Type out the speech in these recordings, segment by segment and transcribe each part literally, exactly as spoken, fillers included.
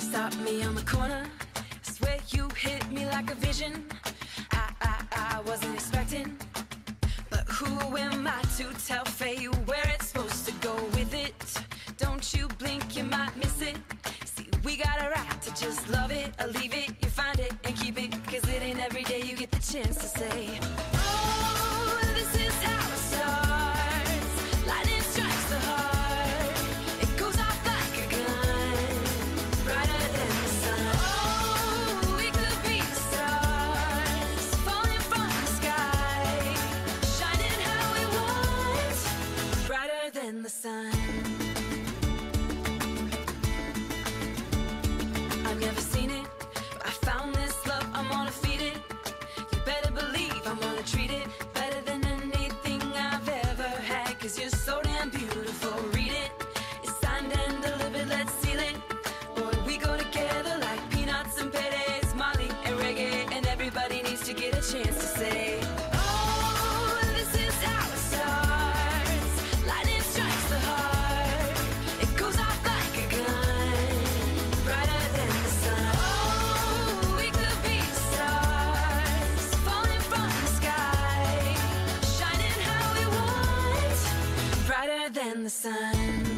stopped me on the corner. Swear you hit me like a vision. I, I, I wasn't expecting. But who am I to tell fate where it's supposed to go with it? Don't you blink, you might miss it. See, we got a right to just love it or leave it. You find it and keep it, cause it ain't every day you get the chance to say, oh, this is how it starts. Lightning strikes the heart. It goes off like a gun, brighter than the sun. Oh, we could be the stars, falling from the sky, shining how we want, brighter than the sun. I've never seen it, but I found this love, I'm gonna feed it. You better believe I'm gonna treat it better than anything I've ever had. Cause you're so damn beautiful, read it. It's signed and delivered, let's seal it. Boy, we go together like peanuts and peres, Molly and reggae. And everybody needs to get a chance to say, oh, this is how it starts. Lightning strikes the heart. It goes off like a gun, brighter than the sun. Oh, we could be the stars, falling from the sky, shining how we want, brighter than the sun.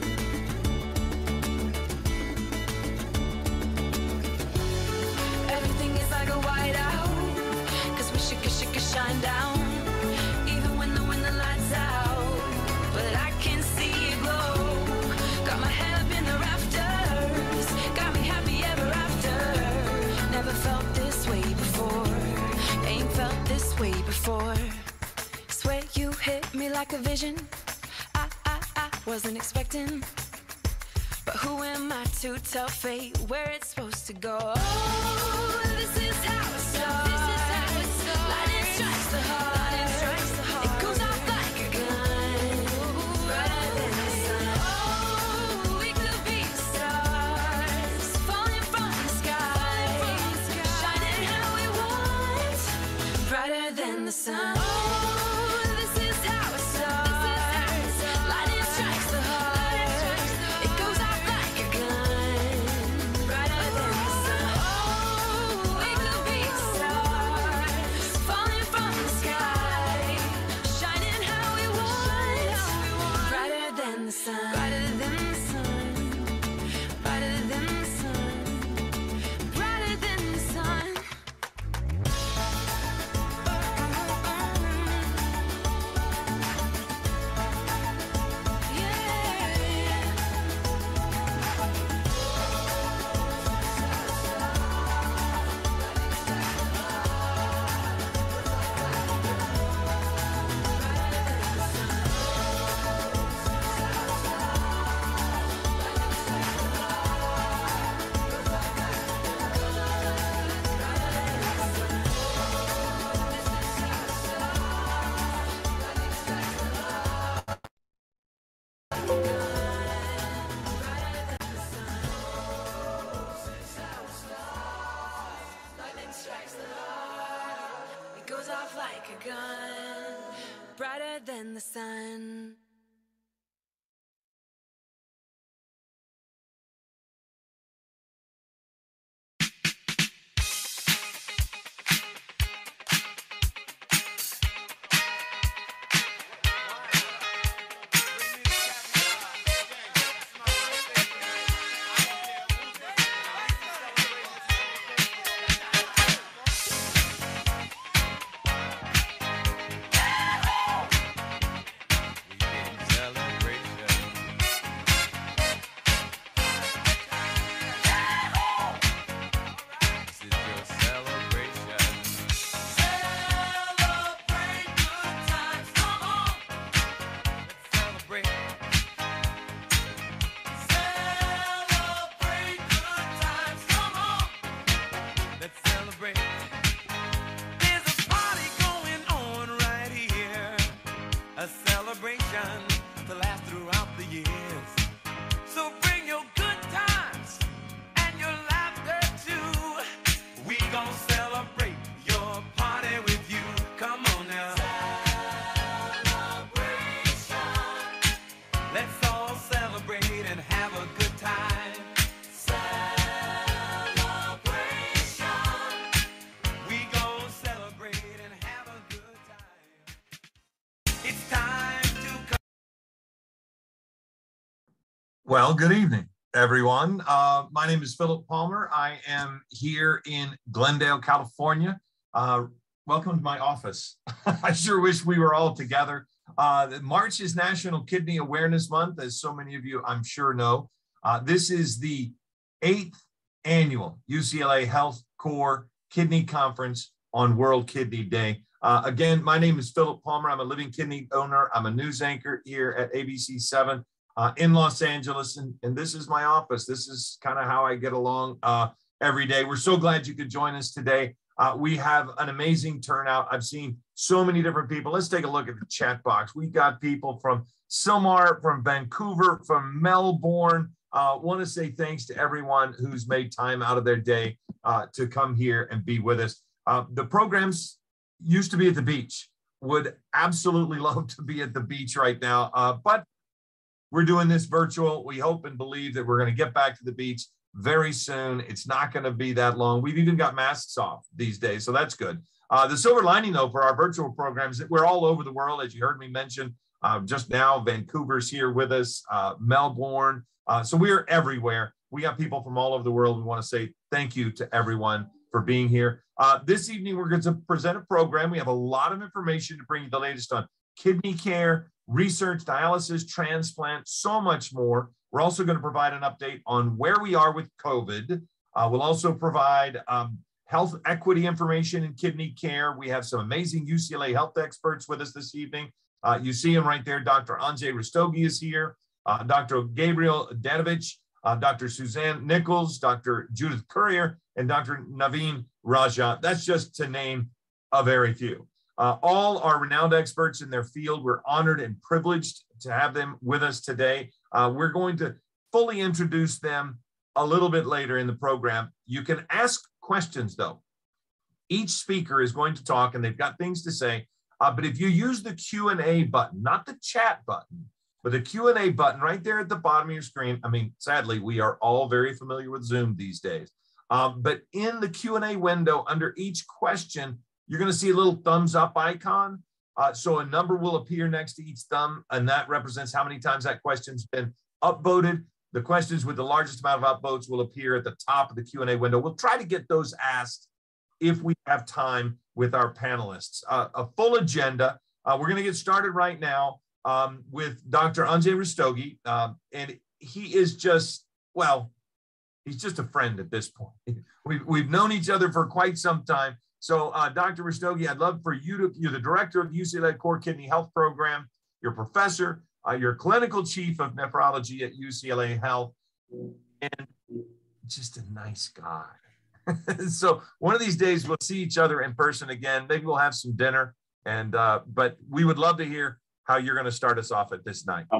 Everything is like a whiteout, cause we should, should, should shine down, even when the, when the lights out. But I can see it glow, got my head up in the rafters, got me happy ever after. Never felt this way before, ain't felt this way before. Swear you hit me like a vision. I, I, I wasn't expecting. But who am I to tell fate where it's supposed to go? Oh, this is how it starts. This is how it starts. Lightning strikes the heart. Lightning strikes the heart. It goes off like a gun, brighter than the sun. Oh, we could be the stars, falling from the sky, shining how we want, brighter than the sun. Oh, this is how it starts. Lightning strikes the heart. It goes off like a gun, brighter than the sun. Oh, we could be the stars, falling from the sky, shining how we want, brighter than the sun. Brighter than the sun. Brighter than the sun. Brighter than the sun. Lightning strikes the heart. It goes off like a gun, brighter than the sun. To last throughout the years. So bring your good times and your laughter too. We gon' celebrate your party with you. Come on now. Celebration. Let's all celebrate and have a good time. Celebration. Well, good evening, everyone. Uh, my name is Philip Palmer. I am here in Glendale, California. Uh, welcome to my office. I sure wish we were all together. Uh, March is National Kidney Awareness Month, as so many of you I'm sure know. Uh, this is the eighth annual U C L A Health Core Kidney Conference on World Kidney Day. Uh, again, my name is Philip Palmer. I'm a living kidney donor. I'm a news anchor here at A B C seven. Uh, in Los Angeles, and, and this is my office. This is kind of how I get along uh, every day. We're so glad you could join us today. Uh, we have an amazing turnout. I've seen so many different people. Let's take a look at the chat box. We've got people from Silmar, from Vancouver, from Melbourne. I uh, want to say thanks to everyone who's made time out of their day uh, to come here and be with us. Uh, the programs used to be at the beach. Would absolutely love to be at the beach right now, uh, but we're doing this virtual. We hope and believe that we're going to get back to the beach very soon. It's not going to be that long. We've even got masks off these days, so that's good. Uh, the silver lining, though, for our virtual programs, that we're all over the world, as you heard me mention uh, just now. Vancouver's here with us, uh, Melbourne. Uh, so we're everywhere. We got people from all over the world. We want to say thank you to everyone for being here. Uh, this evening, we're going to present a program. We have a lot of information to bring you the latest on kidney care, research, dialysis, transplant, so much more. We're also going to provide an update on where we are with COVID. Uh, we'll also provide um, health equity information in kidney care. We have some amazing U C L A Health experts with us this evening. Uh, you see him right there. Doctor Anjay Rastogi is here. Uh, Doctor Gabriel Danovich, uh, Doctor Suzanne Nichols, Doctor Judith Courier, and Doctor Naveen Raja. That's just to name a very few. Uh, all are renowned experts in their field. We're honored and privileged to have them with us today. Uh, we're going to fully introduce them a little bit later in the program. You can ask questions, though. Each speaker is going to talk, and they've got things to say. Uh, but if you use the Q and A button, not the chat button, but the Q and A button right there at the bottom of your screen. I mean, sadly, we are all very familiar with Zoom these days. Um, but in the Q and A window, under each question, you're going to see a little thumbs up icon. Uh, so a number will appear next to each thumb, and that represents how many times that question's been upvoted. The questions with the largest amount of upvotes will appear at the top of the Q and A window. We'll try to get those asked if we have time with our panelists. Uh, a full agenda. Uh, we're going to get started right now um, with Doctor Anjay Rastogi. Um, and he is just, well, he's just a friend at this point. We've, we've known each other for quite some time. So, uh, Doctor Rastogi, I'd love for you to, you're the director of the U C L A Core Kidney Health Program, you're a professor, uh, you're clinical chief of nephrology at U C L A Health, and just a nice guy. So one of these days we'll see each other in person again. Maybe we'll have some dinner, and uh, but we would love to hear how you're going to start us off at this night.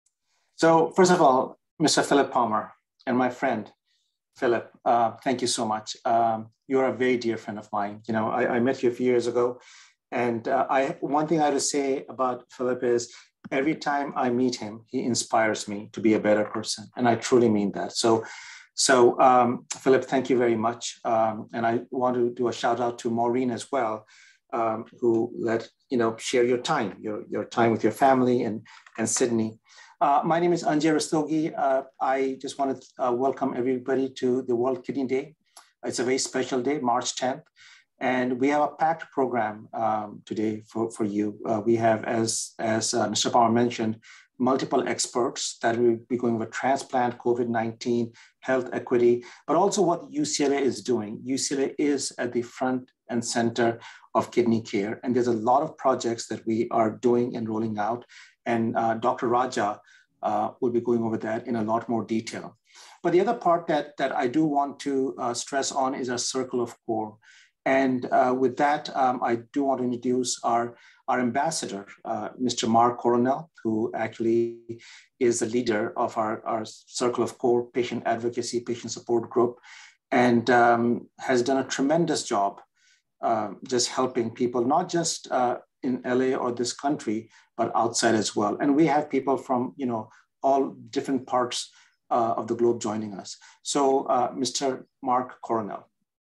So first of all, Mister Philip Palmer and my friend, Philip, uh, thank you so much. Um, you're a very dear friend of mine. You know, I, I met you a few years ago, and uh, I one thing I have to say about Philip is every time I meet him, he inspires me to be a better person, and I truly mean that. So, so um, Philip, thank you very much, um, and I want to do a shout out to Maureen as well, um, who let you know share your time, your your time with your family and and Sydney. Uh, my name is Anjay Rastogi. Uh, I just want to uh, welcome everybody to the World Kidney Day. It's a very special day, March tenth. And we have a packed program um, today for, for you. Uh, we have, as, as uh, Mister Palmer mentioned, multiple experts that will be going over transplant, COVID nineteen, health equity, but also what U C L A is doing. U C L A is at the front and center of kidney care. And there's a lot of projects that we are doing and rolling out. And uh, Doctor Raja uh, will be going over that in a lot more detail. But the other part that, that I do want to uh, stress on is our circle of core. And uh, with that, um, I do want to introduce our, our ambassador, uh, Mister Mark Coronel, who actually is the leader of our, our Circle of Core Patient Advocacy, Patient Support Group, and um, has done a tremendous job uh, just helping people, not just uh, in L A or this country, but outside as well. And we have people from, you know, all different parts uh, of the globe joining us. So uh, Mister Mark Coronel.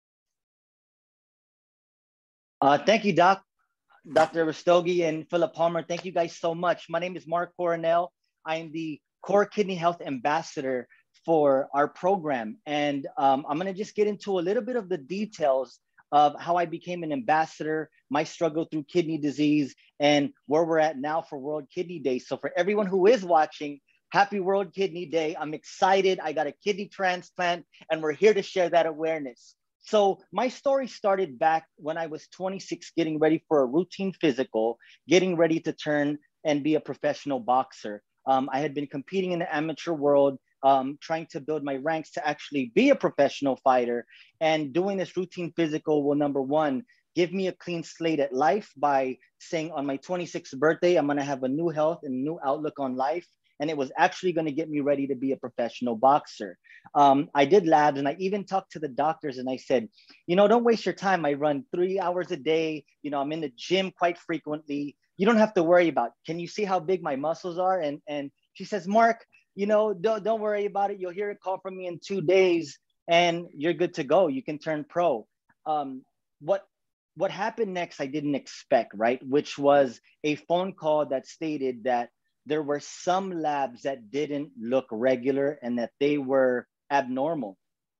Uh, thank you, Doc, Doctor Rastogi and Philip Palmer. Thank you guys so much. My name is Mark Coronel. I am the core kidney health ambassador for our program. And um, I'm gonna just get into a little bit of the details of how I became an ambassador, my struggle through kidney disease, and where we're at now for World Kidney Day. So for everyone who is watching, happy World Kidney Day. I'm excited. I got a kidney transplant, and we're here to share that awareness. So my story started back when I was twenty-six, getting ready for a routine physical, getting ready to turn and be a professional boxer. Um, I had been competing in the amateur world, um, trying to build my ranks to actually be a professional fighter. And doing this routine physical will, number one, give me a clean slate at life by saying on my twenty-sixth birthday, I'm gonna have a new health and a new outlook on life. And it was actually gonna get me ready to be a professional boxer. Um, I did labs, and I even talked to the doctors, and I said, you know, don't waste your time. I run three hours a day. You know, I'm in the gym quite frequently. You don't have to worry about, can you see how big my muscles are? And, and she says, Mark, you know, don't, don't worry about it. You'll hear a call from me in two days and you're good to go. You can turn pro. Um, what, what happened next, I didn't expect, right? Which was a phone call that stated that there were some labs that didn't look regular and that they were abnormal.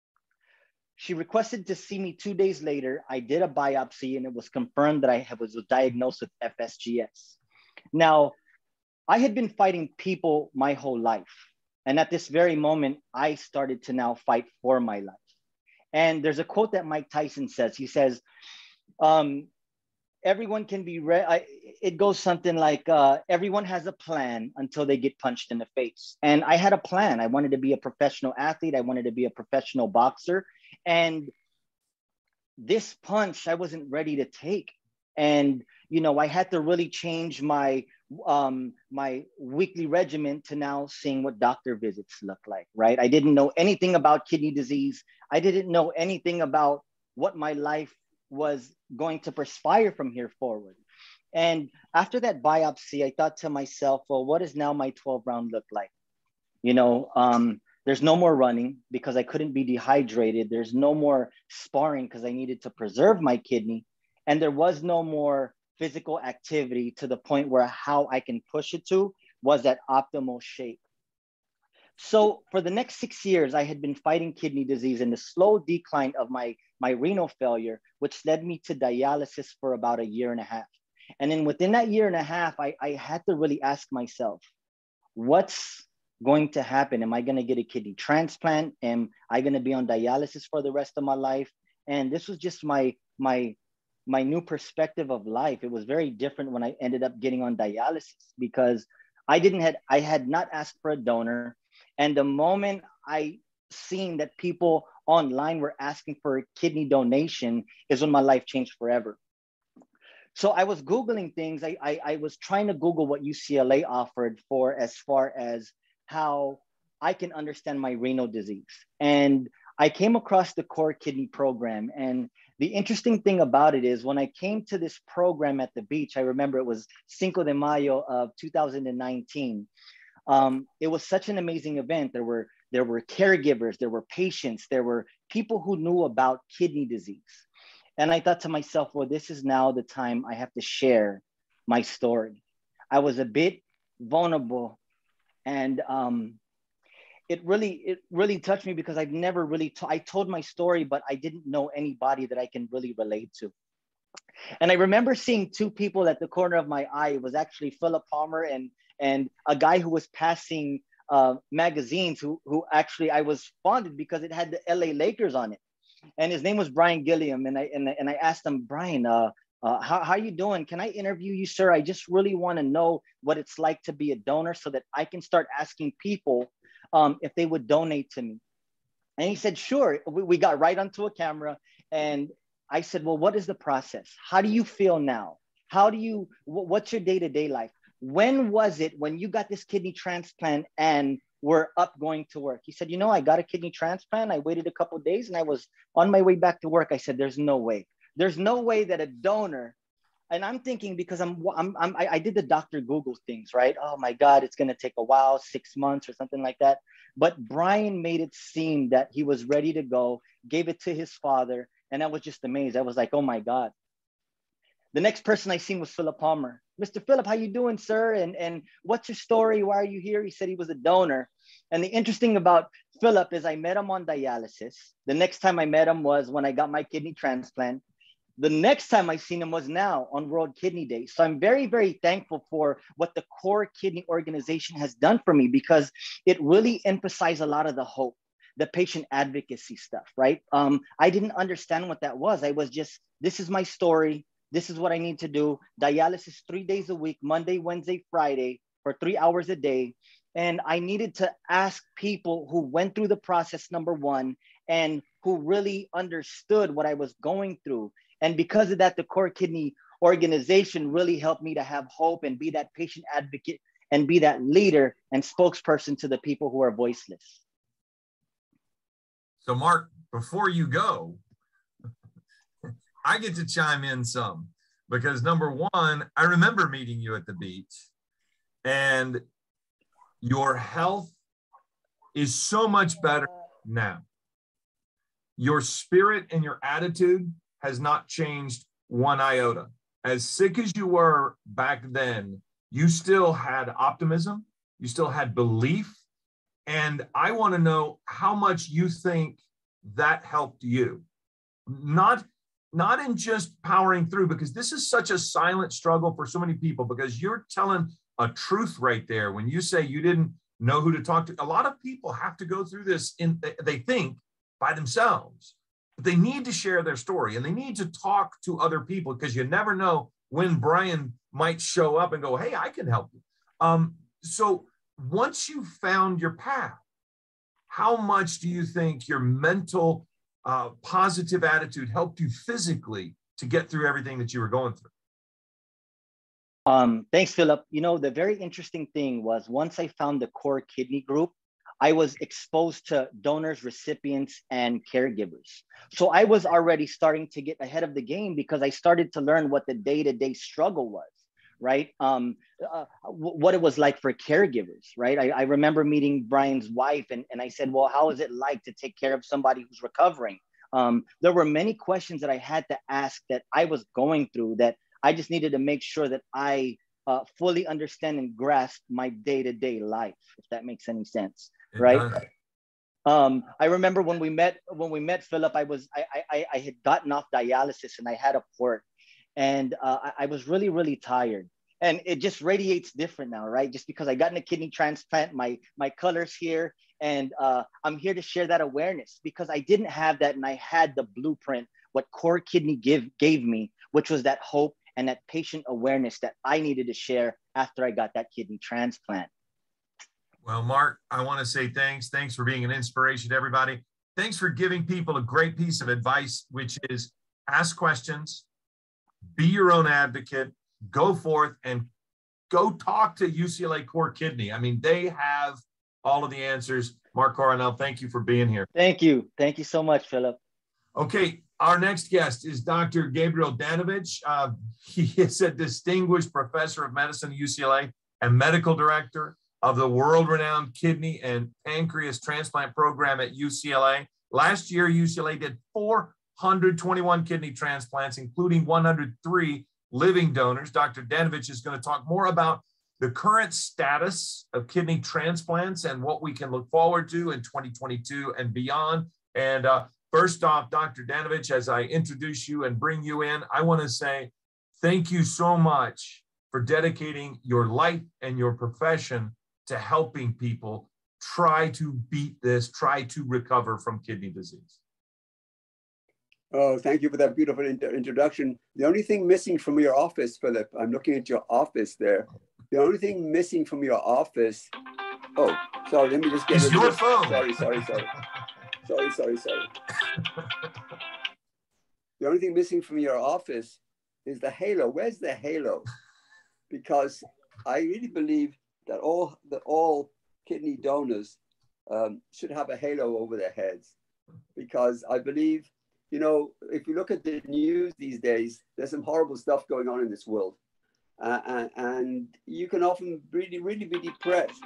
She requested to see me two days later. I did a biopsy and it was confirmed that I was diagnosed with F S G S. Now, I had been fighting people my whole life. And at this very moment, I started to now fight for my life. And there's a quote that Mike Tyson says. He says, um, everyone can be, re- I, it goes something like, uh, everyone has a plan until they get punched in the face. And I had a plan. I wanted to be a professional athlete. I wanted to be a professional boxer. And this punch, I wasn't ready to take. And, you know, I had to really change my, um, my weekly regimen to now seeing what doctor visits look like, right? I didn't know anything about kidney disease. I didn't know anything about what my life was going to perspire from here forward. And after that biopsy, I thought to myself, well, what does now my twelve round look like? You know, um, there's no more running because I couldn't be dehydrated. There's no more sparring because I needed to preserve my kidney. And there was no more physical activity to the point where how I can push it to was at optimal shape. So for the next six years, I had been fighting kidney disease and the slow decline of my, my renal failure, which led me to dialysis for about a year and a half. And then within that year and a half, I, I had to really ask myself, what's going to happen? Am I going to get a kidney transplant? Am I going to be on dialysis for the rest of my life? And this was just my, my, my new perspective of life. It was very different when I ended up getting on dialysis because I didn't had, I had not asked for a donor. And the moment I seen that people online were asking for a kidney donation is when my life changed forever. So I was Googling things. I, I, I was trying to Google what U C L A offered for as far as how I can understand my renal disease. And I came across the core kidney program. And the interesting thing about it is when I came to this program at the beach, I remember it was Cinco de Mayo of two thousand nineteen. Um, it was such an amazing event. There were, there were caregivers, there were patients, there were people who knew about kidney disease. And I thought to myself, well, this is now the time I have to share my story. I was a bit vulnerable and um, it really, it really touched me because I've never really, t- I told my story, but I didn't know anybody that I can really relate to. And I remember seeing two people at the corner of my eye. It was actually Philip Palmer and, and a guy who was passing uh, magazines who, who actually I was fonded because it had the L A Lakers on it. And his name was Brian Gilliam. And I, and, and I asked him, Brian, uh, uh, how, how you doing? Can I interview you, sir? I just really want to know what it's like to be a donor so that I can start asking people um, if they would donate to me. And he said, sure. We, we got right onto a camera. And I said, well, what is the process? How do you feel now? How do you, what's your day-to-day life? When was it when you got this kidney transplant and were up going to work? He said, you know, I got a kidney transplant. I waited a couple of days and I was on my way back to work. I said, there's no way. There's no way that a donor, and I'm thinking because I'm, I'm, I'm I, I did the Doctor Google things, right? Oh my God, it's going to take a while, six months or something like that. But Brian made it seem that he was ready to go, gave it to his father. And I was just amazed. I was like, oh my God. The next person I seen was Philip Palmer. Mister Philip, how you doing, sir? And, and what's your story? Why are you here? He said he was a donor. And the interesting about Philip is I met him on dialysis. The next time I met him was when I got my kidney transplant. The next time I seen him was now on World Kidney Day. So I'm very, very thankful for what the Core Kidney organization has done for me, because it really emphasized a lot of the hope, the patient advocacy stuff, right? Um, I didn't understand what that was. I was just, this is my story. This is what I need to do. Dialysis three days a week, Monday, Wednesday, Friday, for three hours a day. And I needed to ask people who went through the process, number one, and who really understood what I was going through. And because of that, the Core Kidney organization really helped me to have hope and be that patient advocate and be that leader and spokesperson to the people who are voiceless. So Mark, before you go, I get to chime in some, because number one, I remember meeting you at the beach, and your health is so much better now. Your spirit and your attitude has not changed one iota. As sick as you were back then, you still had optimism, you still had belief. And I want to know how much you think that helped you. Not, not in just powering through, because this is such a silent struggle for so many people, because you're telling a truth right there when you say you didn't know who to talk to. A lot of people have to go through this in, they think, by themselves. But they need to share their story, and they need to talk to other people, because you never know when Brian might show up and go, hey, I can help you. Um, so once you found your path, how much do you think your mental uh, positive attitude helped you physically to get through everything that you were going through? Um, thanks, Philip. You know, the very interesting thing was once I found the Core Kidney group, I was exposed to donors, recipients, and caregivers. So I was already starting to get ahead of the game, because I started to learn what the day-to-day struggle was, right? Um, uh, what it was like for caregivers, right? I, I remember meeting Brian's wife, and, and I said, well, how is it like to take care of somebody who's recovering? Um, there were many questions that I had to ask that I was going through, that I just needed to make sure that I uh, fully understand and grasp my day-to-day life, if that makes any sense. It right? does. Um, I remember when we met, when we met Philip, I was, I, I, I had gotten off dialysis and I had a port, and uh, I, I was really, really tired, and it just radiates different now, right? Just because I got a kidney transplant, my, my color's here, and uh, I'm here to share that awareness, because I didn't have that, and I had the blueprint, what Core Kidney give, gave me, which was that hope and that patient awareness that I needed to share after I got that kidney transplant. Well, Mark, I want to say thanks. Thanks for being an inspiration to everybody. Thanks for giving people a great piece of advice, which is ask questions, be your own advocate, go forth and go talk to U C L A Core Kidney. I mean, they have all of the answers. Mark Coronel, thank you for being here. Thank you. Thank you so much, Philip. Okay, our next guest is Doctor Gabriel Danovich. Uh, he is a distinguished professor of medicine at U C L A and medical director of the world-renowned kidney and pancreas transplant program at U C L A. Last year, U C L A did four hundred twenty-one kidney transplants, including one hundred three living donors. Doctor Danovich is going to talk more about the current status of kidney transplants and what we can look forward to in twenty twenty-two and beyond. And uh, first off, Doctor Danovich, as I introduce you and bring you in, I want to say thank you so much for dedicating your life and your profession to helping people try to beat this, try to recover from kidney disease. Oh, thank you for that beautiful inter introduction. The only thing missing from your office, Philip, I'm looking at your office there. The only thing missing from your office, oh, sorry, let me just get It's your phone. Sorry, sorry, sorry. Sorry, sorry, sorry. The only thing missing from your office is the halo. Where's the halo? Because I really believe that all that all kidney donors um, should have a halo over their heads, because I believe, you know, if you look at the news these days, there's some horrible stuff going on in this world, uh, and, and you can often really, really be depressed.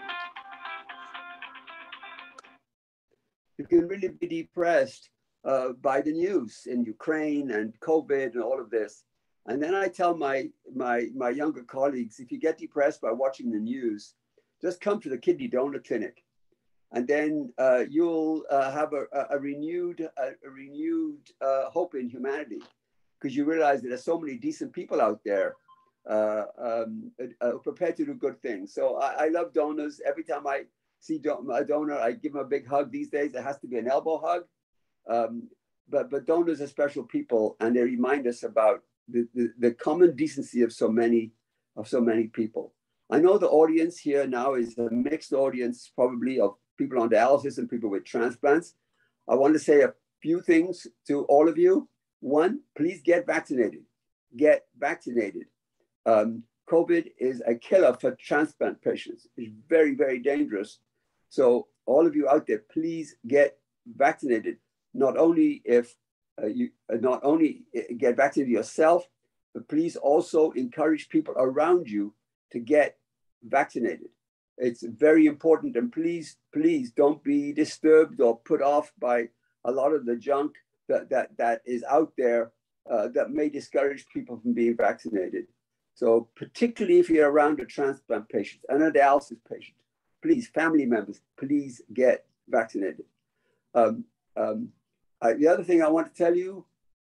You can really be depressed uh, by the news in Ukraine and COVID and all of this. And then I tell my, my, my younger colleagues, if you get depressed by watching the news, just come to the kidney donor clinic. And then uh, you'll uh, have a, a renewed, a, a renewed uh, hope in humanity, because you realize that there's so many decent people out there uh, um, uh, prepared to do good things. So I, I love donors. Every time I see don a donor, I give them a big hug. These days, it has to be an elbow hug. Um, but, but donors are special people, and they remind us about the, the, the common decency of so many, of so many people. I know the audience here now is a mixed audience, probably of people on dialysis and people with transplants. I want to say a few things to all of you. One, please get vaccinated. Get vaccinated. Um, COVID is a killer for transplant patients. It's very, very dangerous. So all of you out there, please get vaccinated. Not only if uh, you uh, not only get vaccinated yourself, but please also encourage people around you to get vaccinated. It's very important, and please, please don't be disturbed or put off by a lot of the junk that that that is out there uh, that may discourage people from being vaccinated. So particularly if you're around a transplant patient and a dialysis patient, please, family members, please get vaccinated. Um, um, uh, the other thing I want to tell you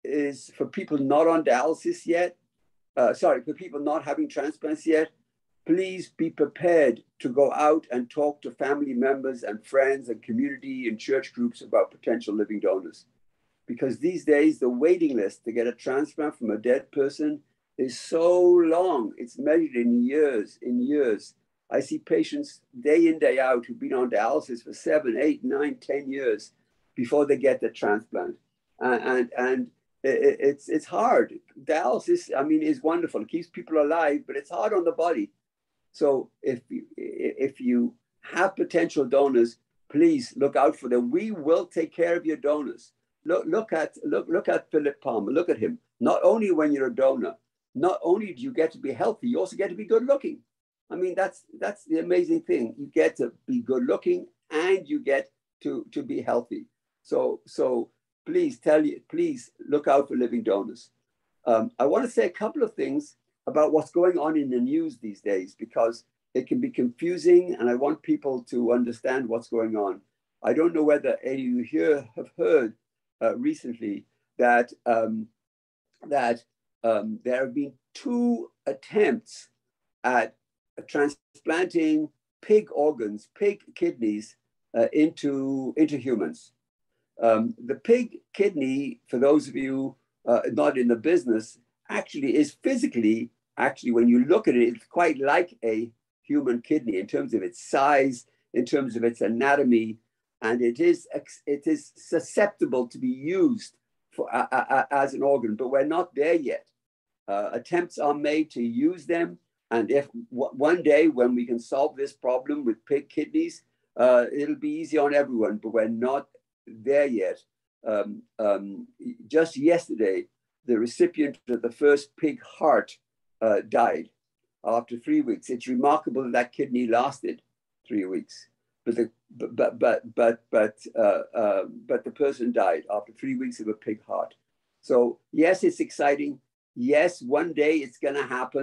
is for people not on dialysis yet, uh, sorry, for people not having transplants yet, please be prepared to go out and talk to family members and friends and community and church groups about potential living donors. Because these days, the waiting list to get a transplant from a dead person is so long. It's measured in years, in years. I see patients day in, day out who've been on dialysis for seven, eight, nine, ten years before they get the transplant. And, and, and it, it's, it's hard. Dialysis, I mean, is wonderful. It keeps people alive, but it's hard on the body. So if you, if you have potential donors, please look out for them. We will take care of your donors. Look, look at look, look at Philip Palmer. Look at him. Not only when you're a donor, not only do you get to be healthy, you also get to be good looking. I mean, that's that's the amazing thing. You get to be good looking and you get to, to be healthy. So so please tell you, please look out for living donors. Um, I want to say a couple of things about what's going on in the news these days, because it can be confusing and I want people to understand what's going on. I don't know whether any of you here have heard uh, recently that, um, that um, there have been two attempts at transplanting pig organs, pig kidneys uh, into, into humans. Um, the pig kidney, for those of you uh, not in the business, actually is physically Actually, when you look at it, it's quite like a human kidney in terms of its size, in terms of its anatomy, and it is it is susceptible to be used for uh, uh, as an organ. But we're not there yet. Uh, attempts are made to use them, and if w one day when we can solve this problem with pig kidneys, uh, it'll be easy on everyone. But we're not there yet. Um, um, just yesterday, the recipient of the first pig heart Uh, died after three weeks. It's remarkable that that kidney lasted three weeks, but the but but but but but, uh, uh, but the person died after three weeks of a pig heart. So yes, it's exciting. Yes, one day it's going to happen,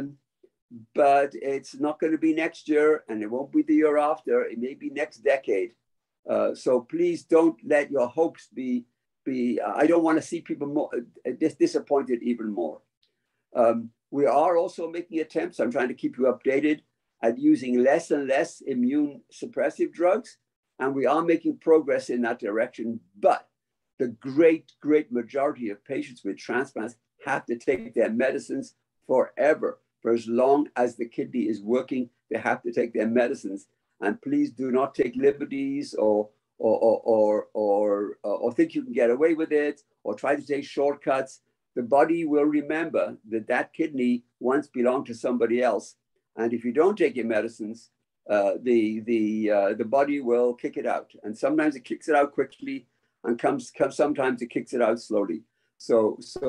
but it's not going to be next year, and it won't be the year after. It may be next decade. Uh, so please don't let your hopes be be. Uh, I don't want to see people more uh, dis disappointed even more. Um, We are also making attempts, I'm trying to keep you updated, at using less and less immune suppressive drugs. And we are making progress in that direction. But the great, great majority of patients with transplants have to take their medicines forever. For as long as the kidney is working, they have to take their medicines. And please do not take liberties or, or, or, or, or, or think you can get away with it, or try to take shortcuts. The body will remember that that kidney once belonged to somebody else. And if you don't take your medicines, uh, the, the, uh, the body will kick it out. And sometimes it kicks it out quickly, and comes, comes, sometimes it kicks it out slowly. So, so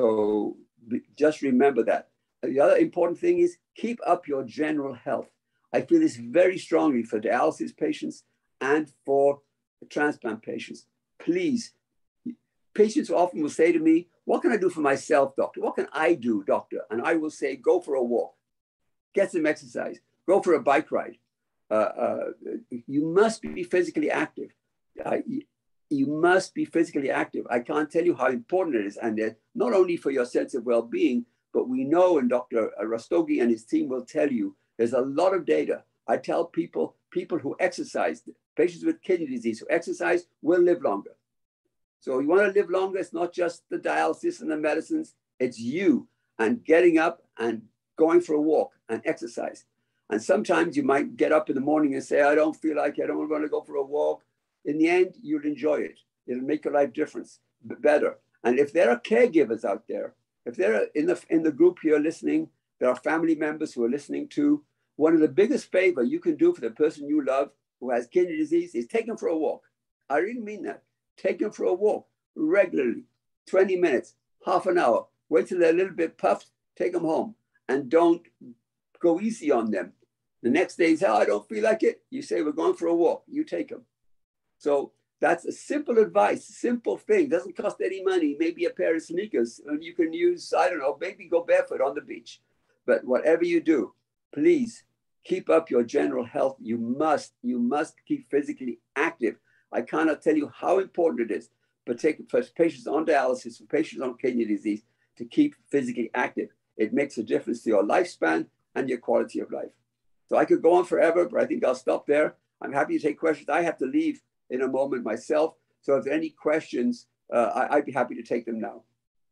just remember that. The other important thing is keep up your general health. I feel this very strongly for dialysis patients and for transplant patients. Please, patients often will say to me, What can I do for myself, doctor? What can I do, doctor? And I will say, go for a walk, get some exercise, go for a bike ride. Uh, uh, you must be physically active. Uh, you, you must be physically active. I can't tell you how important it is. And not only for your sense of well-being, but we know, and Doctor Rastogi and his team will tell you, there's a lot of data. I tell people, people who exercise, patients with kidney disease who exercise will live longer. So you want to live longer, it's not just the dialysis and the medicines, it's you and getting up and going for a walk and exercise. And sometimes you might get up in the morning and say, I don't feel like it, I don't want to go for a walk. In the end, you'll enjoy it. It'll make your life difference, better. And if there are caregivers out there, if they're in the, in the group here listening, there are family members who are listening too, one of the biggest favor you can do for the person you love who has kidney disease is take them for a walk. I really mean that. Take them for a walk regularly, twenty minutes, half an hour. Wait till they're a little bit puffed, take them home. And don't go easy on them. The next day, say, oh, I don't feel like it. You say, we're going for a walk. You take them. So that's a simple advice, simple thing. Doesn't cost any money. Maybe a pair of sneakers. And you can use, I don't know, maybe go barefoot on the beach. But whatever you do, please keep up your general health. You must, you must keep physically active. I cannot tell you how important it is, but take for patients on dialysis, for patients on kidney disease, to keep physically active. It makes a difference to your lifespan and your quality of life. So I could go on forever, but I think I'll stop there. I'm happy to take questions. I have to leave in a moment myself. So if there are any questions, uh, I, I'd be happy to take them now.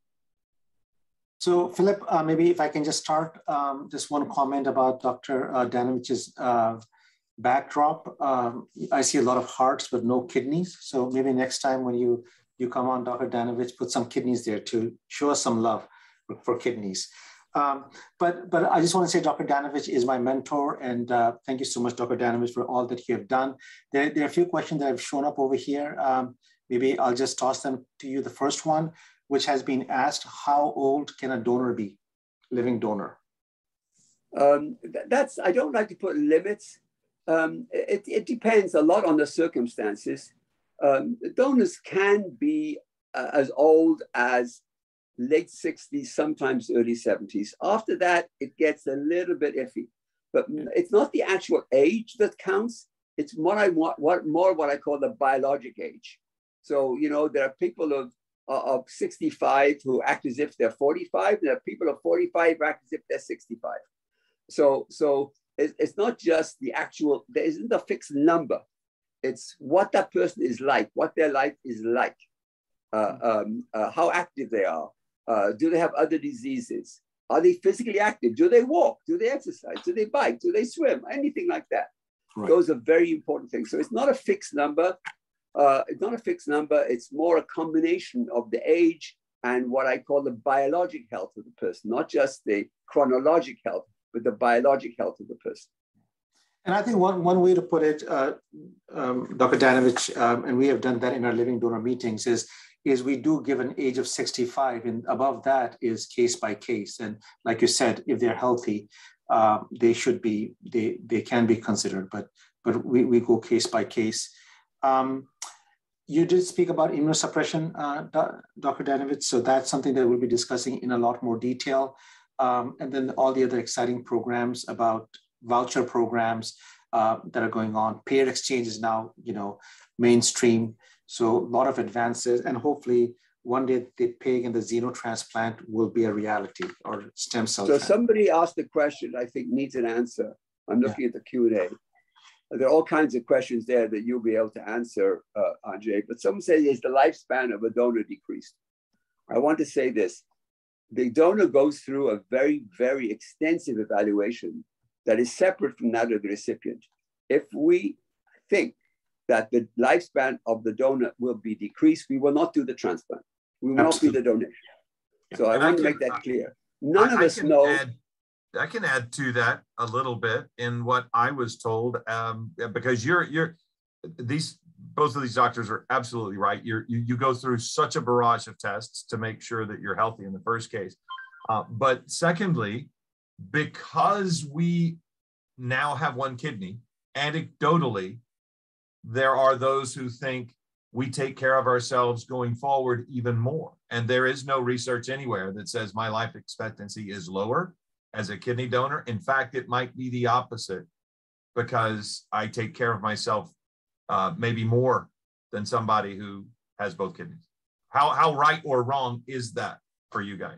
So Philip, uh, maybe if I can just start, um, just one comment about Doctor Uh, Danovich's uh, backdrop. Um, I see a lot of hearts but no kidneys. So maybe next time when you, you come on, Doctor Danovich, put some kidneys there to show us some love for, for kidneys. Um, but, but I just want to say Doctor Danovich is my mentor, and uh, thank you so much, Doctor Danovich, for all that you have done. There, there are a few questions that have shown up over here. Um, maybe I'll just toss them to you. The first one, which has been asked, how old can a donor be, living donor? Um, that's, I don't like to put limits. Um, it, it depends a lot on the circumstances. Um, donors can be uh, as old as late sixties, sometimes early seventies. After that, it gets a little bit iffy. But it's not the actual age that counts. It's what I want, what more what I call the biologic age. So, you know, there are people of of sixty-five who act as if they're forty-five. There are people of forty-five who act as if they're sixty-five. So, so it's, it's not just the actual, there isn't a fixed number. It's what that person is like, what their life is like, uh, um, uh, how active they are. Uh, do they have other diseases? Are they physically active? Do they walk? Do they exercise? Do they bike? Do they swim? Anything like that. Right. Those are very important things. So it's not a fixed number. Uh, it's not a fixed number. It's more a combination of the age and what I call the biologic health of the person, not just the chronologic health, but the biologic health of the person. And I think one, one way to put it, uh, um, Doctor Danovich, um, and we have done that in our living donor meetings, is, is we do give an age of sixty-five, and above that is case by case. And like you said, if they're healthy, uh, they should be, they, they can be considered, but, but we, we go case by case. Um, you did speak about immunosuppression, uh, Doctor Danovich, so that's something that we'll be discussing in a lot more detail. Um, and then all the other exciting programs about voucher programs uh, that are going on. Payer exchange is now, you know, mainstream. So a lot of advances, and hopefully one day the pig and the xenotransplant will be a reality, or stem cell. So transplant. Somebody asked a question I think needs an answer. I'm looking yeah. at the Q and A. There are all kinds of questions there that you'll be able to answer, uh, Anjay. But someone says, is the lifespan of a donor decreased? I want to say this. The donor goes through a very, very extensive evaluation that is separate from that of the recipient. If we think that the lifespan of the donor will be decreased, we will not do the transplant. We will Absolutely. not do the donation. So I and want I can, to make that clear. None I, of us know. Add, I can add to that a little bit in what I was told, um, because you're, you're, these, both of these doctors are absolutely right. You're, you, you go through such a barrage of tests to make sure that you're healthy in the first case. Uh, but secondly, because we now have one kidney, anecdotally, there are those who think we take care of ourselves going forward even more. And there is no research anywhere that says my life expectancy is lower as a kidney donor. In fact, it might be the opposite, because I take care of myself uh, maybe more than somebody who has both kidneys. How, how right or wrong is that for you guys?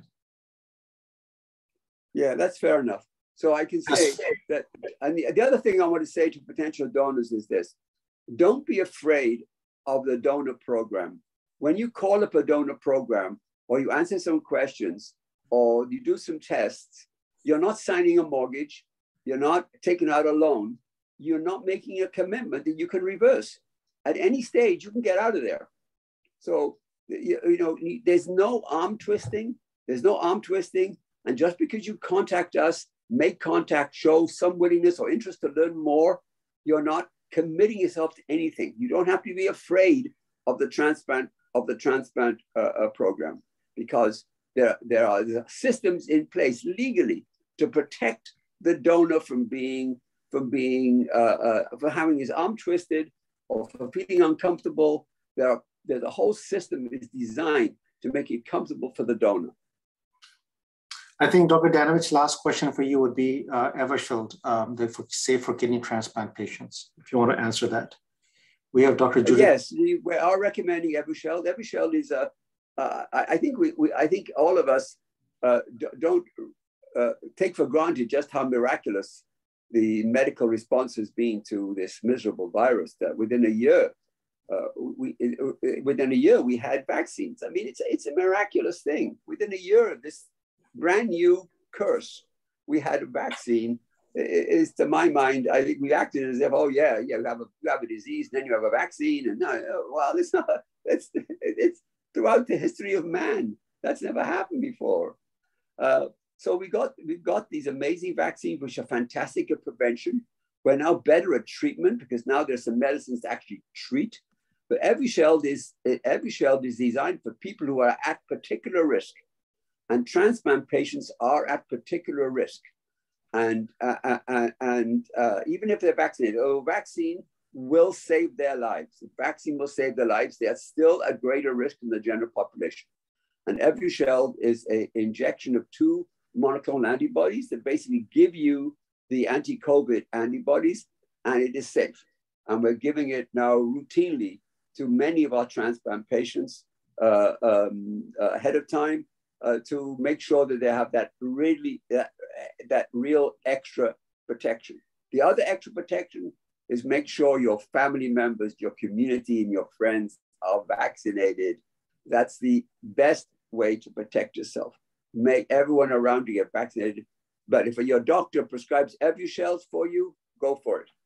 Yeah, that's fair enough. So I can say that, and the, the other thing I want to say to potential donors is this: don't be afraid of the donor program. When you call up a donor program, or you answer some questions, or you do some tests, you're not signing a mortgage, you're not taking out a loan, you're not making a commitment that you can reverse. At any stage, you can get out of there. So, you, you know, there's no arm twisting, there's no arm twisting. And just because you contact us, make contact, show some willingness or interest to learn more, you're not committing yourself to anything. You don't have to be afraid of the transplant of the transplant uh, uh, program, because there, there are systems in place legally to protect the donor from being from being uh, uh, for having his arm twisted or for feeling uncomfortable. There are, there, the whole system is designed to make it comfortable for the donor. I think, Doctor Danovich, last question for you would be uh, Evershield, um, the for, safe for kidney transplant patients, if you want to answer that. We have Doctor Judith. Yes, we, we are recommending Evershield. Evershield is a, uh, I, I think we, we, I think all of us uh, don't uh, take for granted just how miraculous the medical response has been to this miserable virus. That within a year, uh, we within a year we had vaccines. I mean, it's it's a miraculous thing. Within a year of this brand new curse, we had a vaccine. Is to my mind, I think we acted as if, oh yeah, yeah, you have a you have a disease, and then you have a vaccine, and no, well, it's not. It's it's throughout the history of man. That's never happened before. Uh, so we got we've got these amazing vaccines, which are fantastic at prevention. We're now better at treatment because now there's some medicines to actually treat. But Evershield is Evershield is designed for people who are at particular risk, and transplant patients are at particular risk. And, uh, uh, and uh, even if they're vaccinated, oh, vaccine will save their lives. The vaccine will save their lives. They are still at greater risk than the general population. And Evershield is an injection of two monoclonal antibodies that basically give you the anti-COVID antibodies, and it is safe. And we're giving it now routinely to many of our transplant patients uh, um, uh, ahead of time. Uh, to make sure that they have that really that, that real extra protection. The other extra protection is make sure your family members, your community, and your friends are vaccinated. That's the best way to protect yourself. Make everyone around you get vaccinated. But if your doctor prescribes Evershield for you, go for it.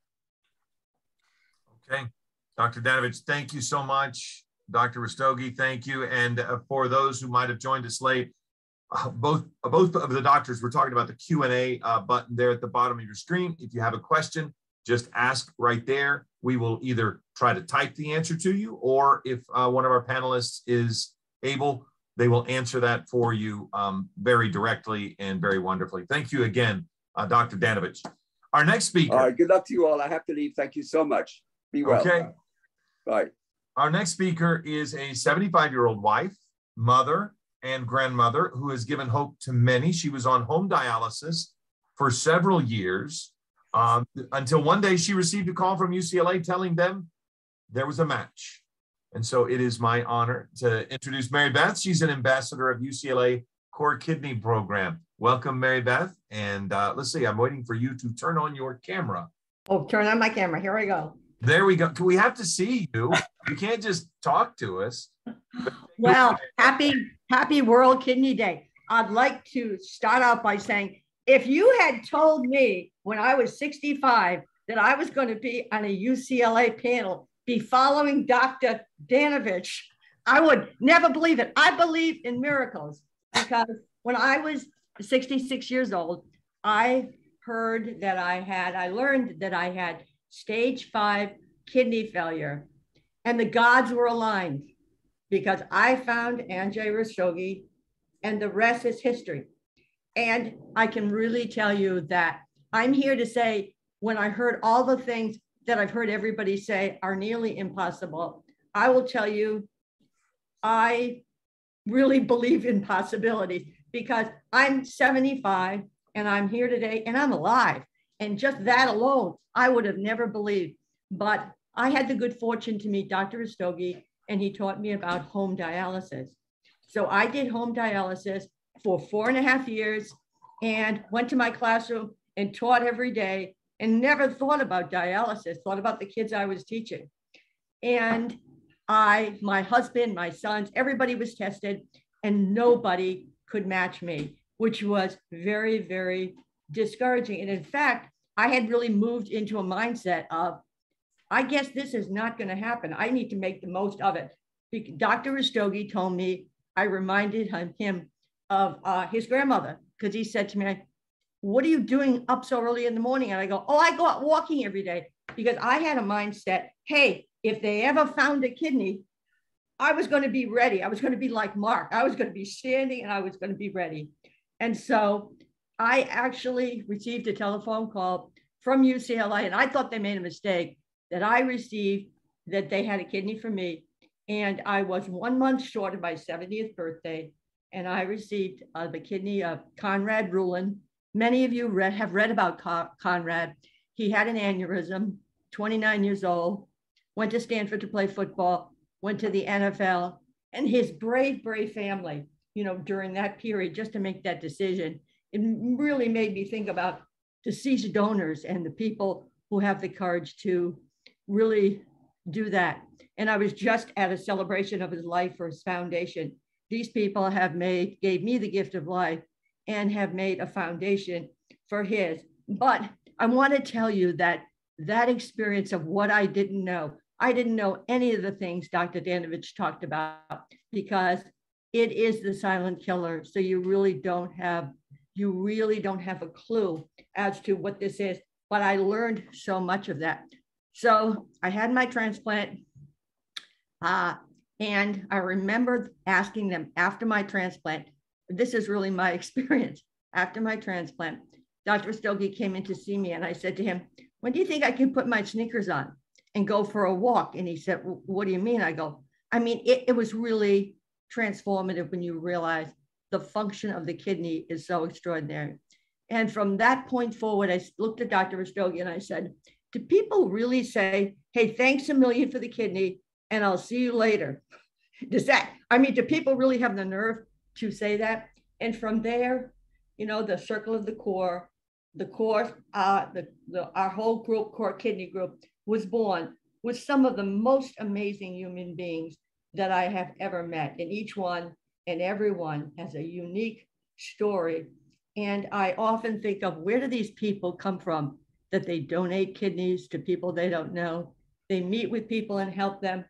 Okay, Doctor Danovich, thank you so much. Doctor Rastogi, thank you. And uh, for those who might have joined us late, uh, both, uh, both of the doctors were talking about the Q and A uh, button there at the bottom of your screen. If you have a question, just ask right there. We will either try to type the answer to you, or if uh, one of our panelists is able, they will answer that for you um, very directly and very wonderfully. Thank you again, uh, Doctor Danovich. Our next speaker. All right, good luck to you all. I have to leave. Thank you so much. Be well. Okay. Bye. Our next speaker is a seventy-five-year-old wife, mother, and grandmother who has given hope to many. She was on home dialysis for several years um, until one day she received a call from U C L A telling them there was a match. And so it is my honor to introduce Mary Beth. She's an ambassador of U C L A Core Kidney Program. Welcome, Mary Beth. And uh, let's see, I'm waiting for you to turn on your camera. Oh, turn on my camera. Here we go. There we go. We have to see you. You can't just talk to us. Well, happy, happy World Kidney Day. I'd like to start out by saying, if you had told me when I was sixty-five that I was going to be on a U C L A panel, be following Doctor Danovich, I would never believe it. I believe in miracles, because when I was sixty-six years old, I heard that I had, I learned that I had stage five kidney failure, and the gods were aligned, because I found Anjay Rastogi, and the rest is history. And I can really tell you that I'm here to say, when I heard all the things that I've heard everybody say are nearly impossible, I will tell you, I really believe in possibilities because I'm seventy-five and I'm here today and I'm alive. And just that alone, I would have never believed. But I had the good fortune to meet Doctor Rastogi, and he taught me about home dialysis. So I did home dialysis for four and a half years and went to my classroom and taught every day and never thought about dialysis, thought about the kids I was teaching. And I, my husband, my sons, everybody was tested and nobody could match me, which was very, very discouraging. And in fact, I had really moved into a mindset of, I guess this is not going to happen. I need to make the most of it. Doctor Rastogi told me, I reminded him, him of uh, his grandmother, because he said to me, what are you doing up so early in the morning? And I go, oh, I go out walking every day, because I had a mindset, hey, if they ever found a kidney, I was going to be ready. I was going to be like Mark. I was going to be standing and I was going to be ready. And so I actually received a telephone call from U C L A, and I thought they made a mistake, that I received that they had a kidney for me. And I was one month short of my seventieth birthday. And I received uh, the kidney of Conrad Rulin. Many of you read, have read about Con Conrad. He had an aneurysm, twenty-nine years old, went to Stanford to play football, went to the N F L, and his brave, brave family, you know, during that period, just to make that decision, it really made me think about deceased donors and the people who have the courage to really do that. And I was just at a celebration of his life for his foundation. These people have made, gave me the gift of life and have made a foundation for his. But I want to tell you that that experience of what I didn't know, I didn't know any of the things Doctor Danovich talked about, because it is the silent killer. So you really don't have, you really don't have a clue as to what this is. But I learned so much of that. So I had my transplant, uh, and I remember asking them after my transplant, this is really my experience. After my transplant, Doctor Rastogi came in to see me, and I said to him, when do you think I can put my sneakers on and go for a walk? And he said, what do you mean? I go, I mean, it, it was really transformative when you realize the function of the kidney is so extraordinary. And from that point forward, I looked at Doctor Rastogi and I said, do people really say, hey, thanks a million for the kidney and I'll see you later? Does that, I mean, do people really have the nerve to say that? And from there, you know, the circle of the core, the core, uh, the, the, our whole group, core kidney group, was born with some of the most amazing human beings that I have ever met. And each one and everyone has a unique story. And I often think of, where do these people come from that they donate kidneys to people they don't know? They meet with people and help them.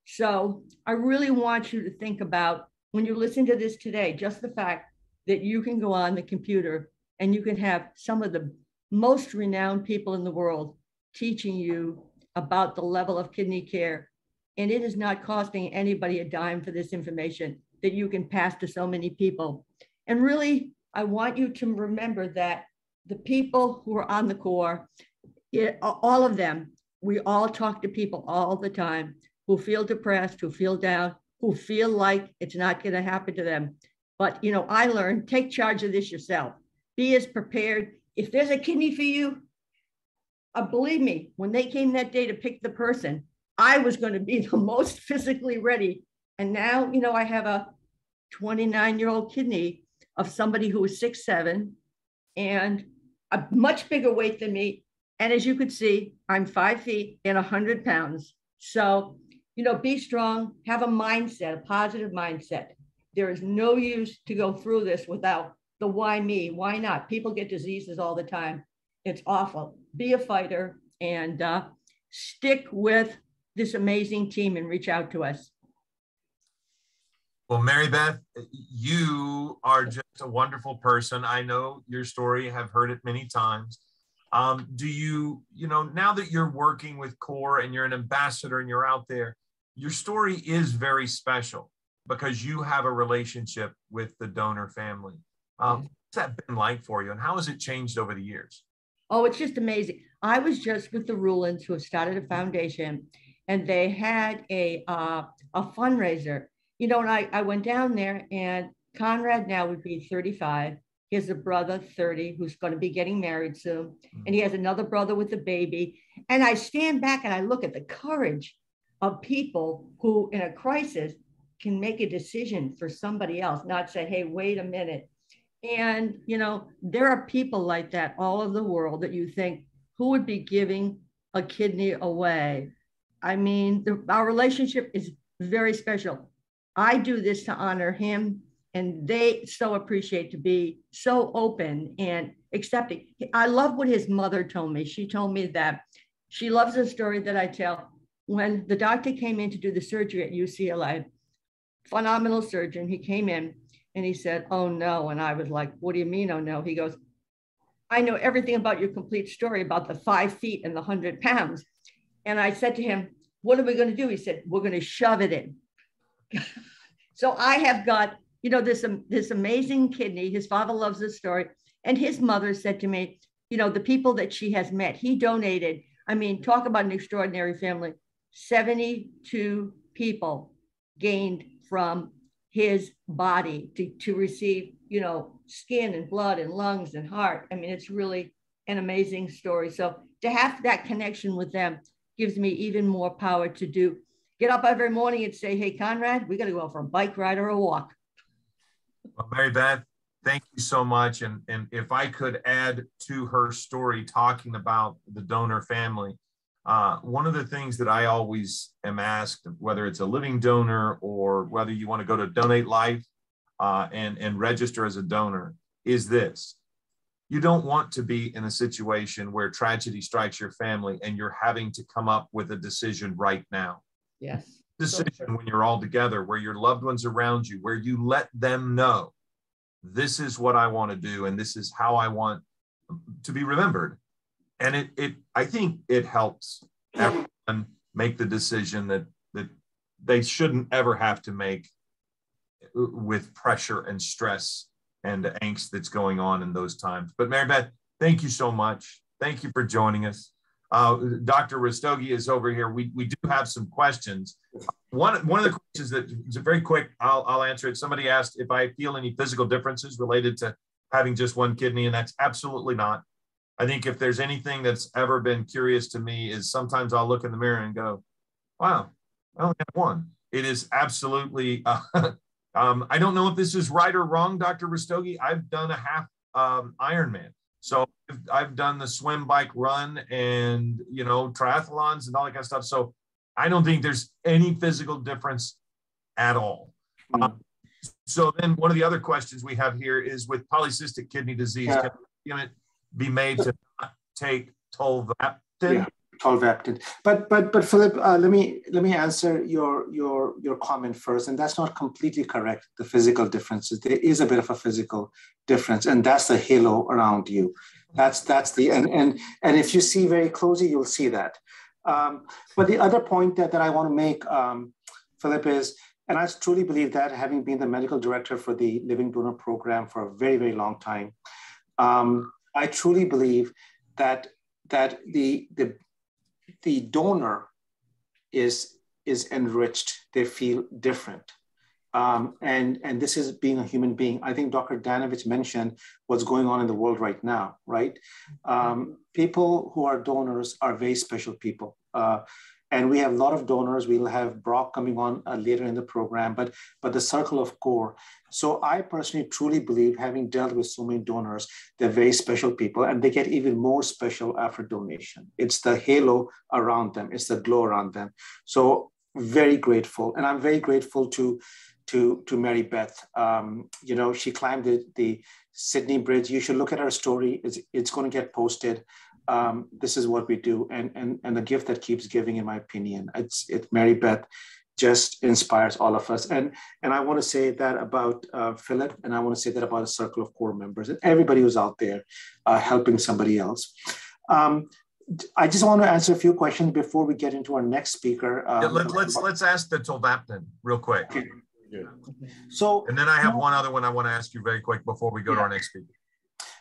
So I really want you to think about, when you listen to this today, just the fact that you can go on the computer and you can have some of the most renowned people in the world teaching you about the level of kidney care. And it is not costing anybody a dime for this information that you can pass to so many people. And really, I want you to remember that the people who are on the core, it, all of them, we all talk to people all the time who feel depressed, who feel down, who feel like it's not going to happen to them. But, you know, I learned, take charge of this yourself. Be as prepared. If there's a kidney for you, uh, believe me, when they came that day to pick the person, I was going to be the most physically ready. And now, you know, I have a twenty-nine-year-old kidney of somebody who was six seven and a much bigger weight than me. And as you could see, I'm five feet and one hundred pounds. So, you know, be strong, have a mindset, a positive mindset. There is no use to go through this without the why me, why not? People get diseases all the time. It's awful. Be a fighter and uh, stick with this amazing team and reach out to us. Well, Mary Beth, you are just a wonderful person. I know your story, have heard it many times. Um, do you, you know, now that you're working with CORE and you're an ambassador and you're out there, your story is very special because you have a relationship with the donor family. Um, what's that been like for you, and how has it changed over the years? Oh, it's just amazing. I was just with the Rulins, who have started a foundation, and they had a, uh, a fundraiser, you know, and I, I went down there, and Conrad now would be thirty-five. He has a brother, thirty, who's going to be getting married soon. And he has another brother with a baby. And I stand back and I look at the courage of people who, in a crisis, can make a decision for somebody else, not say, hey, wait a minute. And, you know, there are people like that all over the world that you think, who would be giving a kidney away? I mean, the, our relationship is very special. I do this to honor him, and they so appreciate to be so open and accepting. I love what his mother told me. She told me that she loves the story that I tell. When the doctor came in to do the surgery at U C L A, phenomenal surgeon, he came in and he said, oh no. And I was like, what do you mean, oh no? He goes, I know everything about your complete story about the five feet and the hundred pounds. And I said to him, what are we going to do? He said, we're going to shove it in. So I have got, you know, this, um, this amazing kidney. His father loves this story. And his mother said to me, you know, the people that she has met, he donated. I mean, talk about an extraordinary family. seventy-two people gained from his body to, to receive, you know, skin and blood and lungs and heart. I mean, it's really an amazing story. So to have that connection with them gives me even more power to do, get up every morning and say, hey, Conrad, we got to go for a bike ride or a walk. Well, Mary Beth, thank you so much. And, and if I could add to her story, talking about the donor family, uh, one of the things that I always am asked, whether it's a living donor or whether you want to go to Donate Life uh, and, and register as a donor, is this. You don't want to be in a situation where tragedy strikes your family and you're having to come up with a decision right now. Yes. Decision so when you're all together, where your loved ones around you, where you let them know, this is what I want to do and this is how I want to be remembered. And it, it I think it helps everyone make the decision that, that they shouldn't ever have to make with pressure and stress and the angst that's going on in those times. But Mary Beth, thank you so much. Thank you for joining us. Uh, Doctor Rastogi is over here. We, we do have some questions. One, one of the questions that is very quick, I'll, I'll answer it. Somebody asked if I feel any physical differences related to having just one kidney, and that's absolutely not. I think if there's anything that's ever been curious to me is sometimes I'll look in the mirror and go, wow, I only have one. It is absolutely, uh, um, I don't know if this is right or wrong, Doctor Rastogi. I've done a half um, Ironman. So I've, I've done the swim, bike, run, and, you know, triathlons and all that kind of stuff. So I don't think there's any physical difference at all. Mm-hmm. um, so then one of the other questions we have here is, with polycystic kidney disease, yeah. can it be made to not take tolvaptan? Yeah, tolvaptan. But but but Philip, uh, let me let me answer your your your comment first. And that's not completely correct. The physical differences. There is a bit of a physical difference, and that's the halo around you. That's that's the and and and if you see very closely, you'll see that. Um, but the other point that, that I want to make, um, Philip, is, and I truly believe that, having been the medical director for the Living Donor Program for a very, very long time, um, I truly believe that that the the the donor is is enriched. They feel different, um, and and this is being a human being. I think Doctor Danovich mentioned what's going on in the world right now. Right, um, people who are donors are very special people. Uh, And we have a lot of donors. We'll have Brock coming on uh, later in the program, but, but the circle of core. So I personally truly believe, having dealt with so many donors, they're very special people, and they get even more special after donation. It's the halo around them. It's the glow around them. So very grateful. And I'm very grateful to, to, to Mary Beth. Um, you know, she climbed the, the Sydney Bridge. You should look at her story. It's, it's going to get posted. Um, this is what we do, and and and the gift that keeps giving, in my opinion, it's it. Mary Beth just inspires all of us, and and I want to say that about uh, Philip, and I want to say that about a circle of core members and everybody who's out there uh, helping somebody else. Um, I just want to answer a few questions before we get into our next speaker. Um, yeah, let, let's let's ask the tolvaptan real quick. Okay. So, and then I have one other one I want to ask you very quick before we go yeah. to our next speaker.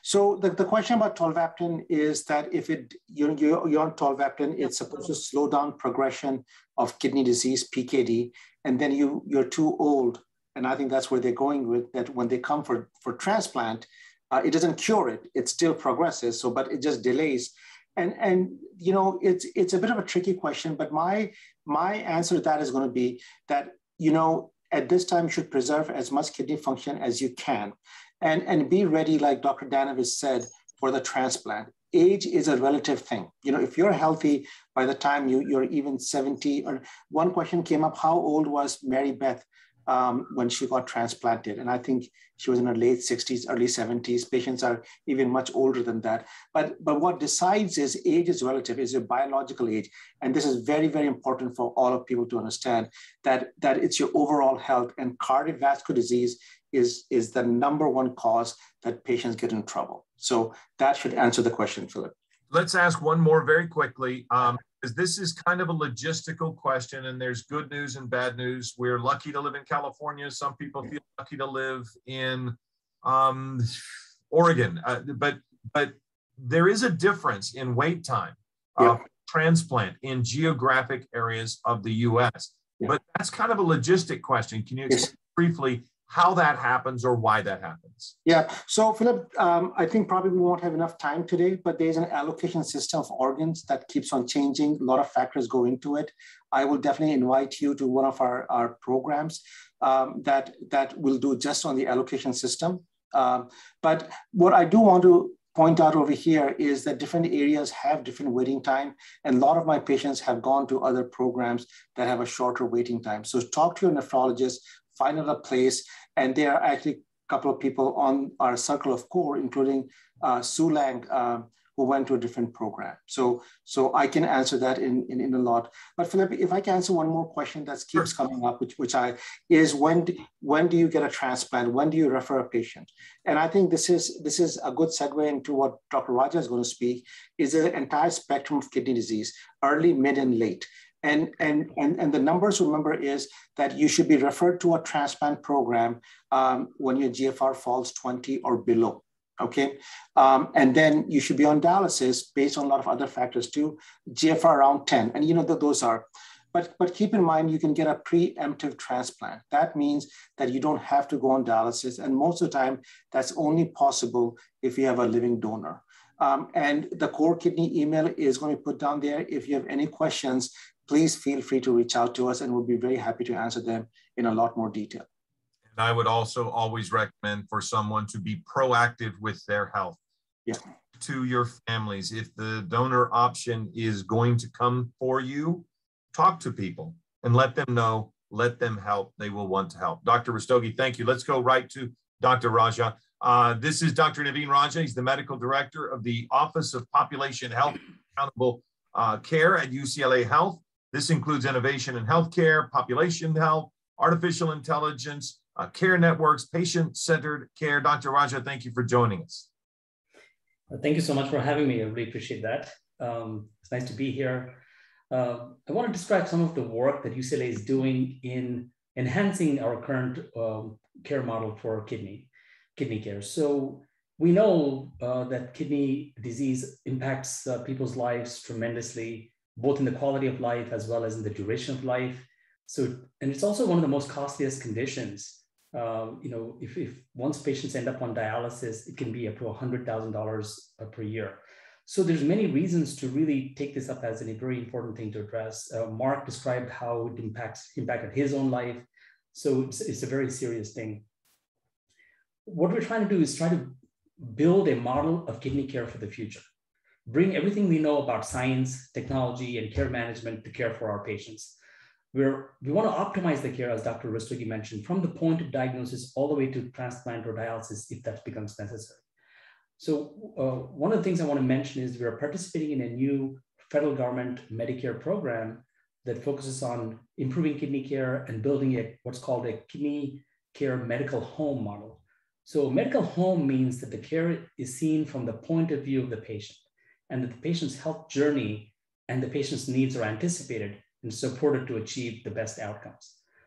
So the, the question about tolvaptan is that if it you're, you're on tolvaptan, it's supposed to slow down progression of kidney disease, P K D, and then you, you're too old. And I think that's where they're going with that when they come for, for transplant, uh, it doesn't cure it, it still progresses, so, but it just delays. And, and you know, it's, it's a bit of a tricky question, but my, my answer to that is going to be that, you know, at this time, you should preserve as much kidney function as you can. And, and be ready, like Doctor Danovic said, for the transplant. Age is a relative thing. You know, if you're healthy by the time you, you're even seventy, or one question came up, how old was Mary Beth um, when she got transplanted? And I think she was in her late sixties, early seventies. Patients are even much older than that. But, but what decides is age is relative, is your biological age. And this is very, very important for all of people to understand that, that it's your overall health, and cardiovascular disease is, is the number one cause that patients get in trouble. So that should answer the question, Philip. Let's ask one more very quickly, um, because this is kind of a logistical question, and there's good news and bad news. We're lucky to live in California. Some people feel lucky to live in um, Oregon, uh, but, but there is a difference in wait time of yeah. transplant in geographic areas of the U S. Yeah. But that's kind of a logistic question. Can you explain yes. briefly how that happens or why that happens? Yeah, so Philip, um, I think probably we won't have enough time today, but there's an allocation system of organs that keeps on changing. A lot of factors go into it. I will definitely invite you to one of our, our programs um, that, that will do just on the allocation system. Um, but what I do want to point out over here is that different areas have different waiting time, and a lot of my patients have gone to other programs that have a shorter waiting time. So talk to your nephrologist, find out a place, and there are actually a couple of people on our circle of core, including uh, Sue Lang, uh, who went to a different program. So, so I can answer that in, in, in a lot. But Philip, if I can answer one more question that keeps coming up, which, which I, is when, do, when do you get a transplant? When do you refer a patient? And I think this is, this is a good segue into what Doctor Raja is going to speak, is the entire spectrum of kidney disease, early, mid, and late. And, and, and, and the numbers, remember, is that you should be referred to a transplant program um, when your G F R falls twenty or below, okay? Um, and then you should be on dialysis based on a lot of other factors too, G F R around ten, and you know that those are. But, but keep in mind, you can get a preemptive transplant. That means that you don't have to go on dialysis, and most of the time, that's only possible if you have a living donor. Um, and the Core Kidney email is going to be put down there. If you have any questions, please feel free to reach out to us, and we'll be very happy to answer them in a lot more detail. And I would also always recommend for someone to be proactive with their health. Yeah. To your families, if the donor option is going to come for you, talk to people and let them know, let them help. They will want to help. Doctor Rastogi, thank you. Let's go right to Doctor Raja. Uh, this is Doctor Naveen Raja. He's the medical director of the Office of Population Health Accountable uh, Care at U C L A Health. This includes innovation in healthcare, population health, artificial intelligence, uh, care networks, patient-centered care. Doctor Raja, thank you for joining us. Thank you so much for having me. I really appreciate that. Um, it's nice to be here. Uh, I want to describe some of the work that U C L A is doing in enhancing our current um, care model for kidney, kidney care. So we know uh, that kidney disease impacts uh, people's lives tremendously, both in the quality of life as well as in the duration of life. So, and it's also one of the most costliest conditions. Um, you know, if, if once patients end up on dialysis, it can be up to one hundred thousand dollars per year. So there's many reasons to really take this up as a very important thing to address. Uh, Mark described how it impacts impacted his own life. So it's, it's a very serious thing. What we're trying to do is try to build a model of kidney care for the future. Bring everything we know about science, technology, and care management to care for our patients. We're, we want to optimize the care, as Doctor Rastogi mentioned, from the point of diagnosis all the way to transplant or dialysis if that becomes necessary. So uh, one of the things I want to mention is we're participating in a new federal government Medicare program that focuses on improving kidney care and building a, what's called a kidney care medical home model. So medical home means that the care is seen from the point of view of the patient, and that the patient's health journey and the patient's needs are anticipated and supported to achieve the best outcomes.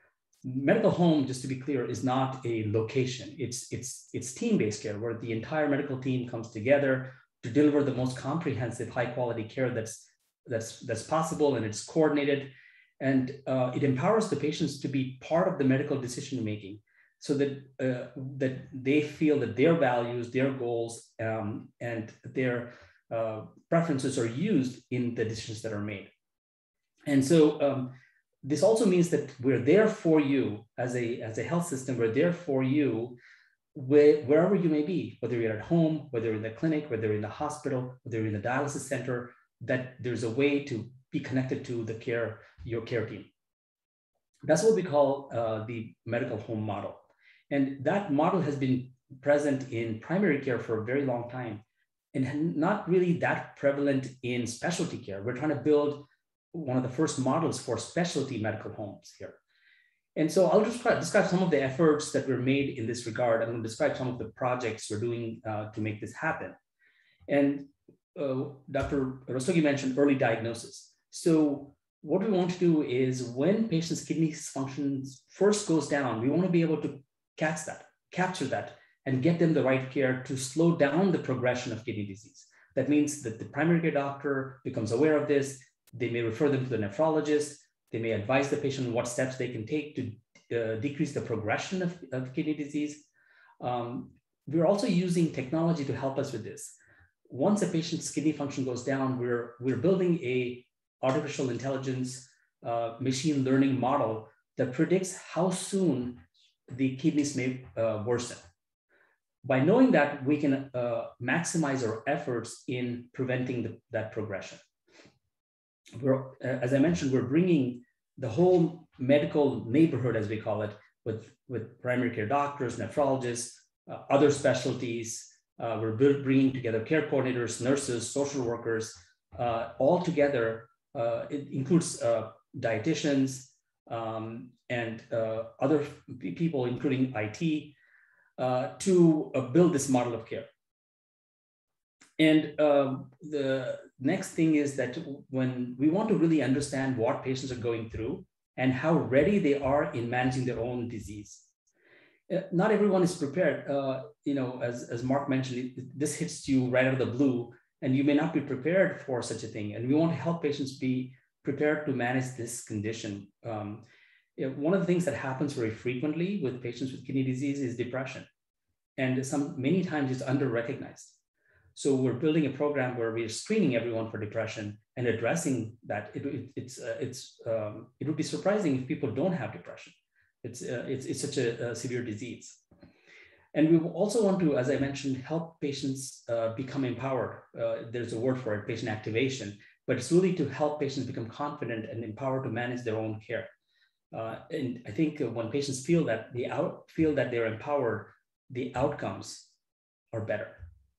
medical home, just to be clear, is not a location. It's, it's, it's team-based care where the entire medical team comes together to deliver the most comprehensive, high-quality care that's, that's, that's possible, and it's coordinated. And uh, it empowers the patients to be part of the medical decision-making so that, uh, that they feel that their values, their goals, um, and their uh, preferences are used in the decisions that are made. And so um, this also means that we're there for you as a, as a health system. We're there for you where, wherever you may be, whether you're at home, whether you're in the clinic, whether you're in the hospital, whether you're in the dialysis center, that there's a way to be connected to the care, your care team. That's what we call uh, the medical home model. And that model has been present in primary care for a very long time and not really that prevalent in specialty care. We're trying to build one of the first models for specialty medical homes here. And so I'll just describe some of the efforts that were made in this regard. I'm going to describe some of the projects we're doing uh, to make this happen. And uh, Doctor Rastogi mentioned early diagnosis. So what we want to do is when patients' kidney function first goes down, we want to be able to catch that, capture that, and get them the right care to slow down the progression of kidney disease. That means that the primary care doctor becomes aware of this. They may refer them to the nephrologist. They may advise the patient what steps they can take to uh, decrease the progression of, of kidney disease. Um, we're also using technology to help us with this. Once a patient's kidney function goes down, we're, we're building a artificial intelligence uh, machine learning model that predicts how soon the kidneys may uh, worsen. By knowing that, we can uh, maximize our efforts in preventing the, that progression. We're, as I mentioned, we're bringing the whole medical neighborhood, as we call it, with, with primary care doctors, nephrologists, uh, other specialties. Uh, we're bringing together care coordinators, nurses, social workers, uh, all together. Uh, it includes uh, dietitians um, and uh, other people, including I T, uh, to uh, build this model of care. And um, the next thing is that when we want to really understand what patients are going through and how ready they are in managing their own disease. Uh, not everyone is prepared. Uh, you know, as, as Mark mentioned, it, this hits you right out of the blue, and you may not be prepared for such a thing. And we want to help patients be prepared to manage this condition. Um, you know, one of the things that happens very frequently with patients with kidney disease is depression. And some, many times it's under-recognized. So we're building a program where we're screening everyone for depression and addressing that. It, it, it's, uh, it's, um, it would be surprising if people don't have depression. It's, uh, it's, it's such a, a severe disease. And we also want to, as I mentioned, help patients uh, become empowered. Uh, there's a word for it, patient activation, but it's really to help patients become confident and empowered to manage their own care. Uh, and I think when patients feel that, they out, feel that they're empowered, the outcomes are better.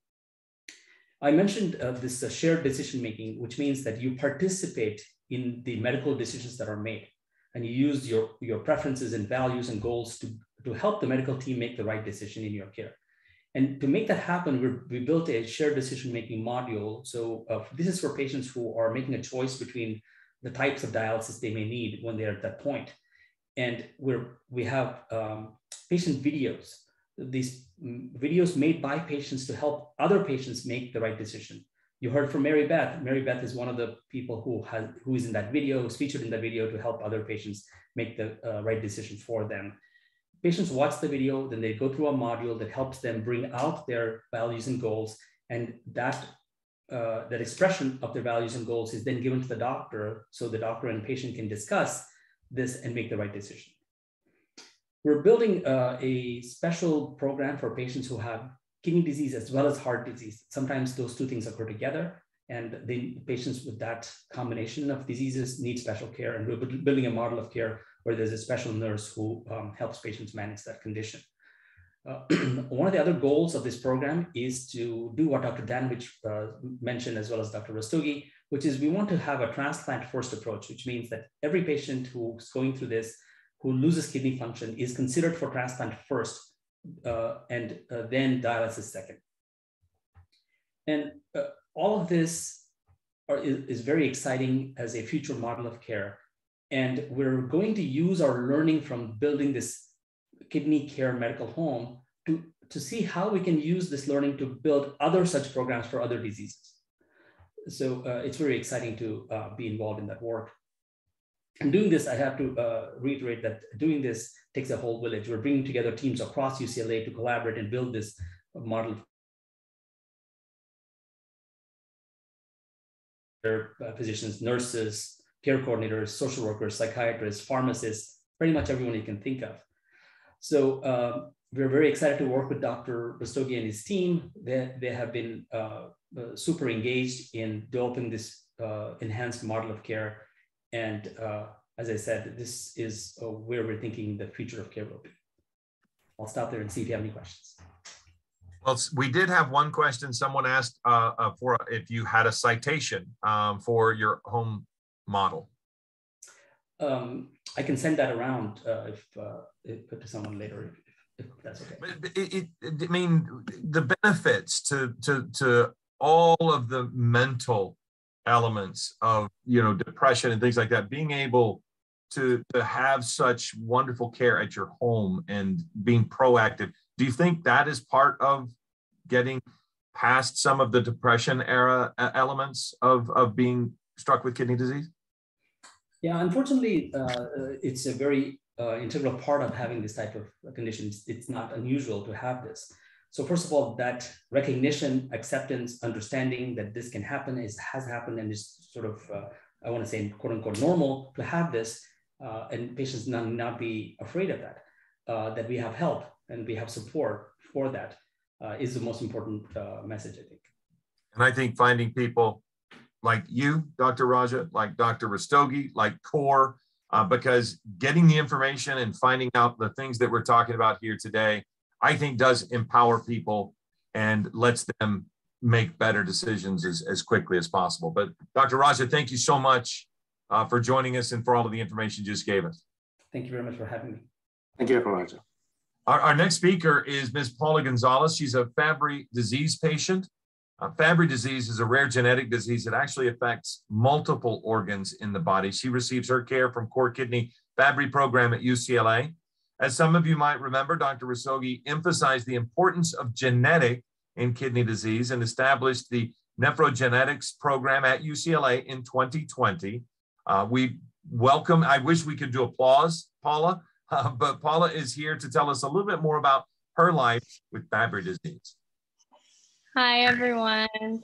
I mentioned uh, this uh, shared decision-making, which means that you participate in the medical decisions that are made, and you use your, your preferences and values and goals to, to help the medical team make the right decision in your care. And to make that happen, we're, we built a shared decision-making module. So uh, this is for patients who are making a choice between the types of dialysis they may need when they're at that point. And we're, we have um, patient videos. These videos made by patients to help other patients make the right decision. You heard from Mary Beth. Mary Beth is one of the people who has who is in that video, who's featured in that video to help other patients make the uh, right decision for them. Patients watch the video, then they go through a module that helps them bring out their values and goals, and that uh, that expression of their values and goals is then given to the doctor, so the doctor and patient can discuss this and make the right decision. We're building uh, a special program for patients who have kidney disease as well as heart disease. Sometimes those two things occur together, and the patients with that combination of diseases need special care. And we're building a model of care where there's a special nurse who um, helps patients manage that condition. Uh, one of the other goals of this program is to do what Doctor Danwich uh, mentioned, as well as Doctor Rastogi, which is we want to have a transplant-first approach, which means that every patient who's going through this who loses kidney function is considered for transplant first, uh, and uh, then dialysis second. And uh, all of this are, is, is very exciting as a future model of care. And we're going to use our learning from building this kidney care medical home to, to see how we can use this learning to build other such programs for other diseases. So uh, it's very exciting to uh, be involved in that work. And doing this, I have to uh, reiterate that doing this takes a whole village. We're bringing together teams across U C L A to collaborate and build this model. Uh, physicians, nurses, care coordinators, social workers, psychiatrists, pharmacists, pretty much everyone you can think of. So uh, we're very excited to work with Doctor Rastogi and his team. They, they have been uh, uh, super engaged in developing this uh, enhanced model of care. And uh, as I said, this is uh, where we're thinking the future of care will be. I'll stop there and see if you have any questions. Well, we did have one question. Someone asked uh, uh, for if you had a citation um, for your home model. Um, I can send that around uh, if, uh, if to someone later, if, if that's okay. But it, it, it, I mean, the benefits to to to all of the mental elements of, you know, depression and things like that, being able to to have such wonderful care at your home and being proactive. Do you think that is part of getting past some of the depression era elements of, of being struck with kidney disease? Yeah, unfortunately, uh, it's a very uh, integral part of having this type of conditions. It's not unusual to have this. So first of all, that recognition, acceptance, understanding that this can happen is has happened and is sort of, uh, I want to say, quote unquote, normal to have this, uh, and patients not, not be afraid of that, uh, that we have help and we have support for that uh, is the most important uh, message, I think. And I think finding people like you, Doctor Raja, like Doctor Rastogi, like CORE, uh, because getting the information and finding out the things that we're talking about here today, I think does empower people and lets them make better decisions as, as quickly as possible. But Doctor Raja, thank you so much uh, for joining us and for all of the information you just gave us. Thank you very much for having me. Thank you, Doctor Raja. Our, our next speaker is Miz Paula Gonzalez. She's a Fabry disease patient. Uh, Fabry disease is a rare genetic disease that actually affects multiple organs in the body. She receives her care from Core Kidney Fabry program at U C L A. As some of you might remember, Doctor Rastogi emphasized the importance of genetic in kidney disease and established the nephrogenetics program at U C L A in twenty twenty. Uh, we welcome, I wish we could do applause, Paula, uh, but Paula is here to tell us a little bit more about her life with Fabry disease. Hi, everyone.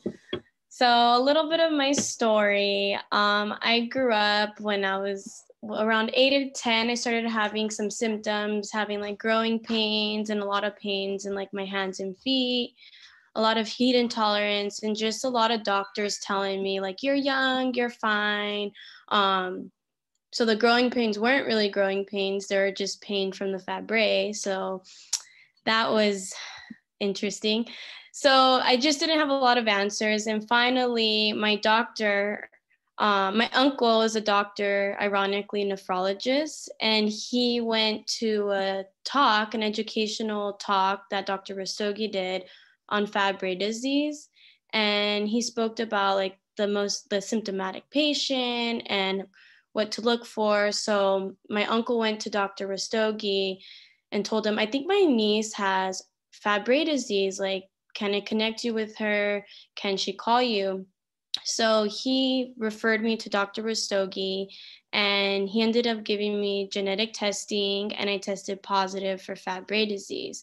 So a little bit of my story. Um, I grew up when I was around eight or ten. I started having some symptoms, having like growing pains and a lot of pains in like my hands and feet, a lot of heat intolerance, and just a lot of doctors telling me like, you're young, you're fine. Um, so the growing pains weren't really growing pains. They were just pain from the Fabry. So that was interesting. So I just didn't have a lot of answers. And finally, my doctor, uh, my uncle is a doctor, ironically, nephrologist, and he went to a talk, an educational talk that Doctor Rastogi did on Fabry disease. And he spoke about like the most, the symptomatic patient and what to look for. So my uncle went to Doctor Rastogi and told him, I think my niece has Fabry disease, like, can I connect you with her? Can she call you? So he referred me to Doctor Rastogi, and he ended up giving me genetic testing, and I tested positive for Fabry disease.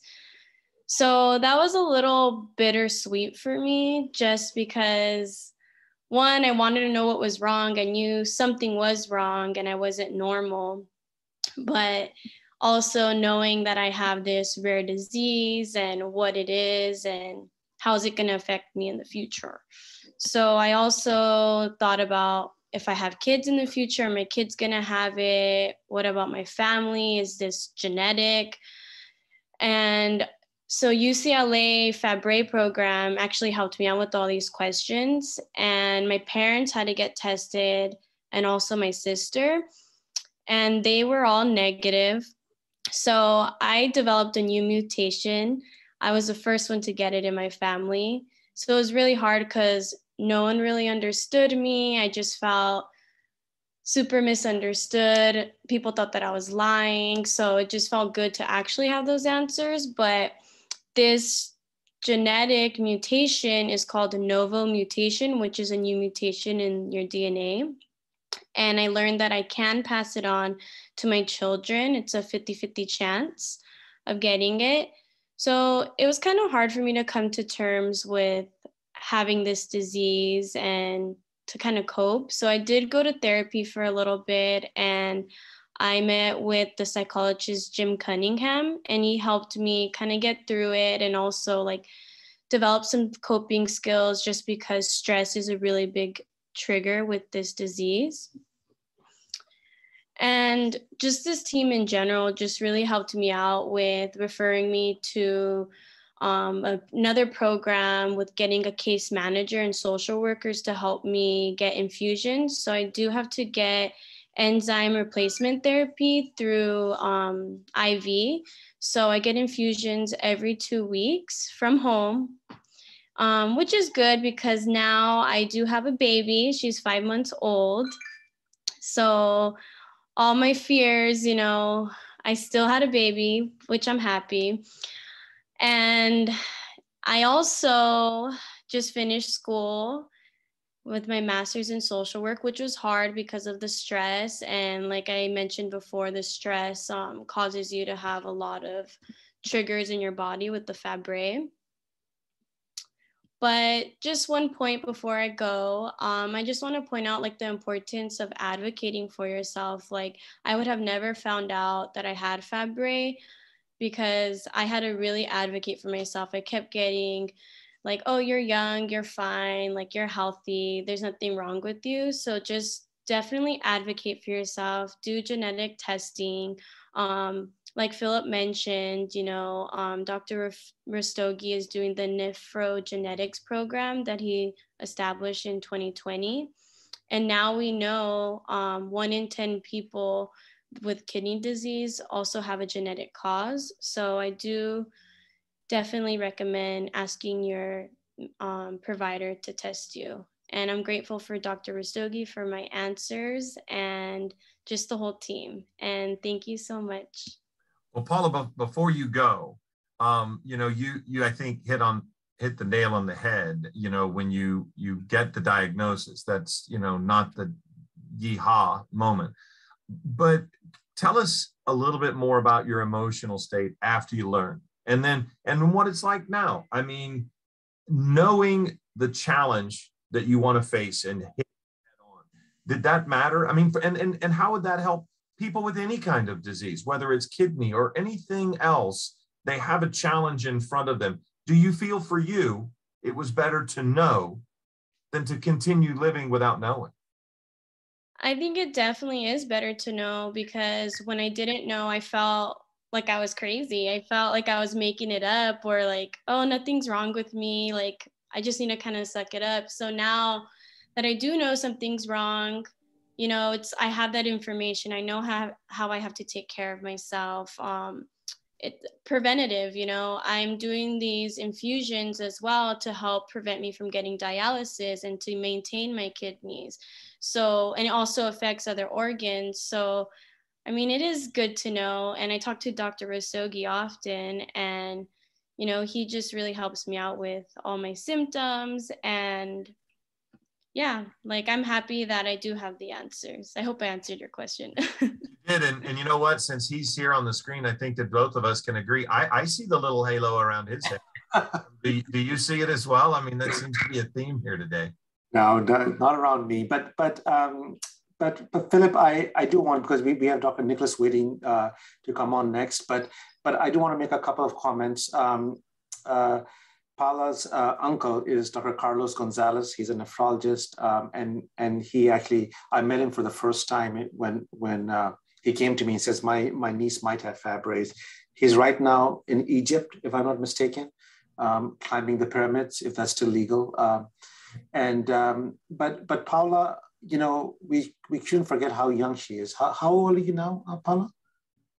So that was a little bittersweet for me, just because, one, I wanted to know what was wrong. I knew something was wrong and I wasn't normal, but also knowing that I have this rare disease and what it is and how is it going to affect me in the future. So I also thought about if I have kids in the future, are my kids going to have it? What about my family? Is this genetic? And so U C L A Fabry program actually helped me out with all these questions. And my parents had to get tested, and also my sister, and they were all negative. So I developed a new mutation. I was the first one to get it in my family. So it was really hard because no one really understood me. I just felt super misunderstood. People thought that I was lying. So it just felt good to actually have those answers. But this genetic mutation is called a novel mutation, which is a new mutation in your D N A. And I learned that I can pass it on to my children. It's a fifty-fifty chance of getting it. So it was kind of hard for me to come to terms with having this disease and to kind of cope. So I did go to therapy for a little bit, and I met with the psychologist Jim Cunningham, and he helped me kind of get through it and also like develop some coping skills, just because stress is a really big trigger with this disease. And just this team in general just really helped me out with referring me to um, another program with getting a case manager and social workers to help me get infusions. So I do have to get enzyme replacement therapy through um, I V. So I get infusions every two weeks from home, um, which is good because now I do have a baby. She's five months old. So all my fears, you know, I still had a baby, which I'm happy. And I also just finished school with my master's in social work, which was hard because of the stress. And like I mentioned before, the stress um, causes you to have a lot of triggers in your body with the Fabry. But just one point before I go, um, I just want to point out like the importance of advocating for yourself. Like I would have never found out that I had Fabry because I had to really advocate for myself. I kept getting like, oh, you're young, you're fine, like you're healthy, there's nothing wrong with you. So just definitely advocate for yourself, do genetic testing. Um, like Philip mentioned, you know, um, Doctor Rastogi is doing the nephrogenetics program that he established in twenty twenty. And now we know um, one in ten people with kidney disease also have a genetic cause. So I do definitely recommend asking your um, provider to test you. And I'm grateful for Doctor Rastogi for my answers and just the whole team. And thank you so much. Well, Paula, before you go, um, you know, you you I think hit on hit the nail on the head. You know, when you you get the diagnosis, that's, you know, not the yeehaw moment. But tell us a little bit more about your emotional state after you learn, and then and what it's like now. I mean, knowing the challenge that you want to face and hit head on, did that matter? I mean, and and and how would that help people with any kind of disease, whether it's kidney or anything else? They have a challenge in front of them. Do you feel for you it was better to know than to continue living without knowing? I think it definitely is better to know, because when I didn't know, I felt like I was crazy. I felt like I was making it up, or like, oh, nothing's wrong with me. Like, I just need to kind of suck it up. So now that I do know something's wrong, you know, it's, I have that information. I know how, how I have to take care of myself. Um, it preventative, you know, I'm doing these infusions as well to help prevent me from getting dialysis and to maintain my kidneys. So, and it also affects other organs. So, I mean, it is good to know. And I talk to Doctor Rastogi often, and, you know, he just really helps me out with all my symptoms. And yeah, like I'm happy that I do have the answers. I hope I answered your question. You did, and, and you know what? Since he's here on the screen, I think that both of us can agree. I, I see the little halo around his head. do, do you see it as well? I mean, that seems to be a theme here today. No, no, not around me. But but um, but but Philip, I, I do want, because we, we have Doctor Nicholas waiting uh, to come on next. But but I do want to make a couple of comments. Um, uh, Paula's uh, uncle is Doctor Carlos Gonzalez. He's a nephrologist, um, and and he actually, I met him for the first time when when uh, he came to me and says my my niece might have Fabry. He's right now in Egypt, if I'm not mistaken, um, climbing the pyramids, if that's still legal. Um, and um, but but Paula, you know, we we shouldn't forget how young she is. How, how old are you now, uh, Paula?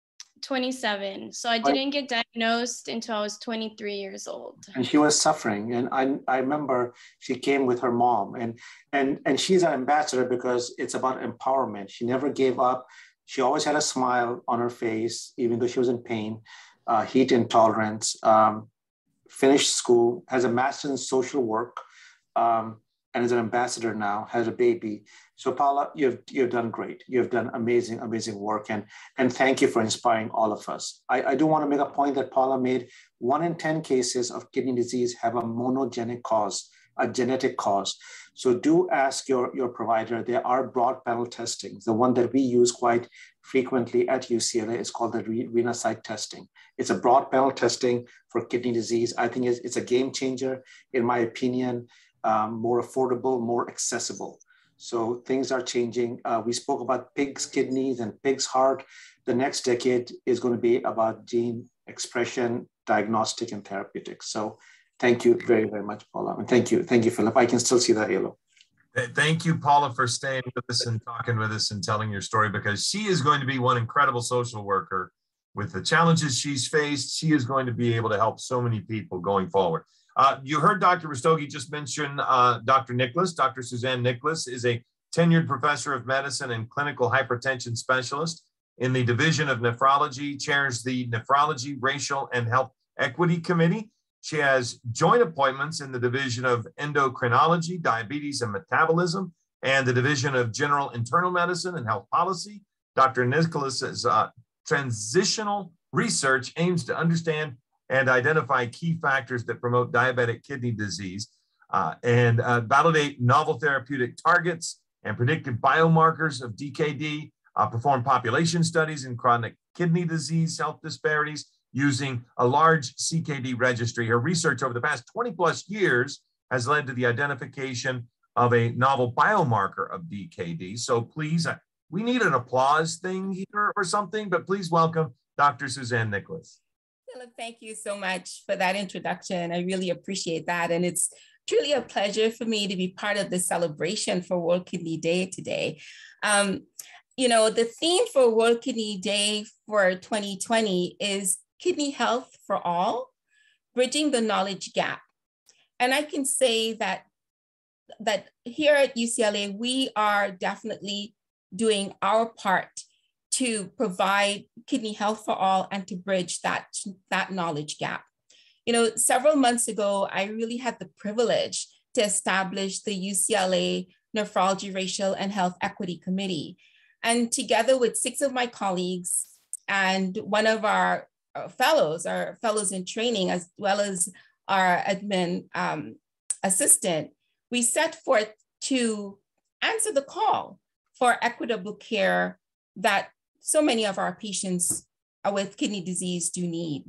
twenty-seven. So I didn't get diagnosed until I was twenty-three years old. And she was suffering. And I, I remember she came with her mom, and, and, and she's an ambassador because it's about empowerment. She never gave up. She always had a smile on her face, even though she was in pain, uh, heat intolerance, um, finished school, has a master's in social work, um, and is an ambassador now, has a baby. So Paula, you've, you've done great. You've done amazing, amazing work. And, and thank you for inspiring all of us. I, I do want to make a point that Paula made. One in ten cases of kidney disease have a monogenic cause, a genetic cause. So do ask your, your provider. There are broad panel testings. The one that we use quite frequently at U C L A is called the Renasite testing. It's a broad panel testing for kidney disease. I think it's, it's a game changer, in my opinion, um, more affordable, more accessible. So things are changing. Uh, we spoke about pig's kidneys and pig's heart. The next decade is going to be about gene expression, diagnostic, and therapeutics. So thank you very, very much, Paula. And thank you. Thank you, Philip. I can still see the halo. Thank you, Paula, for staying with us and talking with us and telling your story, because she is going to be one incredible social worker. With the challenges she's faced, she is going to be able to help so many people going forward. Uh, you heard Doctor Rastogi just mention uh, Doctor Nicholas. Doctor Suzanne Nicholas is a tenured professor of medicine and clinical hypertension specialist in the Division of Nephrology, chairs the Nephrology, Racial, and Health Equity Committee. She has joint appointments in the Division of Endocrinology, Diabetes and Metabolism, and the Division of General Internal Medicine and Health Policy. Doctor Nicholas's uh, transitional research aims to understand and identify key factors that promote diabetic kidney disease uh, and uh, validate novel therapeutic targets and predictive biomarkers of D K D, uh, perform population studies in chronic kidney disease health disparities using a large C K D registry. Her research over the past twenty plus years has led to the identification of a novel biomarker of D K D. So please, uh, we need an applause thing here or something, but please welcome Doctor Suzanne Nicholas. Philip, thank you so much for that introduction. I really appreciate that. And it's truly a pleasure for me to be part of the celebration for World Kidney Day today. Um, you know, the theme for World Kidney Day for twenty twenty is Kidney Health for All, Bridging the Knowledge Gap. And I can say that, that here at U C L A, we are definitely doing our part to provide kidney health for all and to bridge that, that knowledge gap. You know, several months ago, I really had the privilege to establish the U C L A Nephrology, Racial, and Health Equity Committee. And together with six of my colleagues and one of our fellows, our fellows in training, as well as our admin um, assistant, we set forth to answer the call for equitable care that so many of our patients with kidney disease do need.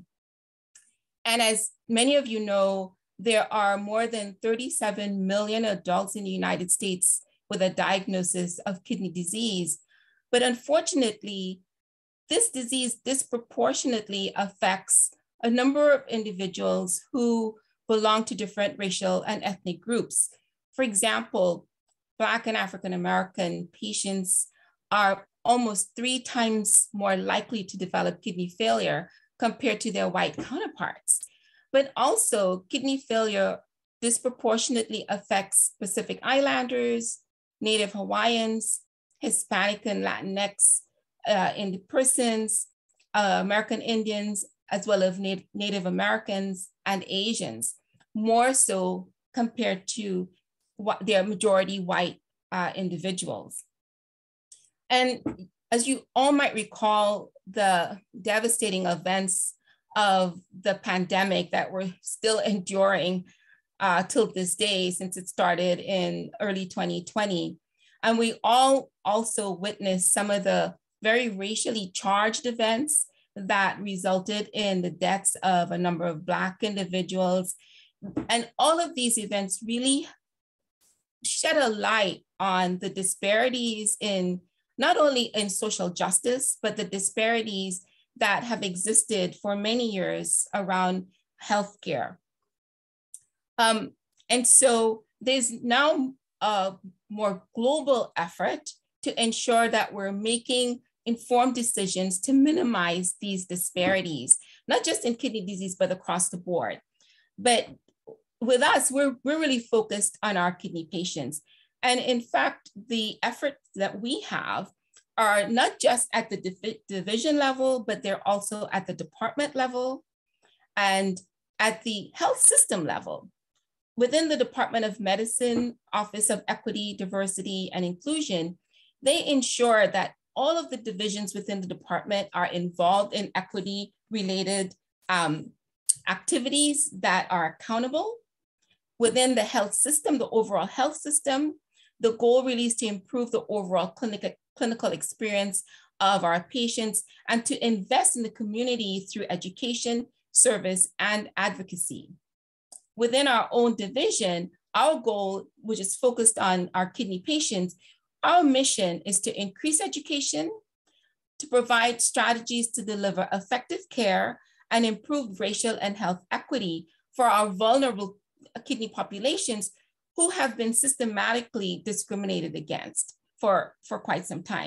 And as many of you know, there are more than thirty-seven million adults in the United States with a diagnosis of kidney disease. But unfortunately, this disease disproportionately affects a number of individuals who belong to different racial and ethnic groups. For example, Black and African American patients are almost three times more likely to develop kidney failure compared to their white counterparts. But also, kidney failure disproportionately affects Pacific Islanders, Native Hawaiians, Hispanic and Latinx uh, in persons, uh, American Indians, as well as Nat- Native Americans and Asians, more so compared to what their majority white uh, individuals. And as you all might recall, the devastating events of the pandemic that we're still enduring uh, till this day, since it started in early twenty twenty. And we all also witnessed some of the very racially charged events that resulted in the deaths of a number of Black individuals. And all of these events really shed a light on the disparities in not only in social justice, but the disparities that have existed for many years around healthcare. Um, and so there's now a more global effort to ensure that we're making informed decisions to minimize these disparities, not just in kidney disease, but across the board. But with us, we're, we're really focused on our kidney patients. And in fact, the efforts that we have are not just at the div- division level, but they're also at the department level and at the health system level. Within the Department of Medicine, Office of Equity, Diversity, and Inclusion, they ensure that all of the divisions within the department are involved in equity-related um, activities that are accountable. Within the health system, the overall health system, the goal really is to improve the overall clinical, clinical experience of our patients and to invest in the community through education, service, and advocacy. Within our own division, our goal, which is focused on our kidney patients, our mission is to increase education, to provide strategies to deliver effective care and improve racial and health equity for our vulnerable kidney populations who have been systematically discriminated against for, for quite some time.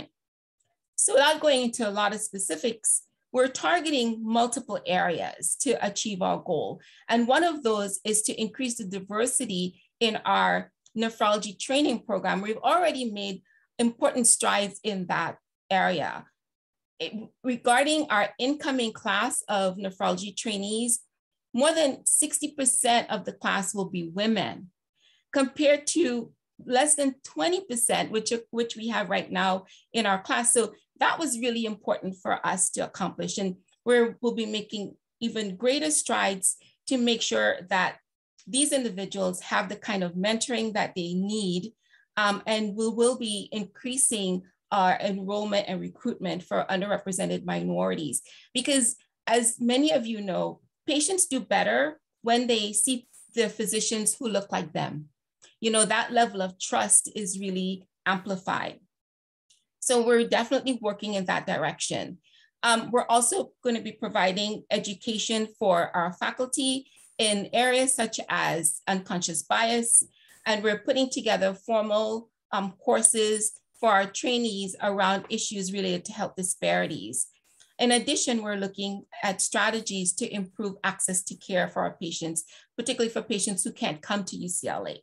So without going into a lot of specifics, we're targeting multiple areas to achieve our goal. And one of those is to increase the diversity in our nephrology training program. We've already made important strides in that area. It, regarding our incoming class of nephrology trainees, more than sixty percent of the class will be women, compared to less than twenty percent, which, which we have right now in our class. So that was really important for us to accomplish. And we're, we'll be making even greater strides to make sure that these individuals have the kind of mentoring that they need. Um, and we will be increasing our enrollment and recruitment for underrepresented minorities. Because as many of you know, patients do better when they see the physicians who look like them. You know, that level of trust is really amplified. So we're definitely working in that direction. Um, we're also going to be providing education for our faculty in areas such as unconscious bias, and we're putting together formal um, courses for our trainees around issues related to health disparities. In addition, we're looking at strategies to improve access to care for our patients, particularly for patients who can't come to U C L A.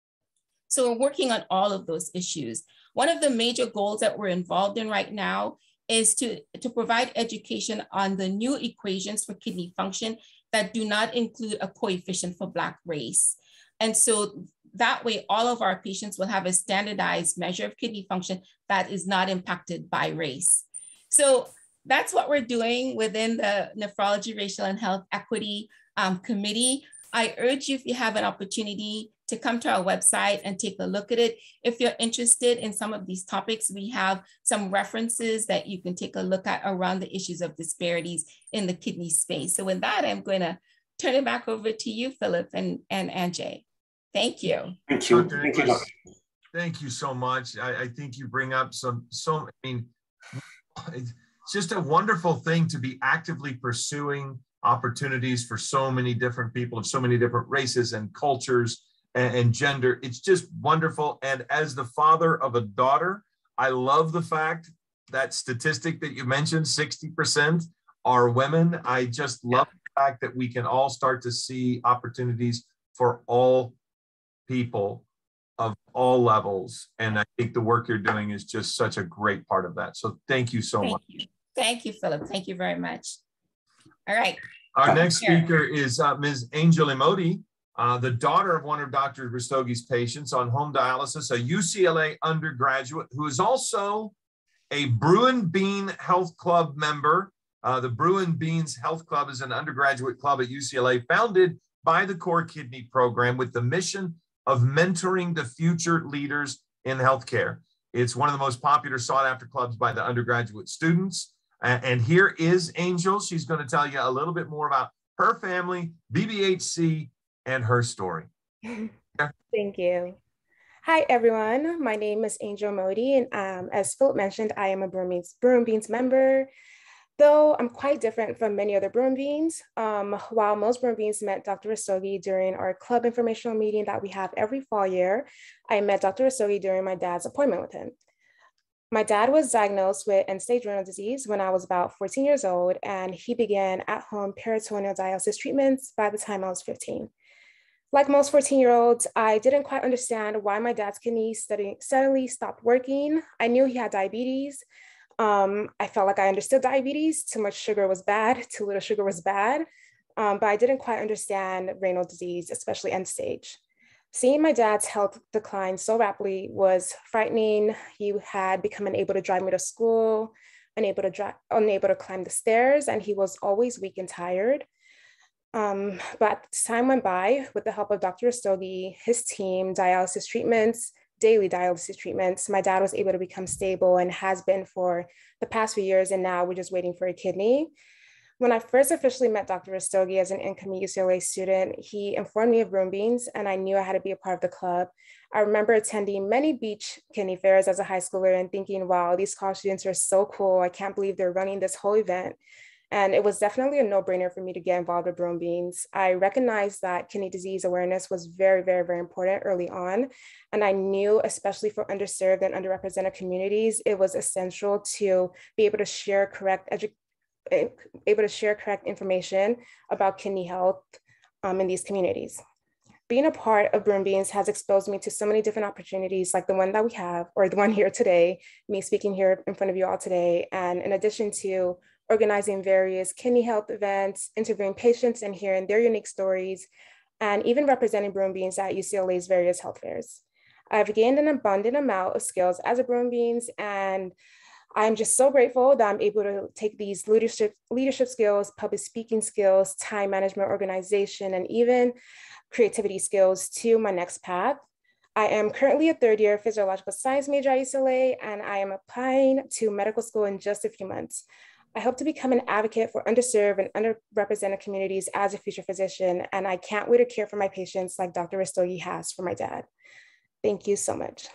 So we're working on all of those issues. One of the major goals that we're involved in right now is to, to provide education on the new equations for kidney function that do not include a coefficient for Black race. And so that way, all of our patients will have a standardized measure of kidney function that is not impacted by race. So that's what we're doing within the Nephrology, Racial, and Health Equity um, Committee. I urge you, if you have an opportunity, to come to our website and take a look at it. If you're interested in some of these topics, we have some references that you can take a look at around the issues of disparities in the kidney space. So with that, I'm going to turn it back over to you, Philip and, and Anjay. Thank you. Thank you. Doctor Thank you, Nicholas, Doctor. Thank you so much. I, I think you bring up some, so, I mean, it's just a wonderful thing to be actively pursuing opportunities for so many different people of so many different races and cultures and, and gender. It's just wonderful. And as the father of a daughter, I love the fact that statistic that you mentioned, sixty percent are women. I just love the fact that we can all start to see opportunities for all people of all levels. And I think the work you're doing is just such a great part of that. So thank you so Thank much. you. Thank you, Philip. Thank you very much. All right. Our next speaker is uh, Miz Angel Imodi, uh, the daughter of one of Doctor Rastogi's patients on home dialysis, a U C L A undergraduate who is also a Bruin Bean Health Club member. Uh, the Bruin Beans Health Club is an undergraduate club at U C L A founded by the Core Kidney Program with the mission of mentoring the future leaders in healthcare. It's one of the most popular sought after clubs by the undergraduate students. Uh, and here is Angel. She's going to tell you a little bit more about her family, B B H C, and her story. Thank you. Hi, everyone. My name is Angel Modi, and um, as Philip mentioned, I am a Bruin Beans, Bruin Beans member. Though I'm quite different from many other Bruin Beans, um, while most Bruin Beans met Doctor Rastogi during our club informational meeting that we have every fall year, I met Doctor Rastogi during my dad's appointment with him. My dad was diagnosed with end-stage renal disease when I was about fourteen years old, and he began at-home peritoneal dialysis treatments by the time I was fifteen. Like most fourteen-year-olds, I didn't quite understand why my dad's kidneys suddenly stopped working. I knew he had diabetes. Um, I felt like I understood diabetes. Too much sugar was bad, too little sugar was bad, um, but I didn't quite understand renal disease, especially end stage. Seeing my dad's health decline so rapidly was frightening. He had become unable to drive me to school, unable to, drive, unable to climb the stairs, and he was always weak and tired. Um, but as time went by, with the help of Doctor Rastogi, his team, dialysis treatments, daily dialysis treatments, my dad was able to become stable and has been for the past few years, and now we're just waiting for a kidney. When I first officially met Doctor Rastogi as an incoming U C L A student, he informed me of Broom Beans, and I knew I had to be a part of the club. I remember attending many beach kidney fairs as a high schooler and thinking, wow, these college students are so cool. I can't believe they're running this whole event. And it was definitely a no-brainer for me to get involved with Broom Beans. I recognized that kidney disease awareness was very, very, very important early on. And I knew, especially for underserved and underrepresented communities, it was essential to be able to share correct education able to share correct information about kidney health um, in these communities. Being a part of Broom Beans has exposed me to so many different opportunities like the one that we have, or the one here today, me speaking here in front of you all today. And in addition to organizing various kidney health events, interviewing patients and hearing their unique stories, and even representing Broom Beans at U C L A's various health fairs. I've gained an abundant amount of skills as a Broom Beans, and I'm just so grateful that I'm able to take these leadership, leadership skills, public speaking skills, time management, organization, and even creativity skills to my next path. I am currently a third year physiological science major at U C L A, and I am applying to medical school in just a few months. I hope to become an advocate for underserved and underrepresented communities as a future physician, and I can't wait to care for my patients like Doctor Rastogi has for my dad. Thank you so much.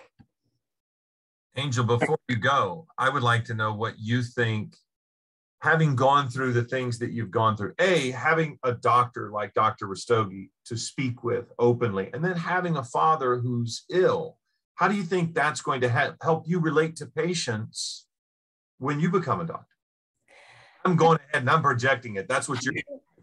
Angel, before you go, I would like to know what you think, having gone through the things that you've gone through, A, having a doctor like Doctor Rastogi to speak with openly, and then having a father who's ill. How do you think that's going to ha- help you relate to patients when you become a doctor? I'm going ahead and I'm projecting it. That's what you're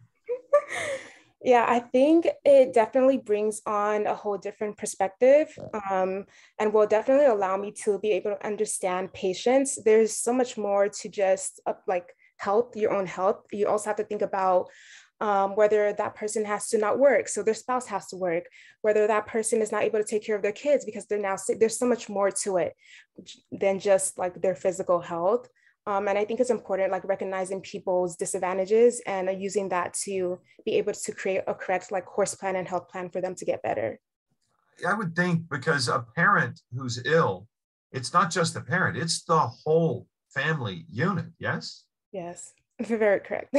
Yeah, I think it definitely brings on a whole different perspective, um, and will definitely allow me to be able to understand patients. There's so much more to just uh, like health, your own health. You also have to think about um, whether that person has to not work, so their spouse has to work, whether that person is not able to take care of their kids because they're now sick. There's so much more to it than just like their physical health. Um, and I think it's important, like recognizing people's disadvantages and uh, using that to be able to create a correct like course plan and health plan for them to get better. I would think because a parent who's ill, it's not just the parent, it's the whole family unit, yes? Yes, very correct.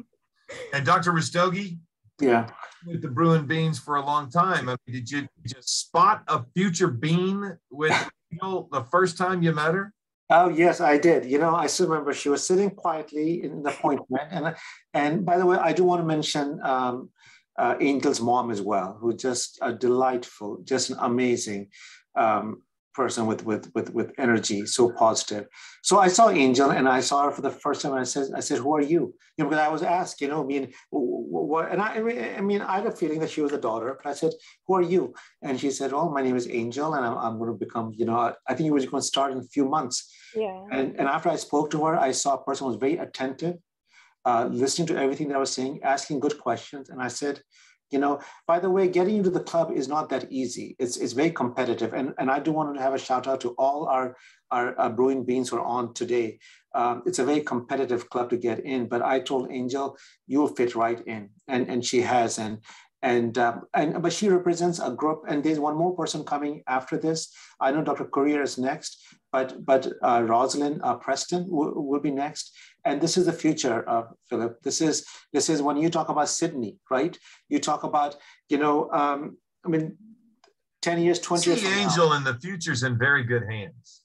And Doctor Rastogi? Yeah. With the Bruin Beans for a long time. I mean, did you just spot a future bean with Angel the first time you met her? Oh, yes, I did. You know, I still remember she was sitting quietly in the appointment. And, and by the way, I do want to mention um, uh, Angel's mom as well, who just a delightful, just an amazing um, person with, with, with, with energy, so positive. So I saw Angel and I saw her for the first time. And I said, I said, who are you? You know, because I was asked, you know, I mean, what, and I, I mean, I had a feeling that she was a daughter, but I said, who are you? And she said, oh, my name is Angel, and I'm, I'm going to become, you know, I think it was going to start in a few months. Yeah. And, and after I spoke to her, I saw a person who was very attentive, uh, listening to everything that I was saying, asking good questions. And I said, you know, by the way, getting into the club is not that easy. It's, it's very competitive. And, and I do want to have a shout out to all our, our, our Brewing Beans who are on today. Um, it's a very competitive club to get in, but I told Angel, you'll fit right in. And, and she has. And, and, um, and, but she represents a group, and there's one more person coming after this. I know Doctor Courier is next, but, but uh, Rosalind uh, Preston will, will be next. And this is the future, uh, Philip. This is, this is when you talk about Sydney, right? You talk about, you know, um, I mean, ten years, twenty years. See Angel in the future's in very good hands.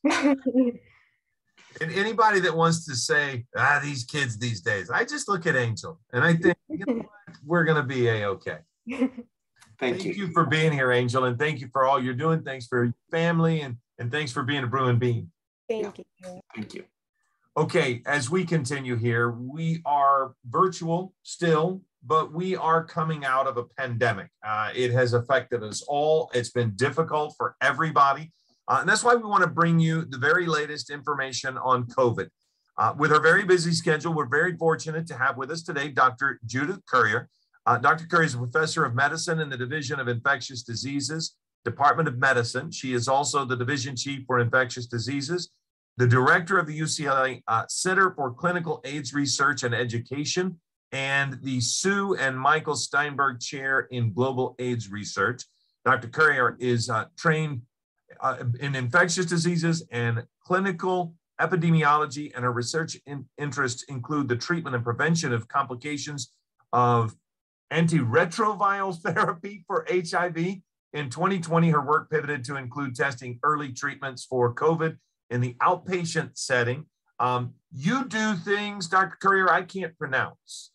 And anybody that wants to say, ah, these kids these days, I just look at Angel and I think, you know what? We're going to be A-okay. Thank, thank you. you for being here, Angel, and thank you for all you're doing. Thanks for your family, and, and thanks for being a Bruin Bean. Thank Yeah. you. Thank you. Okay, as we continue here, we are virtual still, but we are coming out of a pandemic. Uh, it has affected us all. It's been difficult for everybody. Uh, and that's why we want to bring you the very latest information on COVID. Uh, with our very busy schedule, we're very fortunate to have with us today Doctor Judith Currier. Uh, Doctor Currier is a professor of medicine in the Division of Infectious Diseases, Department of Medicine. She is also the division chief for infectious diseases, the director of the U C L A uh, Center for Clinical AIDS Research and Education, and the Sue and Michael Steinberg Chair in Global AIDS Research. Doctor Currier is uh, trained uh, in infectious diseases and clinical epidemiology, and her research in interests include the treatment and prevention of complications of antiretroviral therapy for H I V. In twenty twenty, her work pivoted to include testing early treatments for COVID in the outpatient setting. Um, you do things, Doctor Currier, I can't pronounce.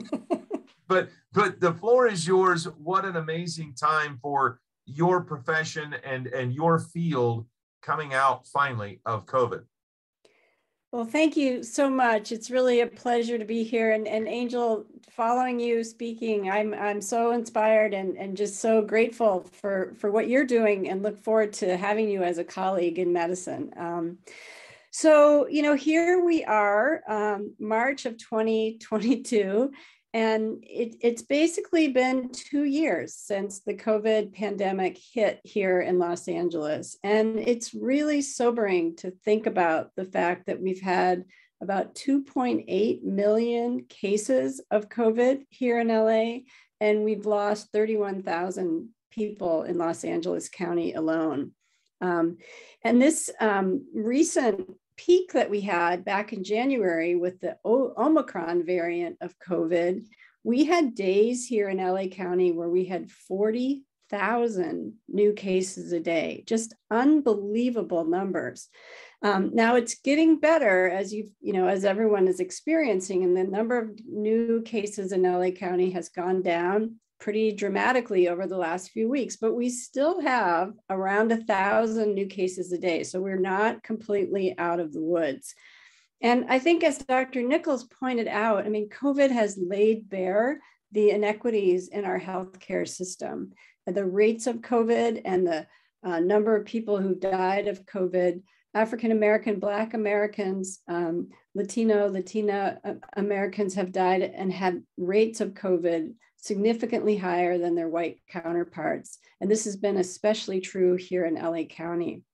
but but the floor is yours. What an amazing time for your profession and, and your field coming out finally of COVID. Well, thank you so much. It's really a pleasure to be here. And, and Angel, following you speaking, I'm I'm so inspired and, and just so grateful for, for what you're doing, and look forward to having you as a colleague in medicine. Um, so, you know, here we are, um, March of twenty twenty-two, and it, it's basically been two years since the COVID pandemic hit here in Los Angeles. And it's really sobering to think about the fact that we've had about two point eight million cases of COVID here in L A, and we've lost thirty-one thousand people in Los Angeles County alone. Um, and this um, recent peak that we had back in January with the o Omicron variant of COVID, we had days here in L A County where we had forty thousand new cases a day, just unbelievable numbers. Um, now it's getting better, as you you know, as everyone is experiencing, and the number of new cases in L A County has gone down pretty dramatically over the last few weeks, but we still have around a thousand new cases a day. So we're not completely out of the woods. And I think, as Doctor Nichols pointed out, I mean, COVID has laid bare the inequities in our healthcare system. The rates of COVID and the uh, number of people who died of COVID, African-American, Black Americans, um, Latino, Latina Americans have died and had rates of COVID significantly higher than their white counterparts. And this has been especially true here in L A County.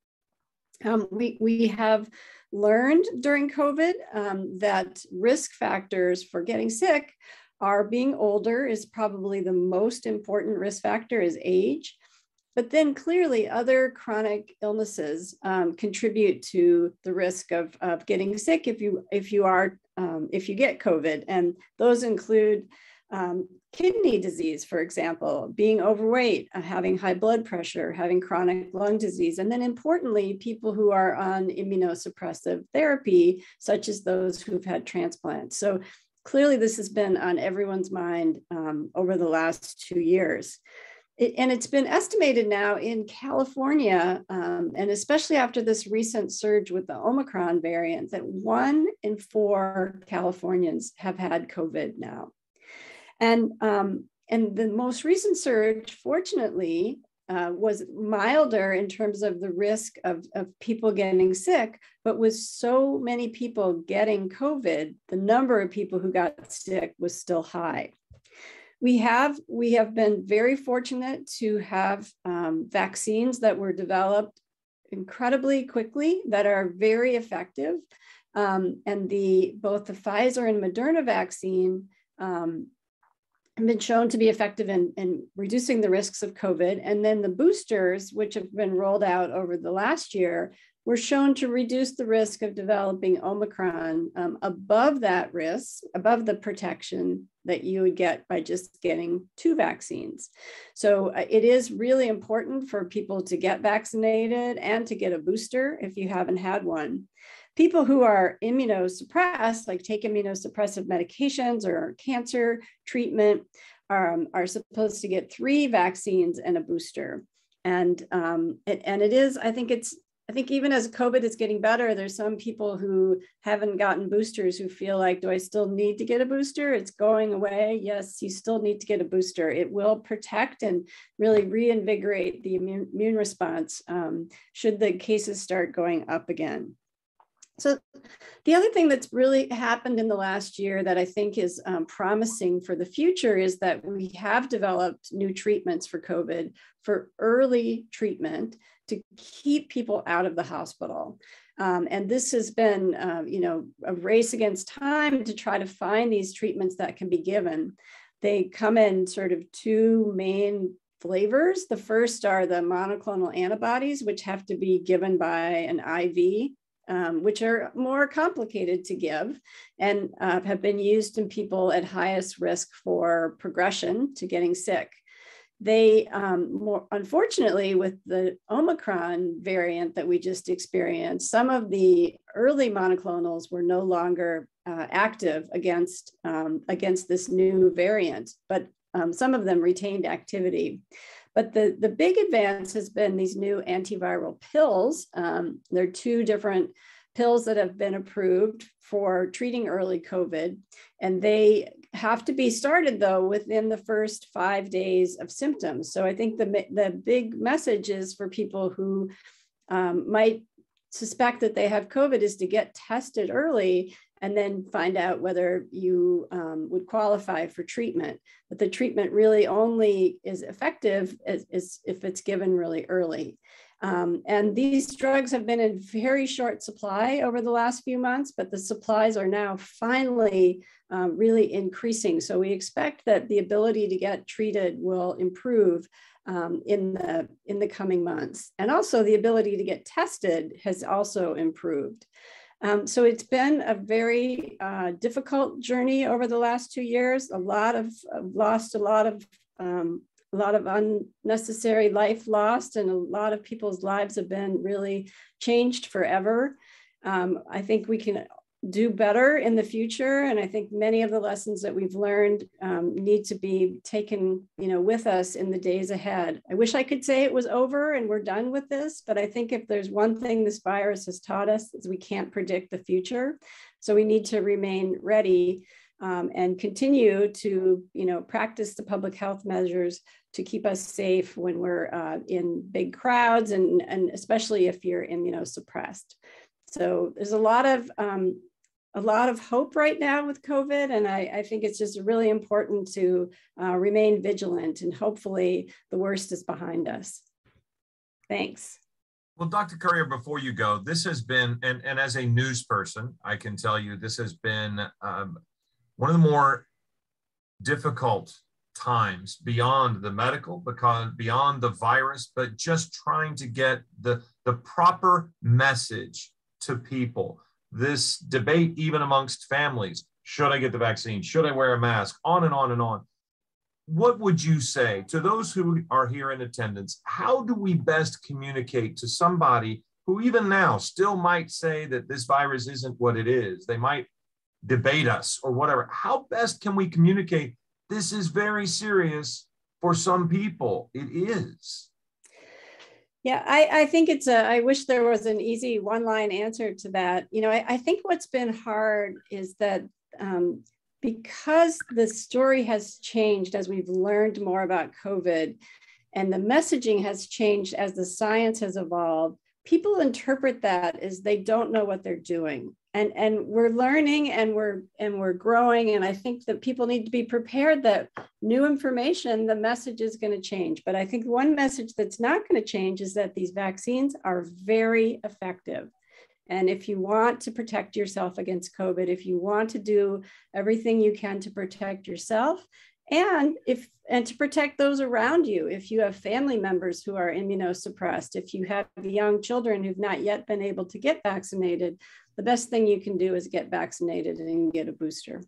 Um, we, we have learned during COVID um, that risk factors for getting sick are being older is probably the most important risk factor, is age. But then clearly other chronic illnesses um, contribute to the risk of, of getting sick if you, if you are, um, if you get COVID. And those include um, kidney disease, for example, being overweight, uh, having high blood pressure, having chronic lung disease, and then importantly, people who are on immunosuppressive therapy, such as those who've had transplants. So clearly this has been on everyone's mind um, over the last two years. It, and it's been estimated now in California, um, and especially after this recent surge with the Omicron variant, that one in four Californians have had COVID now. And, um, and the most recent surge, fortunately, uh, was milder in terms of the risk of, of people getting sick, but with so many people getting COVID, the number of people who got sick was still high. We have, we have been very fortunate to have um, vaccines that were developed incredibly quickly that are very effective. Um, and the, both the Pfizer and Moderna vaccine um, have been shown to be effective in, in reducing the risks of COVID. And then the boosters, which have been rolled out over the last year, were shown to reduce the risk of developing Omicron um, above that risk, above the protection that you would get by just getting two vaccines. So uh, it is really important for people to get vaccinated and to get a booster if you haven't had one. People who are immunosuppressed, like take immunosuppressive medications or cancer treatment, are, are supposed to get three vaccines and a booster. And, um, it, and it is, I think it's I think even as COVID is getting better, there's some people who haven't gotten boosters who feel like, do I still need to get a booster? It's going away. Yes, you still need to get a booster. It will protect and really reinvigorate the immune, immune response um, should the cases start going up again. So the other thing that's really happened in the last year that I think is um, promising for the future is that we have developed new treatments for COVID for early treatment to keep people out of the hospital. Um, and this has been, uh, you know, a race against time to try to find these treatments that can be given. They come in sort of two main flavors. The first are the monoclonal antibodies, which have to be given by an I V. Um, which are more complicated to give and uh, have been used in people at highest risk for progression to getting sick. They, um, more unfortunately, with the Omicron variant that we just experienced, some of the early monoclonals were no longer uh, active against, um, against this new variant, but um, some of them retained activity. But the, the big advance has been these new antiviral pills. Um, there are two different pills that have been approved for treating early COVID, and they have to be started, though, within the first five days of symptoms. So I think the, the big message is for people who um, might suspect that they have COVID is to get tested early and then find out whether you um, would qualify for treatment. But the treatment really only is effective as, as if it's given really early. Um, and these drugs have been in very short supply over the last few months, but the supplies are now finally um, really increasing. So we expect that the ability to get treated will improve um, in the, in the coming months. And also the ability to get tested has also improved. Um, so it's been a very uh, difficult journey over the last two years. A lot of uh, lost, a lot of um, a lot of unnecessary life lost, and a lot of people's lives have been really changed forever. Um, I think we can do better in the future, and I think many of the lessons that we've learned um, need to be taken, you know, with us in the days ahead. I wish I could say it was over and we're done with this, but I think if there's one thing this virus has taught us is we can't predict the future. So we need to remain ready um, and continue to, you know, practice the public health measures to keep us safe when we're uh, in big crowds, and, and especially if you're immunosuppressed. So there's a lot of um, a lot of hope right now with COVID, and I, I think it's just really important to uh, remain vigilant, and hopefully the worst is behind us. Thanks. Well, Doctor Currier, before you go, this has been, and, and as a news person, I can tell you this has been um, one of the more difficult times beyond the medical, because beyond the virus, but just trying to get the, the proper message to people. This debate, even amongst families, should I get the vaccine? Should I wear a mask? On and on and on. What would you say to those who are here in attendance? How do we best communicate to somebody who even now still might say that this virus isn't what it is? They might debate us or whatever. How best can we communicate? This is very serious for some people. It is. Yeah, I, I think it's a, I wish there was an easy one-line answer to that. You know, I, I think what's been hard is that um, because the story has changed as we've learned more about COVID, and the messaging has changed as the science has evolved, people interpret that as they don't know what they're doing. And, and we're learning and we're and we're growing. And I think that people need to be prepared that new information, the message is going to change. But I think one message that's not going to change is that these vaccines are very effective. And if you want to protect yourself against COVID, if you want to do everything you can to protect yourself, and if and to protect those around you, if you have family members who are immunosuppressed, if you have young children who've not yet been able to get vaccinated, the best thing you can do is get vaccinated and get a booster.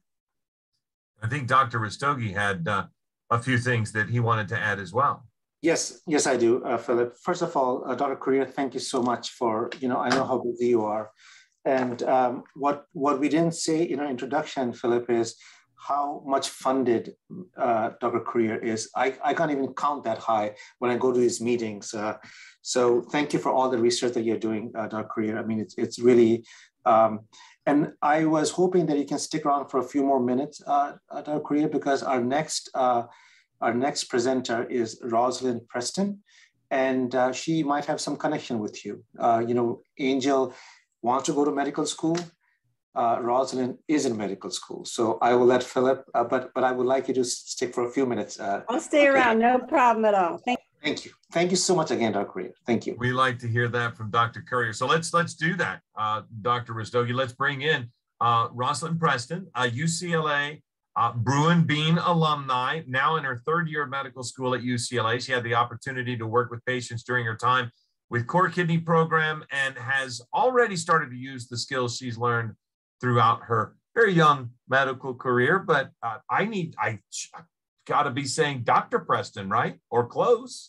I think Doctor Rastogi had uh, a few things that he wanted to add as well. Yes, yes, I do, uh, Philip. First of all, uh, Doctor Currier, thank you so much for, you know, I know how busy you are. And um, what, what we didn't say in our introduction, Philip, is how much funded uh, Doctor Currier is. I, I can't even count that high when I go to these meetings. Uh, So thank you for all the research that you're doing, uh, Doctor Korir. I mean, it's, it's really, um, and I was hoping that you can stick around for a few more minutes, uh, Doctor Korir, because our next, uh, our next presenter is Rosalind Preston, and uh, she might have some connection with you. Uh, you know, Angel wants to go to medical school. Uh, Rosalind is in medical school. So I will let Philip, uh, but but I would like you to stick for a few minutes. Uh, I'll stay around, no problem at all. Thank you. Thank you. Thank you so much again, Doctor Korir. Thank you. We like to hear that from Doctor Korir. So let's let's do that, uh, Doctor Rastogi. Let's bring in uh, Rosalind Preston, a U C L A uh, Bruin Bean alumni, now in her third year of medical school at U C L A. She had the opportunity to work with patients during her time with Core Kidney Program and has already started to use the skills she's learned throughout her very young medical career. But uh, I need, I got to be saying Doctor Preston, right? Or close.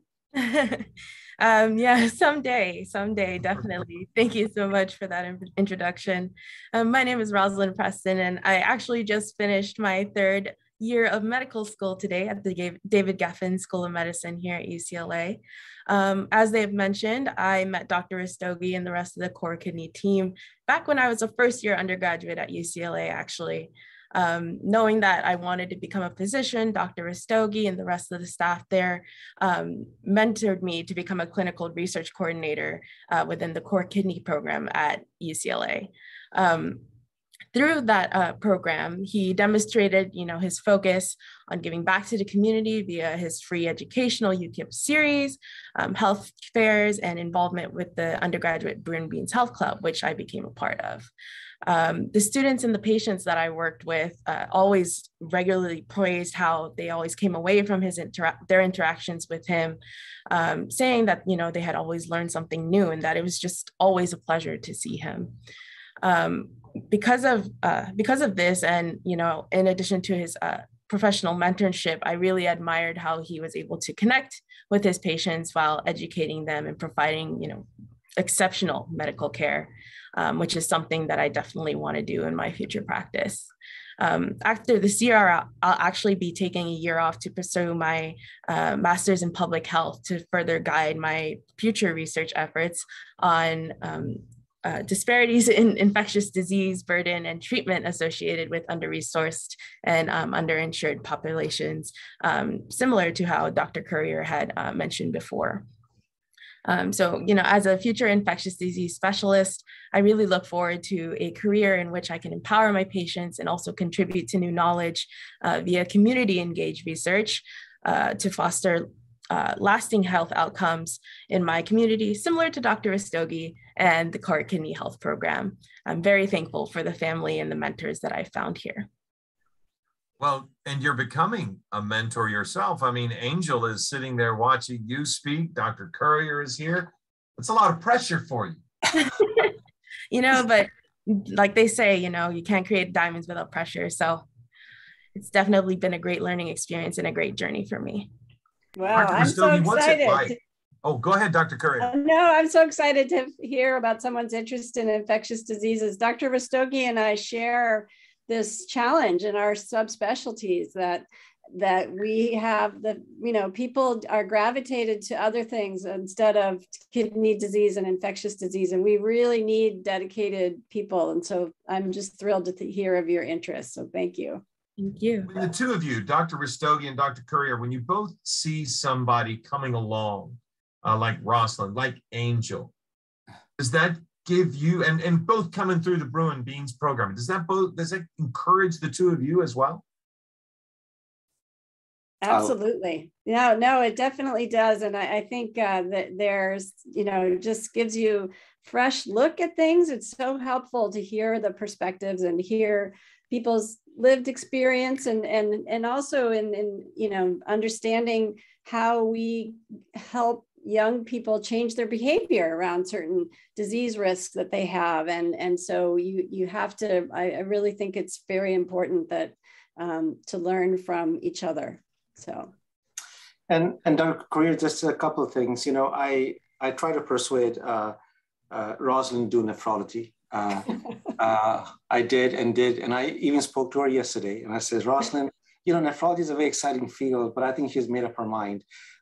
um, yeah, someday, someday, definitely. Thank you so much for that in introduction. Um, my name is Rosalind Preston, and I actually just finished my third year of medical school today at the David Geffen School of Medicine here at U C L A. Um, as they've mentioned, I met Doctor Rastogi and the rest of the Core Kidney team back when I was a first year undergraduate at U C L A, actually. Um, knowing that I wanted to become a physician, Doctor Rastogi and the rest of the staff there um, mentored me to become a clinical research coordinator uh, within the Core Kidney program at U C L A. Um, Through that uh, program, he demonstrated, you know, his focus on giving back to the community via his free educational YouTube series, um, health fairs, and involvement with the undergraduate Bruin Beans Health Club, which I became a part of. Um, the students and the patients that I worked with uh, always regularly praised how they always came away from his intera their interactions with him, um, saying that, you know, they had always learned something new and that it was just always a pleasure to see him. Um, because of uh, because of this, and you know, in addition to his uh, professional mentorship, I really admired how he was able to connect with his patients while educating them and providing, you know, exceptional medical care, um, which is something that I definitely want to do in my future practice. Um, after this year, I'll, I'll actually be taking a year off to pursue my uh, master's in public health to further guide my future research efforts on um, Uh, disparities in infectious disease burden and treatment associated with under-resourced and um, underinsured populations, um, similar to how Doctor Korir had uh, mentioned before. Um, so, you know, as a future infectious disease specialist, I really look forward to a career in which I can empower my patients and also contribute to new knowledge uh, via community-engaged research uh, to foster Uh, lasting health outcomes in my community, similar to Doctor Rastogi and the Core Kidney Health Program. I'm very thankful for the family and the mentors that I found here. Well, and you're becoming a mentor yourself. I mean, Angel is sitting there watching you speak. Doctor Korir is here. It's a lot of pressure for you. You know, but like they say, you know, you can't create diamonds without pressure. So it's definitely been a great learning experience and a great journey for me. Well, Doctor I'm Rastogi, so what's excited. it like? Oh, go ahead, Doctor Korir. Uh, no, I'm so excited to hear about someone's interest in infectious diseases. Doctor Rastogi and I share this challenge in our subspecialties that that we have the, you know, people are gravitated to other things instead of kidney disease and infectious disease. And we really need dedicated people. And so I'm just thrilled to hear of your interest. So thank you. Thank you. When the two of you, Doctor Rastogi and Doctor Korir, when you both see somebody coming along, uh, like Rosalind, like Angel, does that give you, and, and both coming through the Bruin Beans program, does that both, does that encourage the two of you as well? Absolutely. No, no, it definitely does. And I, I think uh, that there's, you know, just gives you fresh look at things. It's so helpful to hear the perspectives and hear people's lived experience and and and also in, in you know, understanding how we help young people change their behavior around certain disease risks that they have. And, and so you you have to, I, I really think it's very important that um, to learn from each other. So. And, and Doctor Korir, just a couple of things. You know, I, I try to persuade uh, uh, Rosalind to do nephrology. Uh, uh, I did and did, and I even spoke to her yesterday. And I said, Rosalind, you know, nephrology is a very exciting field, but I think she's made up her mind.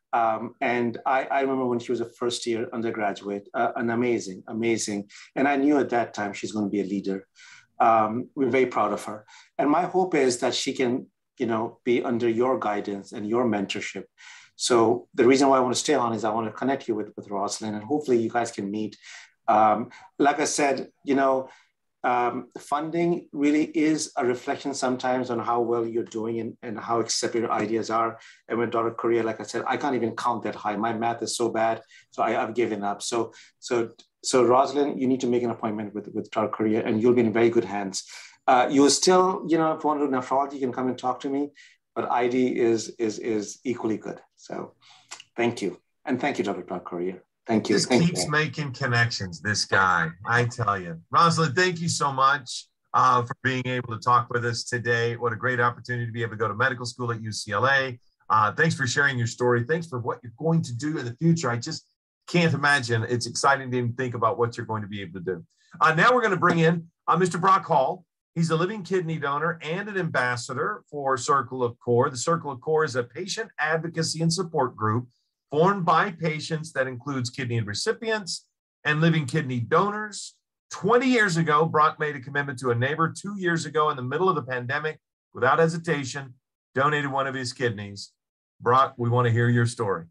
Um, and I, I remember when she was a first year undergraduate, uh, an amazing, amazing. And I knew at that time she's going to be a leader. Um, we're very proud of her. And my hope is that she can, you know, be under your guidance and your mentorship. So the reason why I want to stay on is I want to connect you with, with Rosalind, and hopefully you guys can meet. Um, like I said, you know, um, funding really is a reflection sometimes on how well you're doing and, and how accepted your ideas are. And with Doctor Korea, like I said, I can't even count that high. My math is so bad, so I, I've given up. So, so, so Rosalind, you need to make an appointment with, with Doctor Korea, and you'll be in very good hands. Uh, you'll still, you know, if you want to do nephrology, you can come and talk to me, but I D is, is, is equally good. So thank you. And thank you, Doctor Korea. Thank you. Just thank keeps you. making connections, this guy, I tell you. Rosalind, thank you so much uh, for being able to talk with us today. What a great opportunity to be able to go to medical school at U C L A. Uh, thanks for sharing your story. Thanks for what you're going to do in the future. I just can't imagine. It's exciting to even think about what you're going to be able to do. Uh, now we're going to bring in uh, Mister Brock Hall. He's a living kidney donor and an ambassador for Circle of Core. The Circle of Core is a patient advocacy and support group formed by patients that includes kidney recipients and living kidney donors. twenty years ago, Brock made a commitment to a neighbor. Two years ago, in the middle of the pandemic, without hesitation, donated one of his kidneys. Brock, we want to hear your story.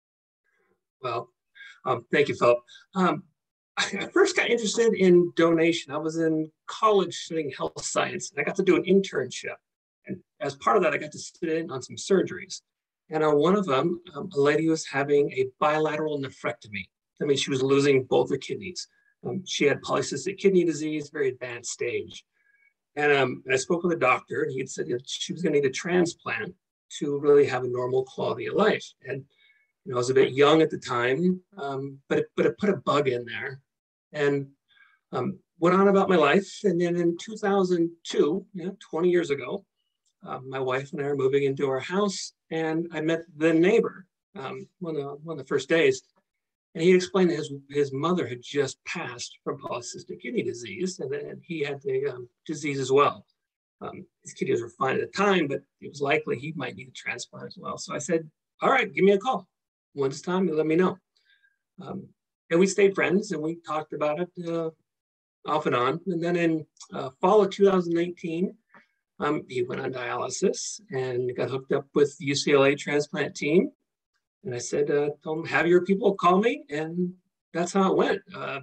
Well, um, thank you, Philip. Um, I first got interested in donation. I was in college studying health science, and I got to do an internship. And as part of that, I got to sit in on some surgeries. And on one of them, um, a lady was having a bilateral nephrectomy. That means she was losing both her kidneys. Um, she had polycystic kidney disease, very advanced stage. And, um, and I spoke with a doctor, and he had said you know, she was going to need a transplant to really have a normal quality of life. And you know, I was a bit young at the time, um, but, it, but it put a bug in there. And um, went on about my life. And then in two thousand two, you know, twenty years ago, uh, my wife and I are moving into our house, and I met the neighbor um, one, of the, one of the first days. And he explained that his, his mother had just passed from polycystic kidney disease, and then he had the um, disease as well. Um, his kidneys were fine at the time, but it was likely he might need a transplant as well. So I said, all right, give me a call. When it's time, you let me know. Um, and we stayed friends, and we talked about it uh, off and on. And then in uh, fall of two thousand eighteen, um, he went on dialysis and got hooked up with the U C L A transplant team. And I said, uh, told him, have your people call me. And that's how it went. Uh,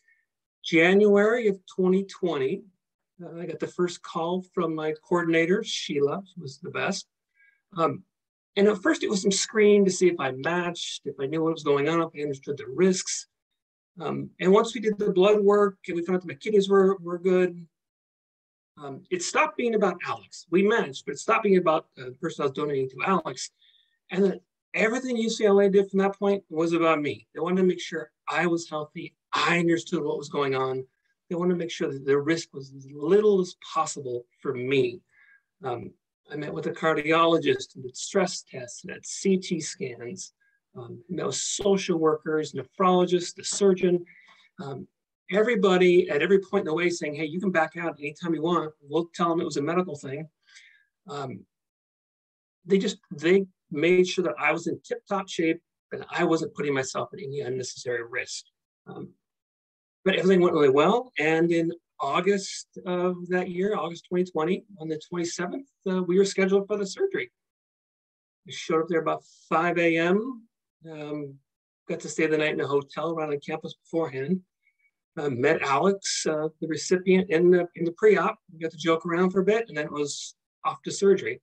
January of twenty twenty, uh, I got the first call from my coordinator, Sheila, who was the best. Um, and at first it was some screening to see if I matched, if I knew what was going on, if I understood the risks. Um, and once we did the blood work and we found out that my kidneys were, were good, um, it stopped being about Alex. We managed, but it stopped being about uh, the person I was donating to, Alex. And then everything U C L A did from that point was about me. They wanted to make sure I was healthy. I understood what was going on. They wanted to make sure that the risk was as little as possible for me. Um, I met with a cardiologist and did stress tests and had C T scans. Um, and those social workers, nephrologists, the surgeon, um, everybody at every point in the way saying, hey, you can back out anytime you want. We'll tell them it was a medical thing. Um, they just, they made sure that I was in tip-top shape and I wasn't putting myself at any unnecessary risk. Um, but everything went really well. And in August of that year, August twenty twenty, on the twenty-seventh, uh, we were scheduled for the surgery. I showed up there about five A M Um, got to stay the night in a hotel around the campus beforehand. Uh, met Alex, uh, the recipient, in the in the pre-op. We got to joke around for a bit, and then it was off to surgery.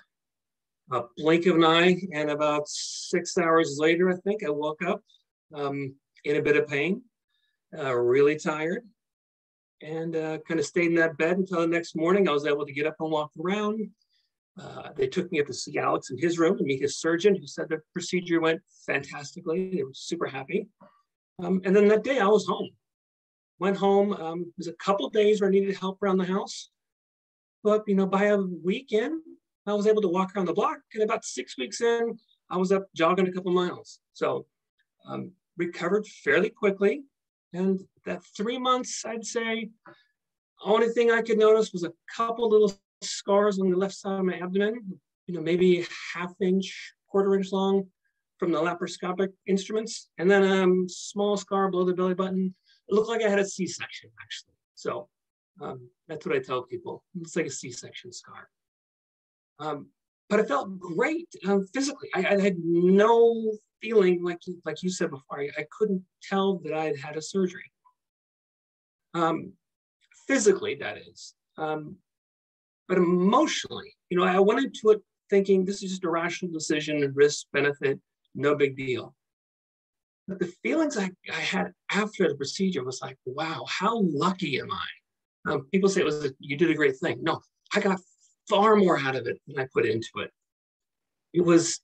A blink of an eye, and about six hours later, I think I woke up um, in a bit of pain, uh, really tired, and uh, kind of stayed in that bed until the next morning. I was able to get up and walk around. Uh, they took me up to see Alex in his room to meet his surgeon, who said the procedure went fantastically. They were super happy. Um, and then that day I was home. Went home. Um, it was a couple of days where I needed help around the house. But, you know, by a weekend, I was able to walk around the block. And about six weeks in, I was up jogging a couple miles. So um, recovered fairly quickly. And that three months, I'd say, only thing I could notice was a couple little scars on the left side of my abdomen, you know, maybe half inch, quarter inch long from the laparoscopic instruments, and then a um, small scar below the belly button. It looked like I had a C-section, actually. So um, that's what I tell people. It's like a C-section scar. Um, but it felt great um, physically. I, I had no feeling, like, like you said before, I, I couldn't tell that I had had a surgery. Um, physically, that is. Um, but emotionally, you know, I went into it thinking this is just a rational decision, risk, benefit, no big deal. But the feelings I, I had after the procedure was like, wow, how lucky am I? Um, people say it was a, you did a great thing. No, I got far more out of it than I put into it. It was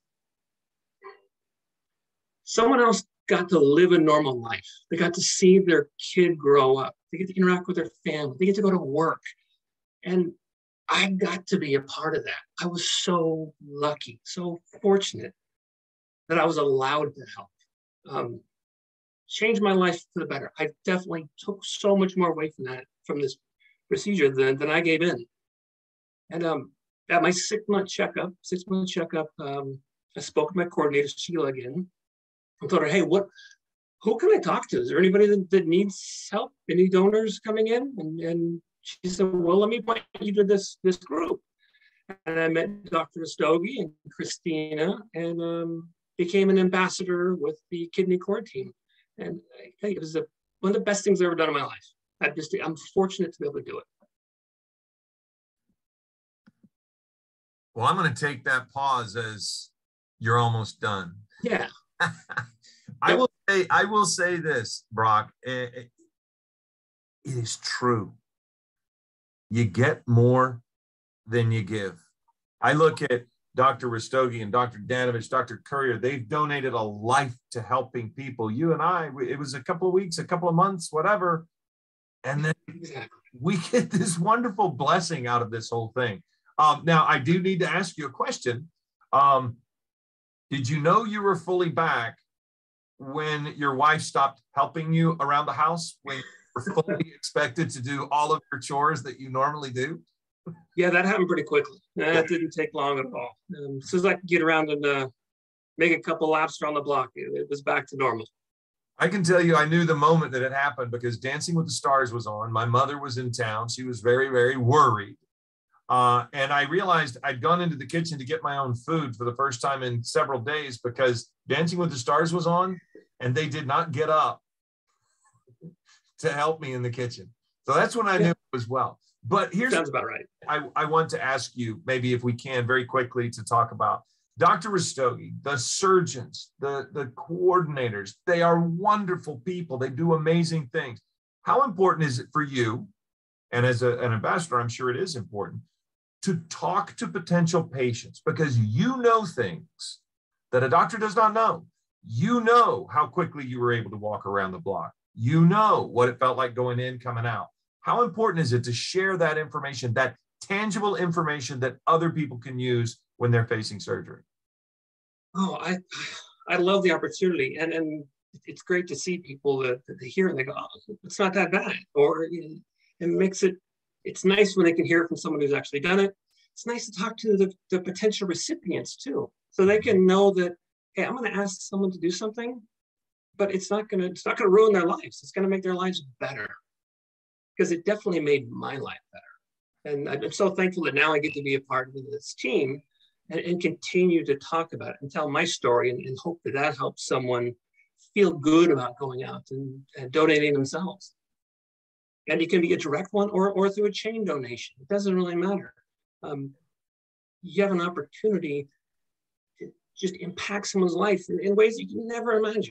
someone else got to live a normal life. They got to see their kid grow up. They get to interact with their family. They get to go to work. And I got to be a part of that. I was so lucky, so fortunate that I was allowed to help. Um, changed my life for the better. I definitely took so much more away from that, from this procedure than, than I gave in. And um, at my six-month checkup, six-month checkup, um, I spoke with my coordinator, Sheila, again. I told her, hey, what, who can I talk to? Is there anybody that, that needs help? Any donors coming in? And, and she said, well, let me point you to this, this group. And I met Doctor Rastogi and Christina, and um, became an ambassador with the kidney core team. And I think it was a, one of the best things I've ever done in my life. I just, I'm fortunate to be able to do it. Well, I'm going to take that pause as you're almost done. Yeah. I will say, I will say this, Brock. It, it, it is true. You get more than you give. I look at Doctor Rastogi and Doctor Danovich, Doctor Courier. They've donated a life to helping people. You and I, it was a couple of weeks, a couple of months, whatever. And then we get this wonderful blessing out of this whole thing. Um, now, I do need to ask you a question. Um, did you know you were fully back when your wife stopped helping you around the house, when you were fully expected to do all of your chores that you normally do? Yeah, that happened pretty quickly. That didn't take long at all. Um, as soon as I could get around and uh, make a couple laps around the block, it, it was back to normal. I can tell you, I knew the moment that it happened because Dancing with the Stars was on. My mother was in town. She was very, very worried. Uh, and I realized I'd gone into the kitchen to get my own food for the first time in several days because Dancing with the Stars was on and they did not get up to help me in the kitchen. So that's when I yeah. knew it was well. But here's sounds about right. I, I want to ask you, maybe if we can very quickly, to talk about Doctor Rastogi, the surgeons, the, the coordinators. They are wonderful people. They do amazing things. How important is it for you, and as a, an ambassador, I'm sure it is important, to talk to potential patients because you know things that a doctor does not know. You know how quickly you were able to walk around the block. You know what it felt like going in, coming out. How important is it to share that information, that tangible information that other people can use when they're facing surgery? Oh, I I love the opportunity. And, and it's great to see people that, that they hear and they go, oh, it's not that bad. Or you know, it makes it, it's nice when they can hear it from someone who's actually done it. It's nice to talk to the, the potential recipients too. So they can know that, hey, I'm going to ask someone to do something, but it's not going to, it's not going to ruin their lives. It's going to make their lives better. Because it definitely made my life better. And I'm so thankful that now I get to be a part of this team and, and continue to talk about it and tell my story and, and hope that that helps someone feel good about going out and, and donating themselves. And it can be a direct one or, or through a chain donation. It doesn't really matter. Um, you have an opportunity to just impact someone's life in, in ways you can never imagine.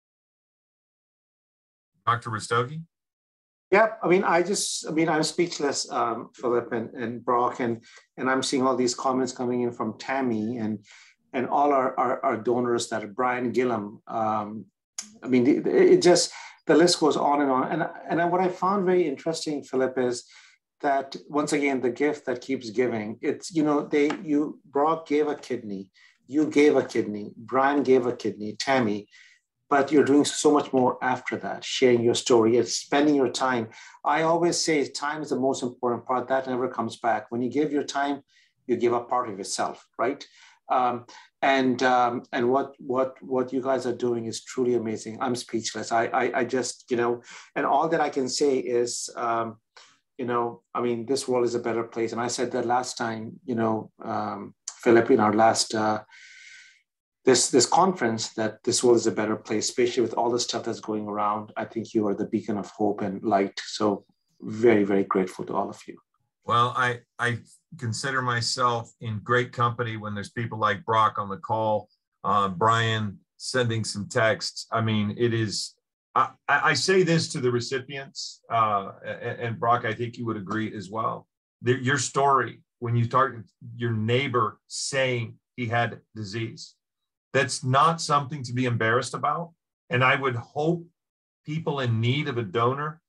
Doctor Rastogi? Yeah, I mean, I just, I mean, I'm speechless, um, Philip and, and Brock, and and I'm seeing all these comments coming in from Tammy and and all our, our, our donors that are Brian Gillum. Um, I mean, it, it just, the list goes on and on. And, and what I found very interesting, Philip, is that once again, the gift that keeps giving. It's, you know, they, you, Brock gave a kidney, you gave a kidney, Brian gave a kidney, Tammy. But you're doing so much more after that, sharing your story, it's spending your time. I always say time is the most important part. That never comes back. When you give your time, you give up part of yourself, right? Um, and um, and what what what you guys are doing is truly amazing. I'm speechless. I I, I just, you know, and all that I can say is, um, you know, I mean, this world is a better place. And I said that last time, you know, um, Philip, in our last uh, this this conference, that this world is a better place, especially with all the stuff that's going around. I think you are the beacon of hope and light. So very, very grateful to all of you. Well, I, I consider myself in great company when there's people like Brock on the call, uh, Brian sending some texts. I mean, it is, I, I say this to the recipients, uh, and, and Brock, I think you would agree as well. The, your story, when you start your neighbor saying he had disease, that's not something to be embarrassed about. And I would hope people in need of a donor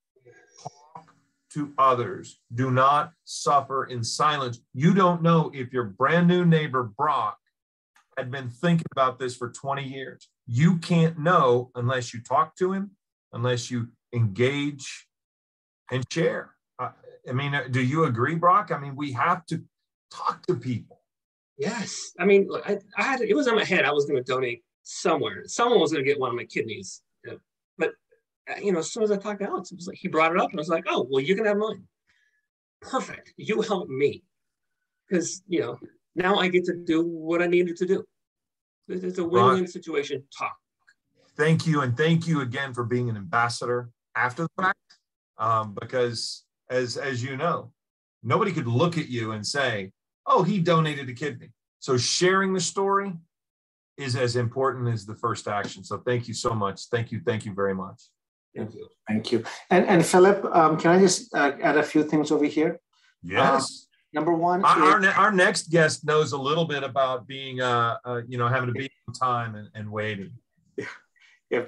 to others. Do not suffer in silence. You don't know if your brand new neighbor, Brock, had been thinking about this for twenty years. You can't know unless you talk to him, unless you engage and share. I, I mean, do you agree, Brock? I mean, we have to talk to people. Yes. I mean, I, I had, it was in my head, I was going to donate somewhere. Someone was going to get one of my kidneys. You know, but you know, as soon as I talked to Alex, it was like, he brought it up and I was like, oh, well, you can have mine. Perfect. You help me. Because, you know, now I get to do what I needed to do. It's a win-win situation. Talk. Thank you. And thank you again for being an ambassador after the fact. Um, because as, as you know, nobody could look at you and say, oh, he donated a kidney. So sharing the story is as important as the first action. So thank you so much. Thank you. Thank you very much. Thank you. Thank you. And, and Philip, um, can I just uh, add a few things over here? Yes. Uh, number one, our, is, our, ne our next guest knows a little bit about being, uh, uh, you know, having to be on time and, and waiting. Yeah. Yeah.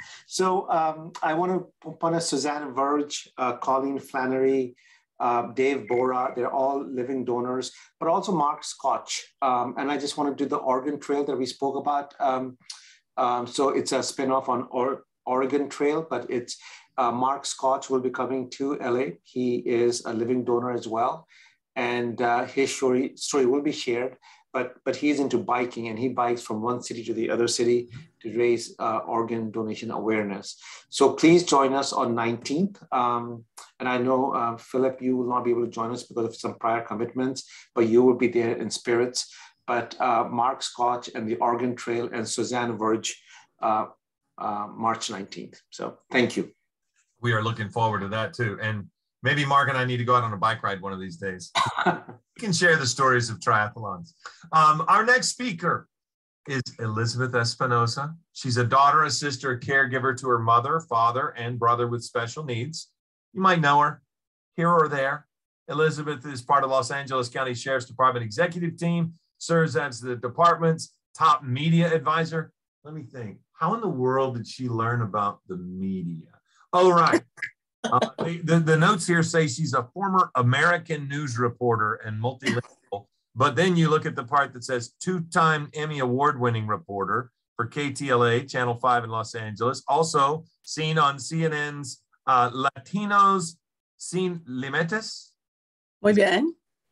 So um, I want to point out Suzanne Verge, uh, Colleen Flannery, uh, Dave Bora. They're all living donors, but also Mark Scotch. Um, and I just want to do the organ trail that we spoke about. Um, um, so it's a spinoff on or. Oregon Trail, but it's uh, Mark Scotch will be coming to L A. He is a living donor as well. And uh, his story, story will be shared, but, but he's into biking and he bikes from one city to the other city to raise uh, organ donation awareness. So please join us on nineteenth. Um, and I know, uh, Philip, you will not be able to join us because of some prior commitments, but you will be there in spirits. But uh, Mark Scotch and the Oregon Trail and Suzanne Verge, uh, Uh, March nineteenth. So thank you. We are looking forward to that too. And maybe Mark and I need to go out on a bike ride one of these days. We can share the stories of triathlons. Um, our next speaker is Elizabeth Espinosa. She's a daughter, a sister, a caregiver to her mother, father, and brother with special needs. You might know her here or there. Elizabeth is part of Los Angeles County Sheriff's Department executive team, serves as the department's top media advisor. Let me think. How in the world did she learn about the media? Oh, right. Uh, the, the notes here say she's a former American news reporter and multilingual. But then you look at the part that says two-time Emmy award-winning reporter for K T L A, Channel five in Los Angeles. Also seen on C N N's uh, Latinos Sin Límites. Muy bien.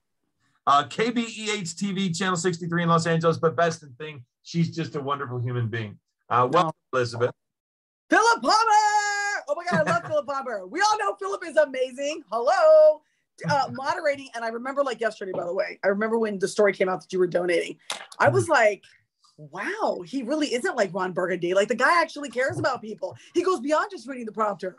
Uh, K B E H T V, Channel sixty-three in Los Angeles. But best in thing, she's just a wonderful human being. Uh, welcome, oh. Elizabeth. Philip Palmer! Oh my God, I love Philip Palmer. We all know Philip is amazing. Hello. Uh, moderating, and I remember like yesterday, by the way, I remember when the story came out that you were donating. I was like, wow, he really isn't like Ron Burgundy. Like the guy actually cares about people. He goes beyond just reading the prompter.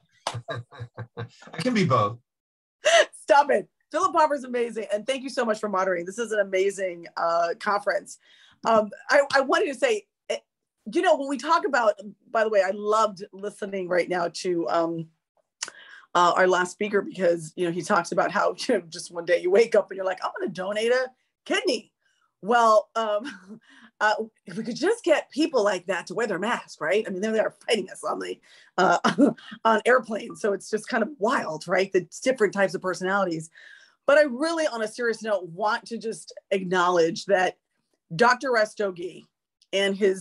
I can be both. Stop it. Philip Palmer is amazing. And thank you so much for moderating. This is an amazing uh, conference. Um, I, I wanted to say, you know, when we talk about, by the way, I loved listening right now to um, uh, our last speaker because, you know, he talks about how you know, just one day you wake up and you're like, I'm going to donate a kidney. Well, um, uh, if we could just get people like that to wear their mask, right? I mean, there they are fighting us on the uh, on airplanes. So it's just kind of wild, right? The different types of personalities. But I really, on a serious note, want to just acknowledge that Doctor Rastogi and his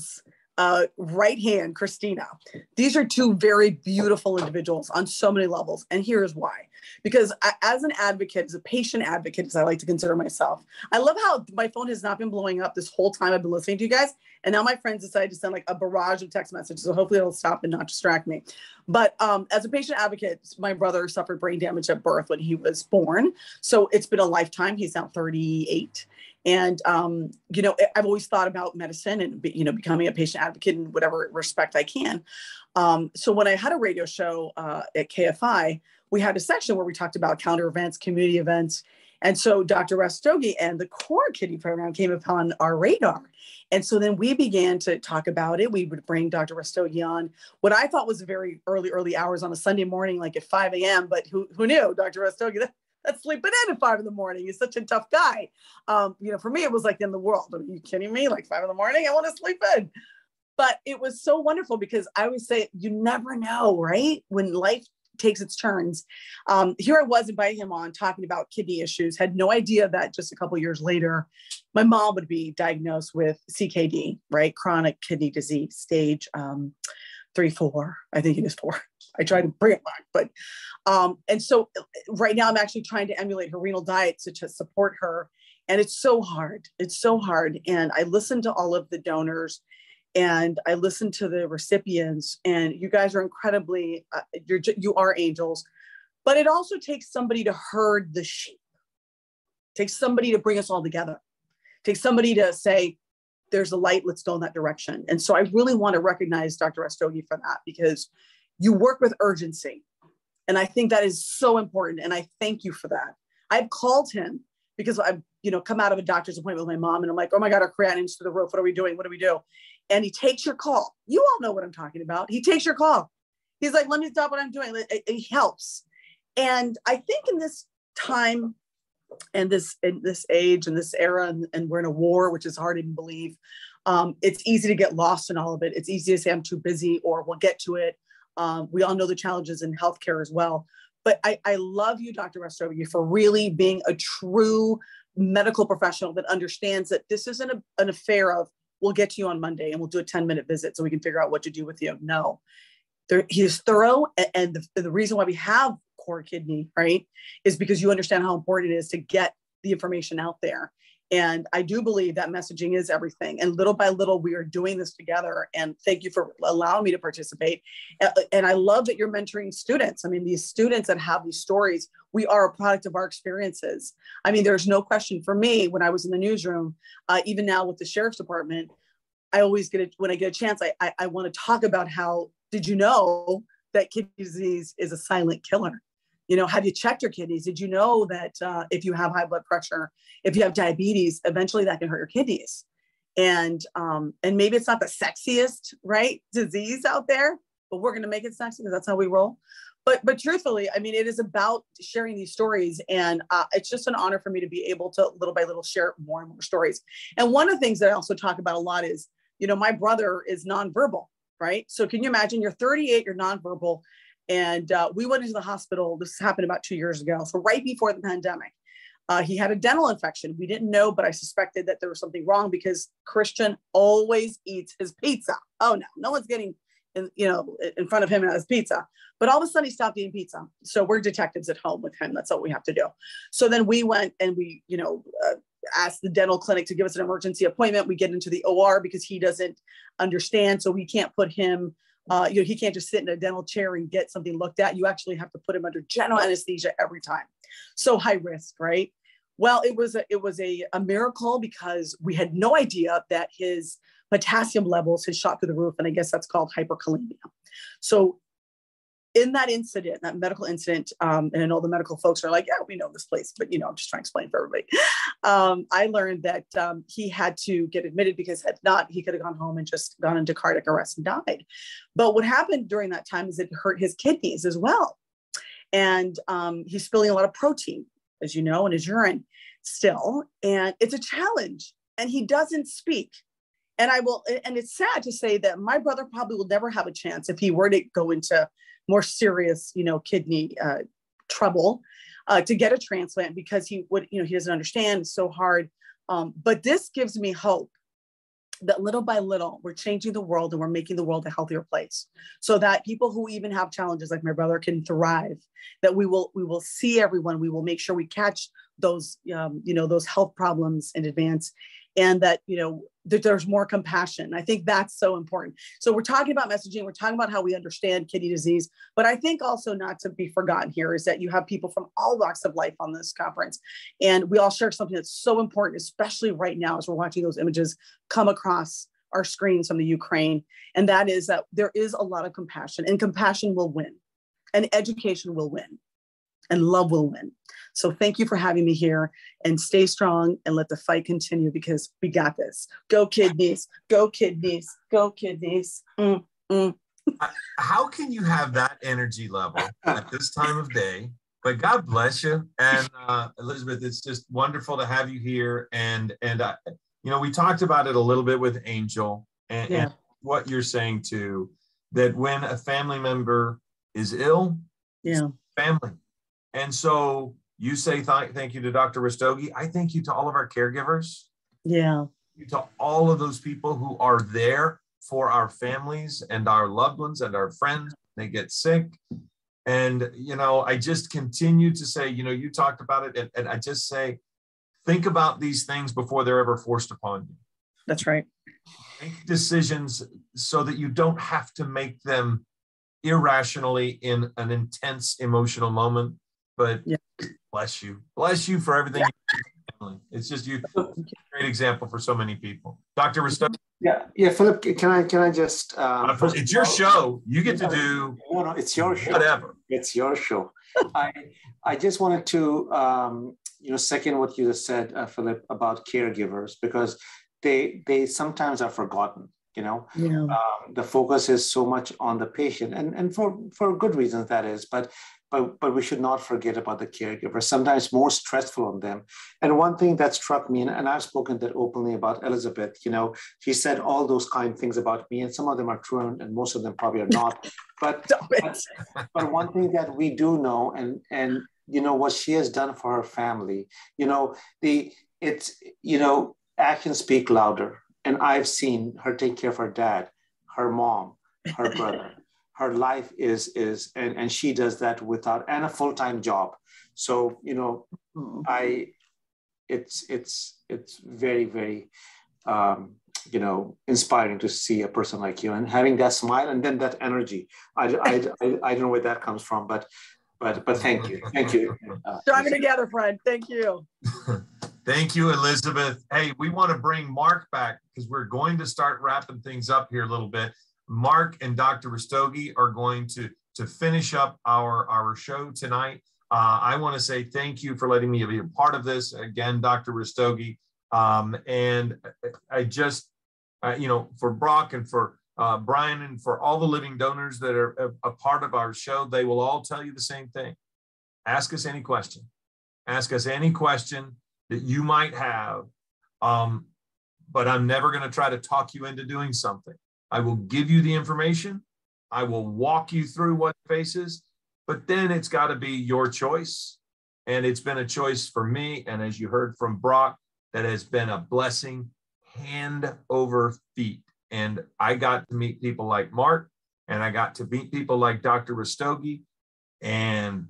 uh, right hand, Christina. These are two very beautiful individuals on so many levels. And here's why. Because I, as an advocate, as a patient advocate, as I like to consider myself, I love how my phone has not been blowing up this whole time I've been listening to you guys. And now my friends decided to send like a barrage of text messages. So hopefully it'll stop and not distract me. But um, as a patient advocate, my brother suffered brain damage at birth when he was born. So it's been a lifetime. He's now thirty-eight. And, um, you know, I've always thought about medicine and, you know, becoming a patient advocate in whatever respect I can. Um, so when I had a radio show uh, at K F I, we had a section where we talked about calendar events, community events. And so Doctor Rastogi and the core kidney program came upon our radar. And so then we began to talk about it. We would bring Doctor Rastogi on what I thought was very early, early hours on a Sunday morning, like at five a.m. But who, who knew Doctor Rastogi? That, that's sleeping in at five in the morning. He's such a tough guy. Um, you know, for me, it was like in the world. Are you kidding me? Like five in the morning? I want to sleep in. But it was so wonderful because I always say, you never know, right? When life takes its turns. Um, here I was inviting him on talking about kidney issues, had no idea that just a couple of years later, my mom would be diagnosed with C K D, right? Chronic kidney disease, stage um, three, four, I think it is four. I tried to bring it back, but, um, and so right now I'm actually trying to emulate her renal diet to, to support her. And it's so hard. It's so hard. And I listened to all of the donors and I listened to the recipients, and you guys are incredibly, uh, you're, you are angels, but it also takes somebody to herd the sheep. It takes somebody to bring us all together. It takes somebody to say, there's a light, let's go in that direction. And so I really want to recognize Doctor Rastogi for that, because you work with urgency. And I think that is so important. And I thank you for that. I've called him because I've, you know, come out of a doctor's appointment with my mom and I'm like, oh my God, our creatinine's to the roof. What are we doing? What do we do? And he takes your call. You all know what I'm talking about. He takes your call. He's like, let me stop what I'm doing. It, it helps. And I think in this time and this, in this age and this era, and, and we're in a war, which is hard to even believe. Um, it's easy to get lost in all of it. It's easy to say I'm too busy or we'll get to it. Um, we all know the challenges in healthcare as well. But I, I love you, Doctor Rastogi, for really being a true medical professional that understands that this isn't a, an affair of, we'll get to you on Monday and we'll do a ten minute visit so we can figure out what to do with you. No, there, he is thorough. And the, the reason why we have core kidney, right, is because you understand how important it is to get the information out there. And I do believe that messaging is everything. And little by little, we are doing this together. And thank you for allowing me to participate. And I love that you're mentoring students. I mean, these students that have these stories, we are a product of our experiences. I mean, there's no question for me when I was in the newsroom, uh, even now with the sheriff's department, I always get it when I get a chance, I, I, I want to talk about how, did you know that kidney disease is a silent killer? You know, have you checked your kidneys? Did you know that uh, if you have high blood pressure, if you have diabetes, eventually that can hurt your kidneys? And um, and maybe it's not the sexiest, right, disease out there, but we're going to make it sexy because that's how we roll. But but truthfully, I mean, it is about sharing these stories. And uh, it's just an honor for me to be able to little by little share more and more stories. And one of the things that I also talk about a lot is, you know, my brother is nonverbal, right? So can you imagine you're thirty-eight, you're nonverbal. And uh, we went into the hospital. This happened about two years ago. So right before the pandemic, uh, he had a dental infection. We didn't know, but I suspected that there was something wrong because Christian always eats his pizza. Oh no, no one's getting in, you know, in front of him and his pizza. But all of a sudden he stopped eating pizza. So we're detectives at home with him. That's what we have to do. So then we went and we, you know, uh, asked the dental clinic to give us an emergency appointment. We get into the O R because he doesn't understand. So we can't put him Uh, you know, he can't just sit in a dental chair and get something looked at. You actually have to put him under general anesthesia every time. So high risk, right? Well, it was a, it was a, a miracle because we had no idea that his potassium levels had shot through the roof. And I guess that's called hyperkalemia. So in that incident, that medical incident, um, and I know the medical folks are like, yeah, we know this place, but you know, I'm just trying to explain for everybody. Um, I learned that um, he had to get admitted because if not, he could have gone home and just gone into cardiac arrest and died. But what happened during that time is it hurt his kidneys as well. And um, he's spilling a lot of protein, as you know, in his urine still. And it's a challenge. And he doesn't speak. And I will, and it's sad to say that my brother probably will never have a chance if he were to go into more serious, you know, kidney uh, trouble uh, to get a transplant because he would, you know, he doesn't understand. It's so hard. Um, but this gives me hope that little by little, we're changing the world and we're making the world a healthier place so that people who even have challenges like my brother can thrive, that we will, we will see everyone, we will make sure we catch those, um, you know, those health problems in advance, and that, you know, that there's more compassion. I think that's so important. So we're talking about messaging, we're talking about how we understand kidney disease, but I think also not to be forgotten here is that you have people from all walks of life on this conference. And we all share something that's so important, especially right now as we're watching those images come across our screens from the Ukraine. And that is that there is a lot of compassion, and compassion will win, and education will win, and love will win. So thank you for having me here, and stay strong and let the fight continue, because we got this. Go kidneys, go kidneys, go kidneys. Mm, mm. How can you have that energy level at this time of day? But God bless you. And uh, Elizabeth, it's just wonderful to have you here. And, and uh, you know, we talked about it a little bit with Angel, and, yeah. and what you're saying too, that when a family member is ill, yeah, family. And so you say th- thank you to Doctor Rastogi. I thank you to all of our caregivers. Yeah. To all of those people who are there for our families and our loved ones and our friends. They get sick. And, you know, I just continue to say, you know, you talked about it. And, and I just say, think about these things before they're ever forced upon you. That's right. Make decisions so that you don't have to make them irrationally in an intense emotional moment. But yeah. bless you. Bless you for everything. Yeah. It's just you. Great example for so many people. Doctor Rastogi. Yeah, yeah, Philip, can I can I just um, first, it's your show. You get to do no, no, it's your show. Whatever. It's your show. I I just wanted to um, you know second what you just said, uh, Philip, about caregivers, because they they sometimes are forgotten. You know, yeah. um, the focus is so much on the patient, and and for for good reasons that is, but. But, but we should not forget about the caregiver, sometimes more stressful on them. And one thing that struck me, and, and I've spoken that openly about Elizabeth, you know, she said all those kind things about me, and some of them are true, and, and most of them probably are not. But, but, but one thing that we do know, and, and, you know, what she has done for her family, you know, the it's, you know, actions speak louder. And I've seen her take care of her dad, her mom, her brother. Her life is, is and, and she does that without, and a full-time job. So, you know, I, it's, it's, it's very, very, um, you know, inspiring to see a person like you and having that smile and then that energy. I, I, I, I don't know where that comes from, but, but, but thank you. Thank you. Uh, Driving together, friend. Thank you. Thank you, Elizabeth. Hey, we want to bring Mark back because we're going to start wrapping things up here a little bit. Mark and Doctor Rastogi are going to, to finish up our, our show tonight. Uh, I want to say thank you for letting me be a part of this. Again, Doctor Rastogi. Um, and I just, uh, you know, for Brock and for uh, Brian and for all the living donors that are a, a part of our show, they will all tell you the same thing. Ask us any question. Ask us any question that you might have. Um, but I'm never going to try to talk you into doing something. I will give you the information. I will walk you through what faces, but then it's got to be your choice. And it's been a choice for me. And as you heard from Brock, that has been a blessing hand over feet. And I got to meet people like Mark, and I got to meet people like Doctor Rastogi, and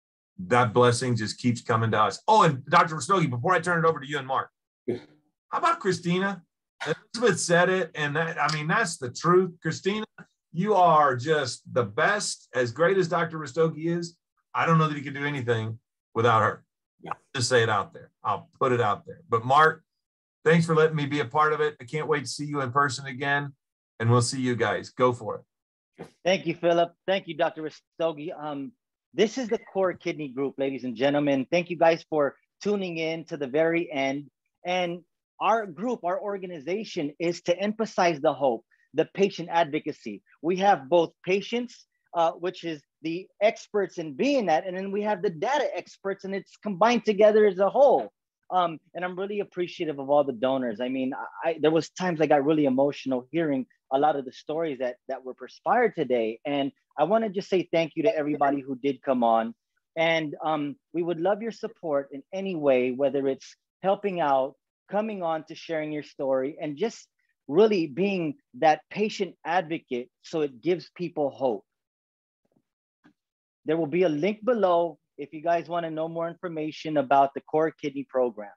that blessing just keeps coming to us. Oh, and Doctor Rastogi, before I turn it over to you and Mark, how about Christina? Elizabeth said it, and that, I mean, that's the truth. Christina, you are just the best. As great as Doctor Rastogi is, I don't know that he could do anything without her. Yeah. Just say it out there. I'll put it out there. But Mark, thanks for letting me be a part of it. I can't wait to see you in person again, and we'll see you guys. Go for it. Thank you, Philip. Thank you, Doctor Rastogi. Um, this is the Core Kidney Group, ladies and gentlemen. Thank you guys for tuning in to the very end. And our group, our organization is to emphasize the hope, the patient advocacy. We have both patients, uh, which is the experts in being that, and then we have the data experts, and it's combined together as a whole. Um, and I'm really appreciative of all the donors. I mean, I, there was times I got really emotional hearing a lot of the stories that, that were perspired today. And I want to just say thank you to everybody who did come on. And um, we would love your support in any way, whether it's helping out, coming on to sharing your story, and just really being that patient advocate so it gives people hope. There will be a link below if you guys want to know more information about the Core Kidney Program.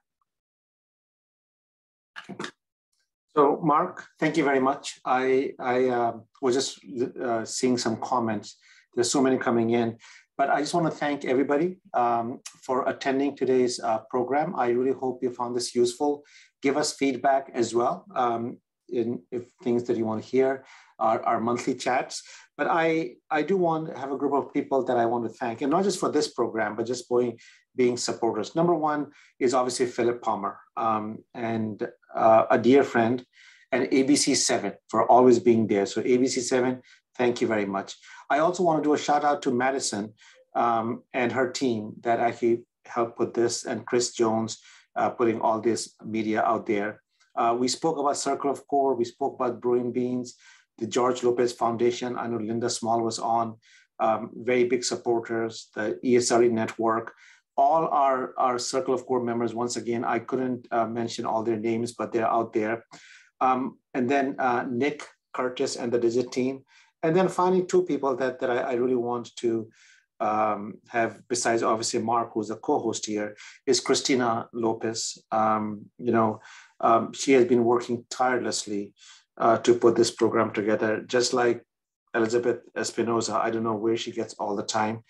So Mark, thank you very much. I, I uh, was just uh, seeing some comments. There's so many coming in, but I just want to thank everybody um, for attending today's uh, program. I really hope you found this useful. Give us feedback as well um, in if things that you want to hear, our, our monthly chats. But I, I do want to have a group of people that I want to thank, and not just for this program, but just being, being supporters. Number one is obviously Philip Palmer, um, and uh, a dear friend, and A B C seven for always being there. So A B C seven, thank you very much. I also want to do a shout out to Madison um, and her team that actually helped put this, and Chris Jones uh, putting all this media out there. Uh, we spoke about Circle of Core, we spoke about Brewing Beans, the George Lopez Foundation. I know Linda Small was on, um, very big supporters, the E S R E Network, all our, our Circle of Core members. Once again, I couldn't uh, mention all their names, but they're out there. Um, and then uh, Nick Curtis and the Digit team. And then finally, two people that, that I, I really want to um, have, besides obviously Mark, who's a co-host here, is Christina Lopez. Um, you know, um, she has been working tirelessly uh, to put this program together, just like Elizabeth Espinoza. I don't know where she gets all the time.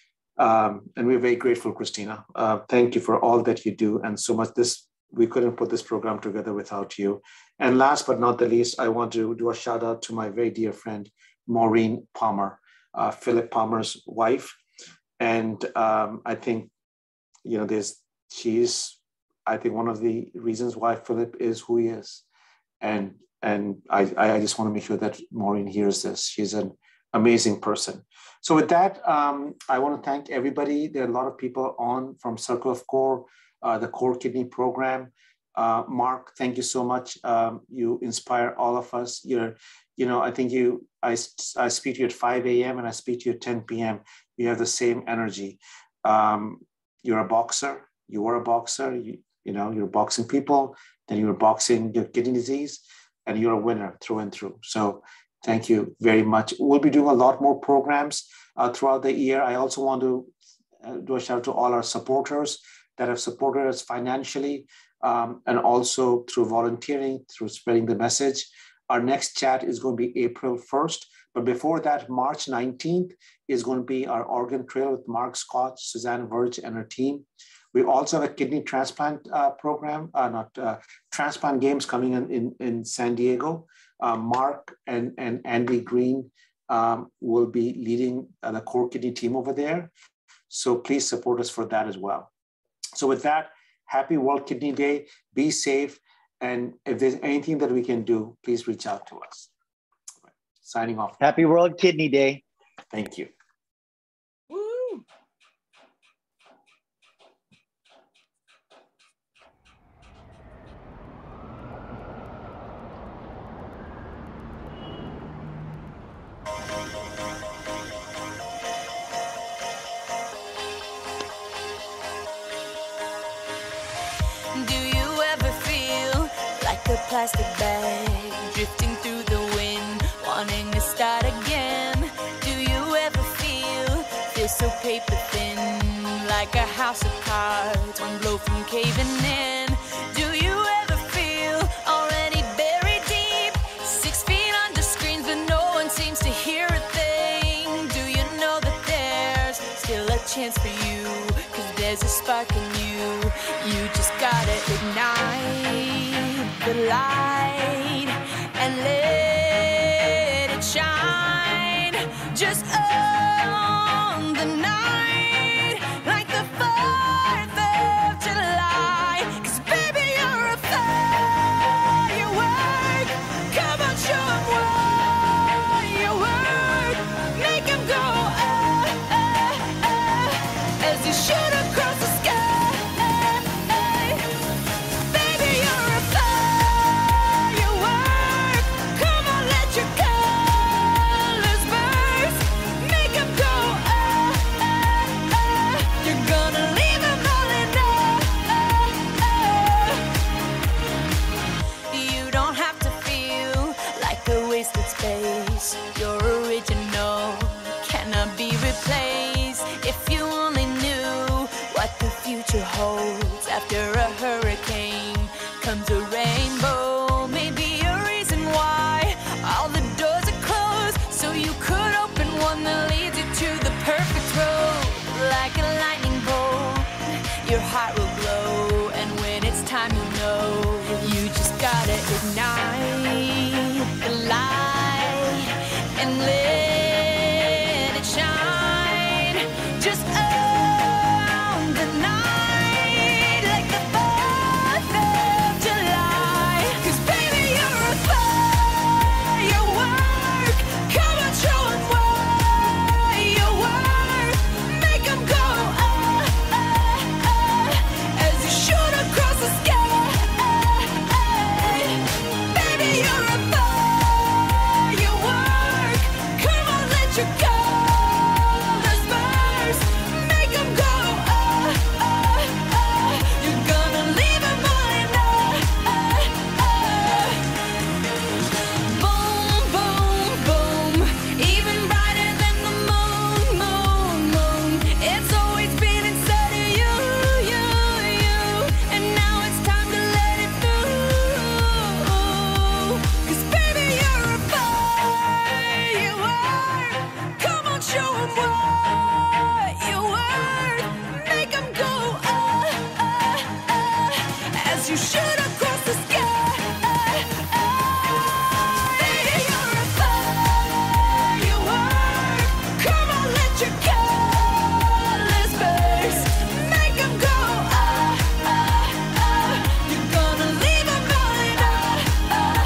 Um, and we're very grateful, Christina. Uh, thank you for all that you do, and so much. This we couldn't put this program together without you. And last but not the least, I want to do a shout out to my very dear friend, Maureen Palmer, uh, Philip Palmer's wife. And um, I think, you know, there's, she's, I think one of the reasons why Philip is who he is. And, and I, I just want to make sure that Maureen hears this. She's an amazing person. So with that, um, I want to thank everybody. There are a lot of people on from Circle of Core, uh, the Core Kidney Program. Uh, Mark, thank you so much. Um, you inspire all of us. You're, you know, I think you, I, I speak to you at five A M and I speak to you at ten P M You have the same energy. Um, you're a boxer. You were a boxer. You, you know, you're boxing people. Then you were boxing your kidney disease, and you're a winner through and through. So thank you very much. We'll be doing a lot more programs uh, throughout the year. I also want to uh, do a shout out to all our supporters that have supported us financially, um, and also through volunteering, through spreading the message. Our next chat is going to be April first. But before that, March nineteenth is going to be our organ trail with Mark Scott, Suzanne Verge, and her team. We also have a kidney transplant uh, program, uh, not uh, transplant games coming in, in, in San Diego. Uh, Mark and, and Andy Green um, will be leading uh, the Core Kidney team over there. So please support us for that as well. So with that, happy World Kidney Day, be safe. And if there's anything that we can do, please reach out to us. Signing off. Happy World Kidney Day. Thank you. Woo. Do you ever feel like a plastic bag drifting through the wind, wanting to start again? Do you ever feel, feel so paper thin, like a house of cards, one blow from caving in? Do you ever feel already buried deep, six feet under screens, but no one seems to hear a thing? Do you know that there's still a chance for you, cause there's a spark in you? You just gotta ignite the light and let it shine. Just own the night like the fourth of July. Cause baby, you're a firework. Come on, show 'em what you work. Make 'em go, oh, oh, oh, as you shoot across the sky. Baby, you're a firework. holds. After a hurricane comes a rainbow. Maybe a reason why all the doors are closed, so you could open one that leads you to the perfect road. Like a lightning bolt, your heart will glow, and when it's time you'll know. You just gotta ignite the light and let it shine. Just own the night like the fourth of July. 'Cause baby, you're a firework. Come on, show 'em what you worth. Make 'em go oh, oh, oh, as you shoot across the sky. Baby, you're a firework. Come on, let your colors burst. Make 'em go oh, oh, oh. You're gonna leave 'em all in oh, oh, oh. Boom, boom, boom. Even brighter than the moon, moon, moon. It's always been inside of you, you, you. And now it's time to let it through. 'Cause baby, you're a firework. Come on, show 'em what you're worth. Make 'em go oh, oh, oh, as you shoot across the sky. Baby, you're a firework. Come on, let your colors burst. Make 'em go oh, oh, oh. You're gonna leave 'em all in oh, oh,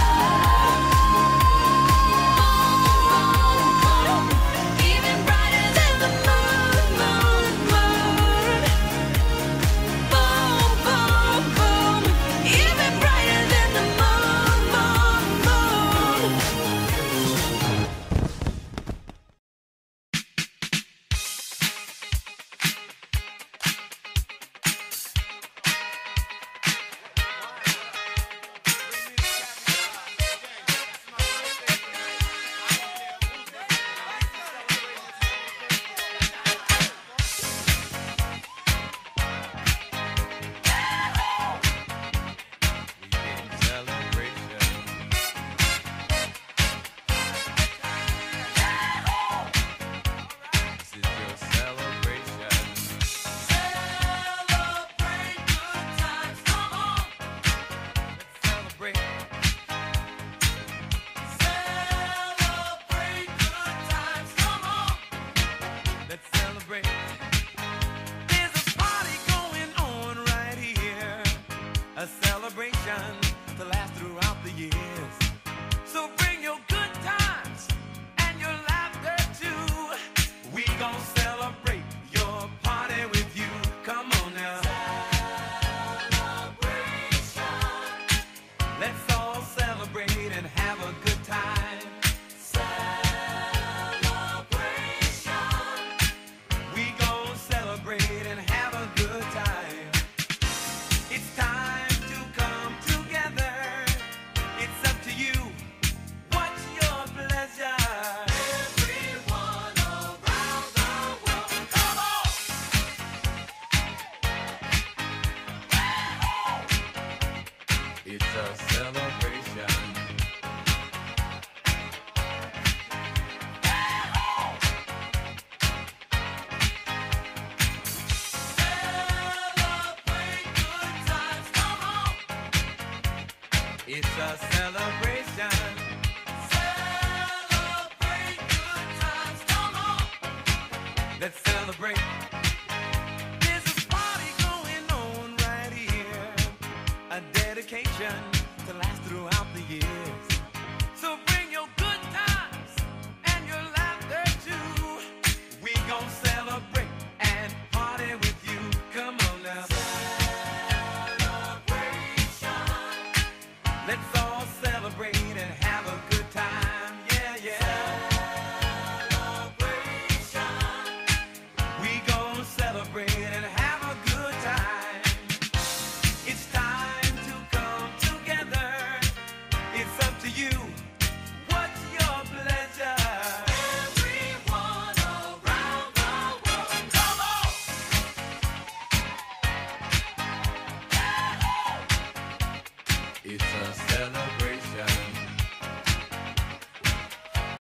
oh. Even brighter than the moon, moon, moon. Boom, boom, boom. Even brighter than the moon, moon, moon. Let's celebrate. There's a party going on right here, a celebration to last throughout the years. So bring your good times and your laughter too. We gon' celebrate your party with you. Come on now. Celebration. Let's all celebrate and have a good time. We gon' celebrate and have a good time. It's time to come together. It's up to you. What's your pleasure? Everyone around the world, come on! It's a celebration. Celebrate good times, come on! It's a celebration.